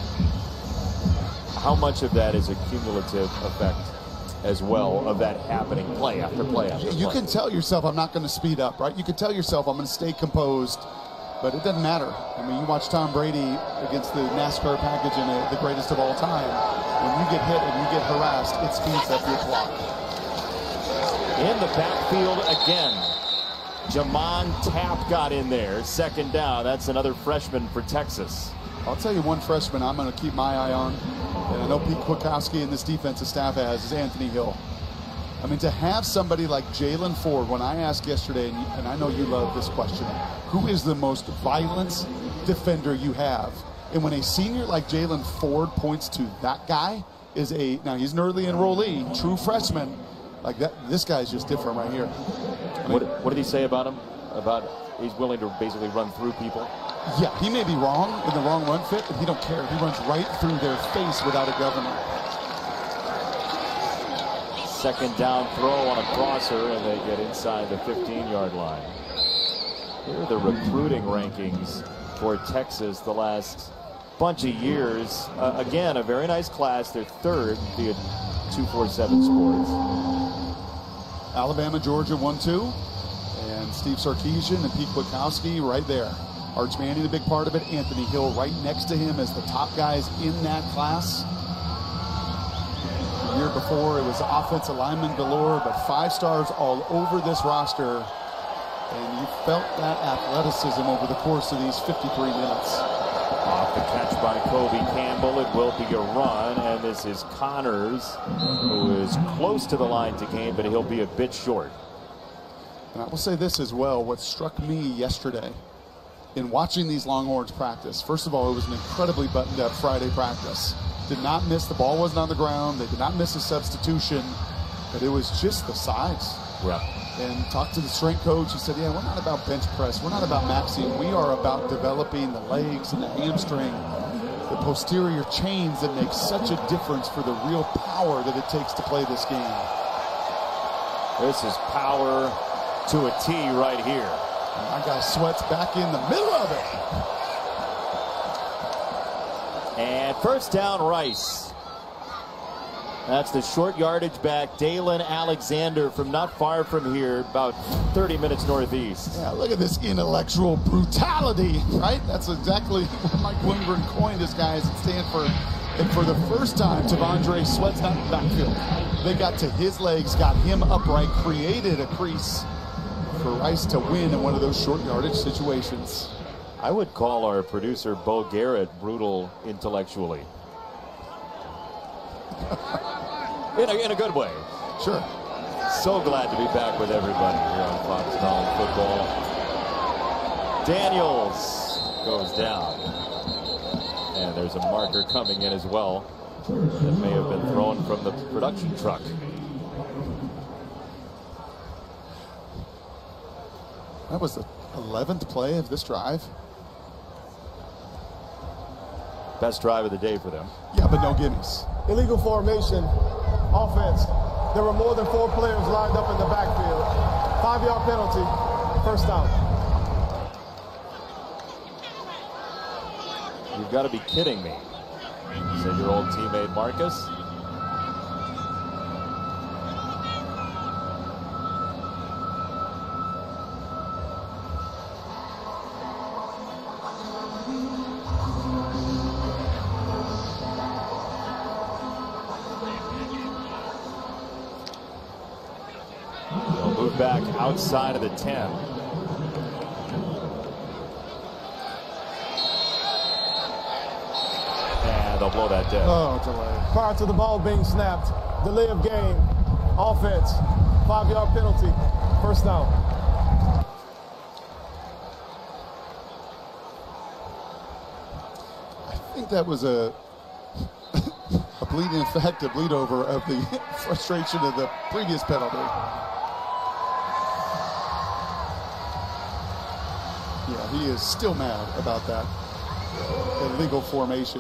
How much of that is a cumulative effect as well of that happening play after play after play? You can tell yourself, I'm not going to speed up, right? You can tell yourself, I'm going to stay composed, but it doesn't matter. I mean, you watch Tom Brady against the NASCAR package in a, the greatest of all time. When you get hit and you get harassed, it speeds up your clock. In the backfield again. Jamon Tapp got in there. Second down. That's another freshman for Texas. I'll tell you one freshman I'm going to keep my eye on, and I know Pete Kwiatkowski and this defensive staff has, is Anthony Hill. I mean, to have somebody like Jalen Ford, when I asked yesterday, and, and I know you love this question, who is the most violent defender you have? And when a senior like Jalen Ford points to that guy, is a, now he's an early enrollee, true freshman, like that, this guy's just different right here. I mean, what, what did he say about him? About he's willing to basically run through people? Yeah, he may be wrong in the wrong run fit, but he don't care. He runs right through their face without a governor. Second down throw on a crosser, and they get inside the fifteen-yard line. Here are the recruiting rankings for Texas the last bunch of years. Uh, again, a very nice class. They're third via two forty-seven Sports. Alabama, Georgia, one two. And Steve Sarkisian and Pete Kwiatkowski right there. Arch Manning, a big part of it. Anthony Hill right next to him as the top guys in that class. The year before, it was offensive lineman galore, but five stars all over this roster. And you felt that athleticism over the course of these fifty-three minutes. Off the catch by Kobe Campbell. It will be a run, and this is Connors, who is close to the line to gain, but he'll be a bit short. And I will say this as well. What struck me yesterday in watching these Longhorns practice, first of all, it was an incredibly buttoned up Friday practice. Did not miss, the ball wasn't on the ground. They did not miss a substitution, but it was just the size. Yeah. And talked to the strength coach. He said, yeah, we're not about bench press. We're not about maxing. We are about developing the legs and the hamstring, the posterior chains that make such a difference for the real power that it takes to play this game. This is power to a T right here. My guy Sweat's back in the middle of it. And first down, Rice. That's the short yardage back, Dalen Alexander, from not far from here, about thirty minutes northeast. Yeah, look at this intellectual brutality, right? That's exactly what Mike Bloomgren coined his guys at Stanford. And for the first time, Tavondre Sweat's not in the backfield. They got to his legs, got him upright, created a crease for Rice to win in one of those short yardage situations. I would call our producer, Bo Garrett, brutal intellectually. in, a, in a good way. Sure. So glad to be back with everybody here on Fox College Football. Daniels goes down. And there's a marker coming in as well that may have been thrown from the production truck. That was the eleventh play of this drive. Best drive of the day for them. Yeah, but no gimmies. Illegal formation, offense. There were more than four players lined up in the backfield. Five-yard penalty, first down. You've got to be kidding me, said your old teammate Marcus. They'll move back outside of the ten. They'll blow that dead. Oh, delay. Prior to the ball being snapped, delay of game, offense, five-yard penalty, first down. I think that was a a bleed-in effect, a bleed-over of the frustration of the previous penalty. Yeah, he is still mad about that illegal formation.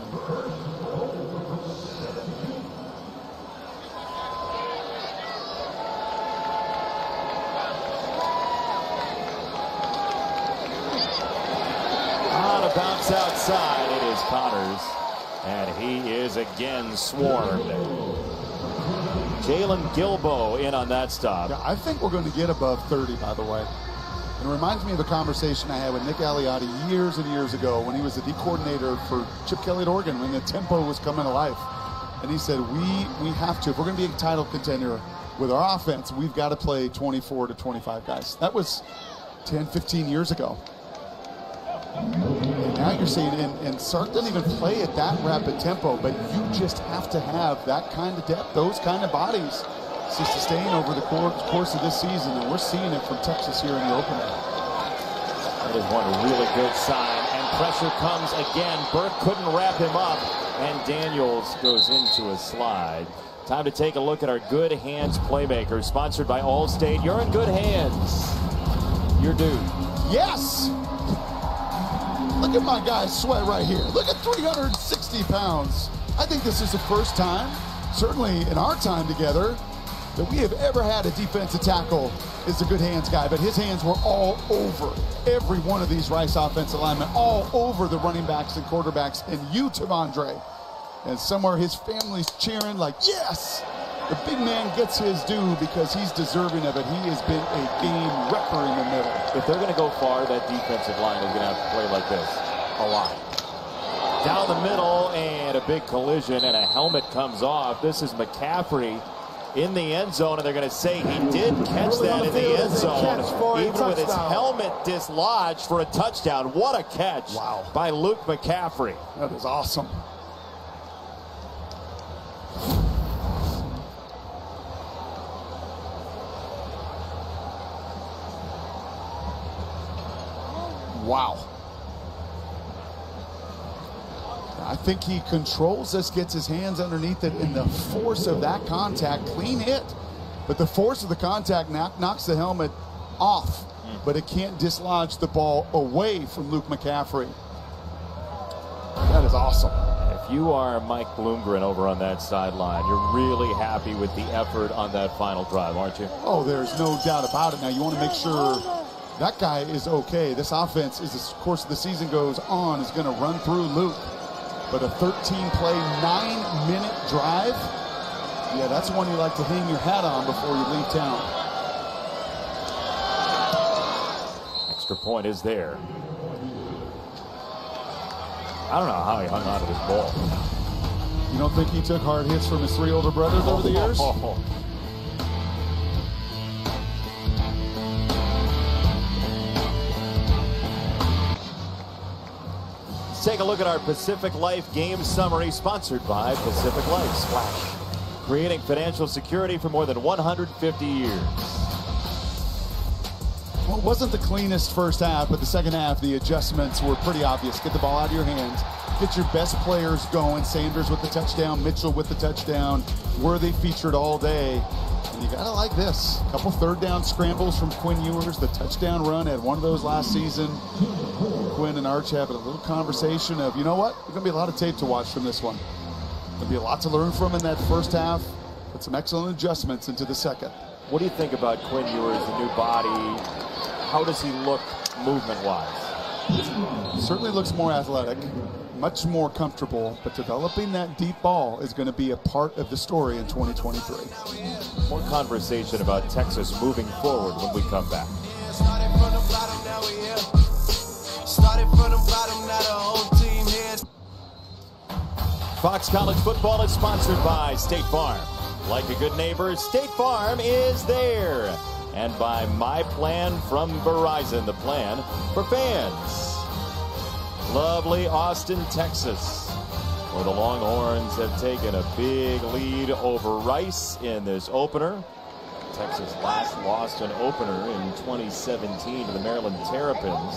On a bounce outside, it is Connors, and he is again swarmed. Jalen Gilbo in on that stop. Yeah, I think we're going to get above thirty, by the way. It reminds me of a conversation I had with Nick Aliotti years and years ago when he was the D coordinator for Chip Kelly at Oregon when the tempo was coming to life. And he said, we we have to, if we're going to be a title contender with our offense, we've got to play twenty-four to twenty-five guys. That was ten, fifteen years ago. And now you're saying, and, and Sark doesn't even play at that rapid tempo, but you just have to have that kind of depth, those kind of bodies to sustain over the course of this season, and we're seeing it from Texas here in the opener. That is one really good sign, and pressure comes again. Burke couldn't wrap him up, and Daniels goes into a slide. Time to take a look at our Good Hands Playmaker, sponsored by Allstate. You're in good hands. Your dude. Yes! Look at my guy Sweat right here. Look at three hundred sixty pounds. I think this is the first time, certainly in our time together, that we have ever had a defensive tackle is a Good Hands guy, but his hands were all over every one of these Rice offensive linemen, all over the running backs and quarterbacks, and you, Tavondre. And somewhere his family's cheering like, yes! The big man gets his due because he's deserving of it. He has been a game wrecker in the middle. If they're going to go far, that defensive line is going to have to play like this a lot. Down the middle, and a big collision, and a helmet comes off. This is McCaffrey in the end zone, and they're going to say he did catch that in the end zone, even with his helmet dislodged for a touchdown. What a catch wow. by Luke McCaffrey. That is awesome. Wow. I think he controls this, gets his hands underneath it, and the force of that contact, clean hit. But the force of the contact knock, knocks the helmet off, but it can't dislodge the ball away from Luke McCaffrey. That is awesome. If you are Mike Bloomgren over on that sideline, you're really happy with the effort on that final drive, aren't you? Oh, there's no doubt about it. Now, you want to make sure that guy is okay. This offense, as the course of the season goes on, is going to run through Luke. But a thirteen play, nine minute drive, yeah, that's one you like to hang your hat on before you leave town. Extra point is there. I don't know how he hung on to this ball. You don't think he took hard hits from his three older brothers over the years? Oh. Let's take a look at our Pacific Life game summary, sponsored by Pacific Life. Splash. Creating financial security for more than one hundred fifty years. Well, it wasn't the cleanest first half, but the second half, the adjustments were pretty obvious. Get the ball out of your hands. Get your best players going. Sanders with the touchdown, Mitchell with the touchdown. Worthy featured all day. And you gotta like this. A couple third down scrambles from Quinn Ewers. The touchdown run had one of those last season. Quinn and Arch having a little conversation of, you know what? There's gonna be a lot of tape to watch from this one. There'll be a lot to learn from in that first half, but some excellent adjustments into the second. What do you think about Quinn Ewers, the new body? How does he look movement-wise? Certainly looks more athletic, much more comfortable, but developing that deep ball is going to be a part of the story in twenty twenty-three. More conversation about Texas moving forward when we come back. Started from the bottom, now we here. Started from the bottom, now the whole team here. Fox College Football is sponsored by State Farm. Like a good neighbor, State Farm is there. And by My Plan from Verizon, the plan for fans. Lovely Austin, Texas, where the Longhorns have taken a big lead over Rice in this opener. Texas last lost an opener in twenty seventeen to the Maryland Terrapins.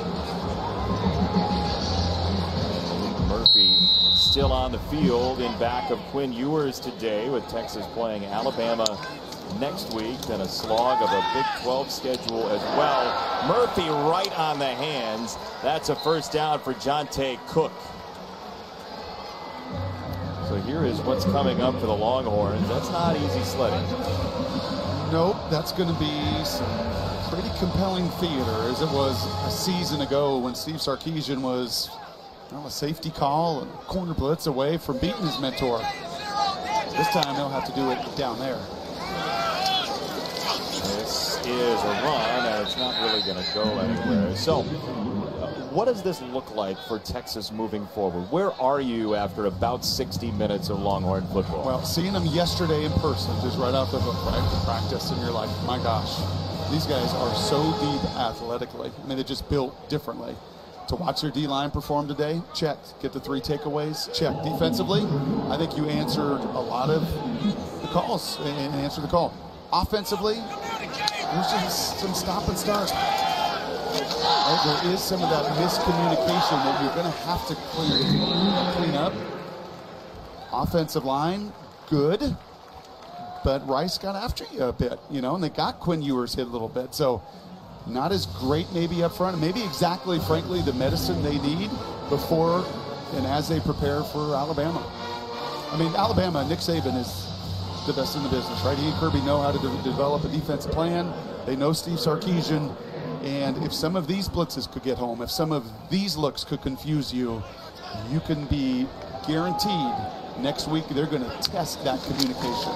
Malik Murphy still on the field in back of Quinn Ewers today, with Texas playing Alabama next week, and a slog of a Big twelve schedule as well. Murphy right on the hands. That's a first down for Jonte Cook. So here is what's coming up for the Longhorns. That's not easy sledding. Nope, that's going to be some pretty compelling theater, as it was a season ago when Steve Sarkisian was, well, a safety call and corner blitz away from beating his mentor. This time they'll have to do it down there. This is a run, and it's not really going to go anywhere. So, uh, what does this look like for Texas moving forward? Where are you after about sixty minutes of Longhorn football? Well, seeing them yesterday in person, just right off the hook, right, to practice, and you're like, my gosh, these guys are so deep athletically. I mean, they're just built differently. To watch their D-line perform today, check. Get the three takeaways, check. Defensively, I think you answered a lot of the calls and answered the call. Offensively, there's just some stop and start. Right? There is some of that miscommunication that you're going to have to clean, clean up. Offensive line, good, but Rice got after you a bit, you know, and they got Quinn Ewers hit a little bit. So not as great maybe up front, maybe exactly, frankly, the medicine they need before and as they prepare for Alabama. I mean, Alabama, Nick Saban is the best in the business, right? He and Kirby know how to de develop a defensive plan. They know Steve Sarkisian. And if some of these blitzes could get home, if some of these looks could confuse you, you can be guaranteed next week they're going to test that communication.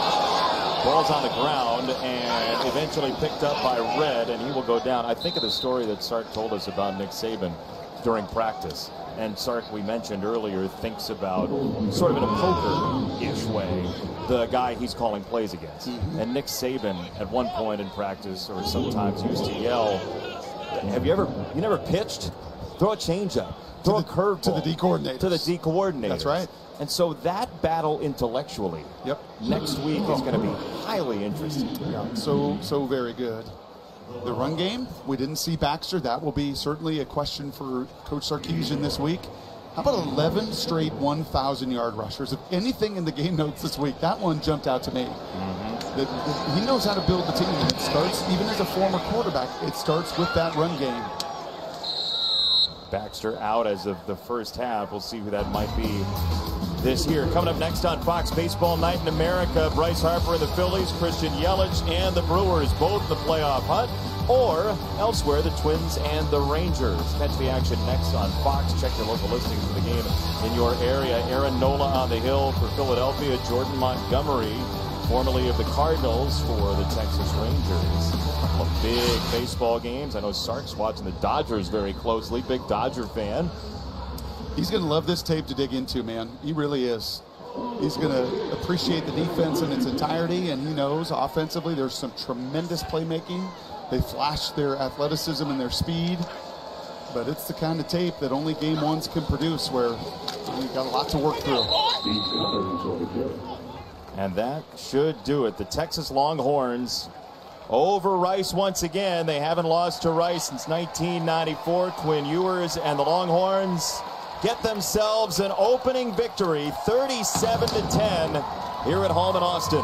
Ball's on the ground and eventually picked up by Red, and he will go down. I think of the story that Sark told us about Nick Saban during practice. And Sark, we mentioned earlier, thinks about sort of in a poker-ish way the guy he's calling plays against. Mm-hmm. And Nick Saban at one point in practice, or sometimes used to yell, have you ever, you never pitched? Throw a changeup. Throw to a curveball. To the D coordinator. To the D coordinator. That's right. And so that battle intellectually, yep, next week is going to be highly interesting. Yeah, so, so very good. The run game, we didn't see Baxter. That will be certainly a question for Coach Sarkisian this week. How about eleven straight one thousand yard rushers? If anything in the game notes this week, that one jumped out to me. Mm-hmm. the, the, he knows how to build the team, and it starts, even as a former quarterback, it starts with that run game. Baxter out as of the first half. We'll see who that might be this year. Coming up next on Fox Baseball Night in America, Bryce Harper and the Phillies, Christian Yelich and the Brewers, both in the playoff hunt. or elsewhere, the Twins and the Rangers. Catch the action next on Fox. Check your local listings for the game in your area. Aaron Nola on the hill for Philadelphia. Jordan Montgomery, formerly of the Cardinals, for the Texas Rangers. A couple of big baseball games. I know Sark's watching the Dodgers very closely. Big Dodger fan. He's going to love this tape to dig into, man. He really is. He's going to appreciate the defense in its entirety, and he knows offensively there's some tremendous playmaking. They flash their athleticism and their speed, but it's the kind of tape that only game ones can produce, where you've got a lot to work through. And that should do it. The Texas Longhorns over Rice once again. They haven't lost to Rice since nineteen ninety-four. Quinn Ewers and the Longhorns get themselves an opening victory, thirty-seven to ten, here at home in Austin.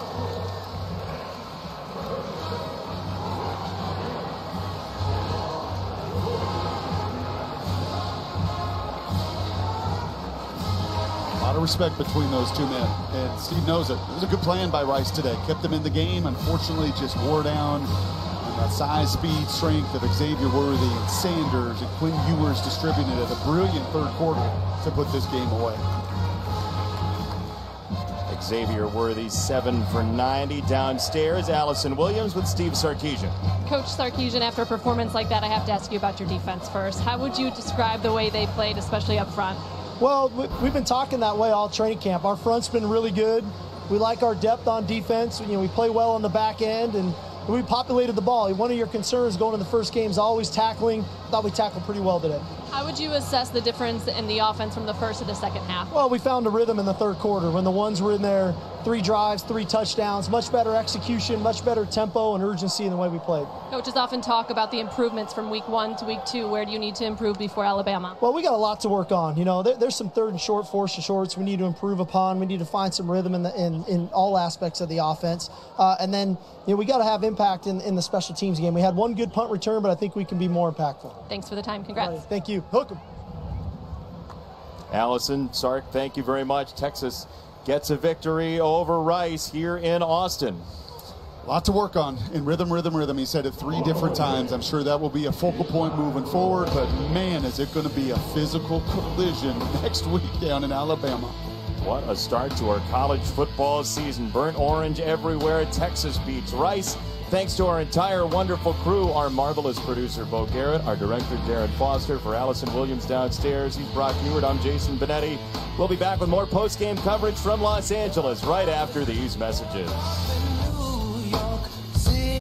A lot of respect between those two men, and Steve knows it. It was a good plan by Rice today. Kept them in the game. Unfortunately, just wore down that size, speed, strength of Xavier Worthy and Sanders, and Quinn Ewers distributed a brilliant third quarter to put this game away. Xavier Worthy, seven for ninety. Downstairs, Allison Williams with Steve Sarkisian. Coach Sarkisian, after a performance like that, I have to ask you about your defense first. How would you describe the way they played, especially up front? Well, we've been talking that way all training camp. Our front's been really good. We like our depth on defense. You know, we play well on the back end, and we populated the ball. One of your concerns going into the first game is always tackling. Thought we tackled pretty well today. How would you assess the difference in the offense from the first to the second half? Well, we found a rhythm in the third quarter when the ones were in there. Three drives, three touchdowns, much better execution, much better tempo and urgency in the way we played. Coaches often talk about the improvements from week one to week two. Where do you need to improve before Alabama? Well, we got a lot to work on. You know, there, there's some third and short, fourth and shorts we need to improve upon. We need to find some rhythm in the, in, in all aspects of the offense. Uh, and then, you know, we got to have impact in, in the special teams game. We had one good punt return, but I think we can be more impactful. Thanks for the time. Congrats. Right, thank you. Hook 'em. Allison, Sark, thank you very much. Texas gets a victory over Rice here in Austin. A lot to work on in rhythm, rhythm, rhythm. He said it three different times. I'm sure that will be a focal point moving forward, but man, is it going to be a physical collision next week down in Alabama. What a start to our college football season. Burnt orange everywhere. Texas beats Rice. Thanks to our entire wonderful crew, our marvelous producer, Bo Garrett, our director, Darren Foster. For Allison Williams downstairs, he's Brock Ewart. I'm Jason Benetti. We'll be back with more post-game coverage from Los Angeles right after these messages.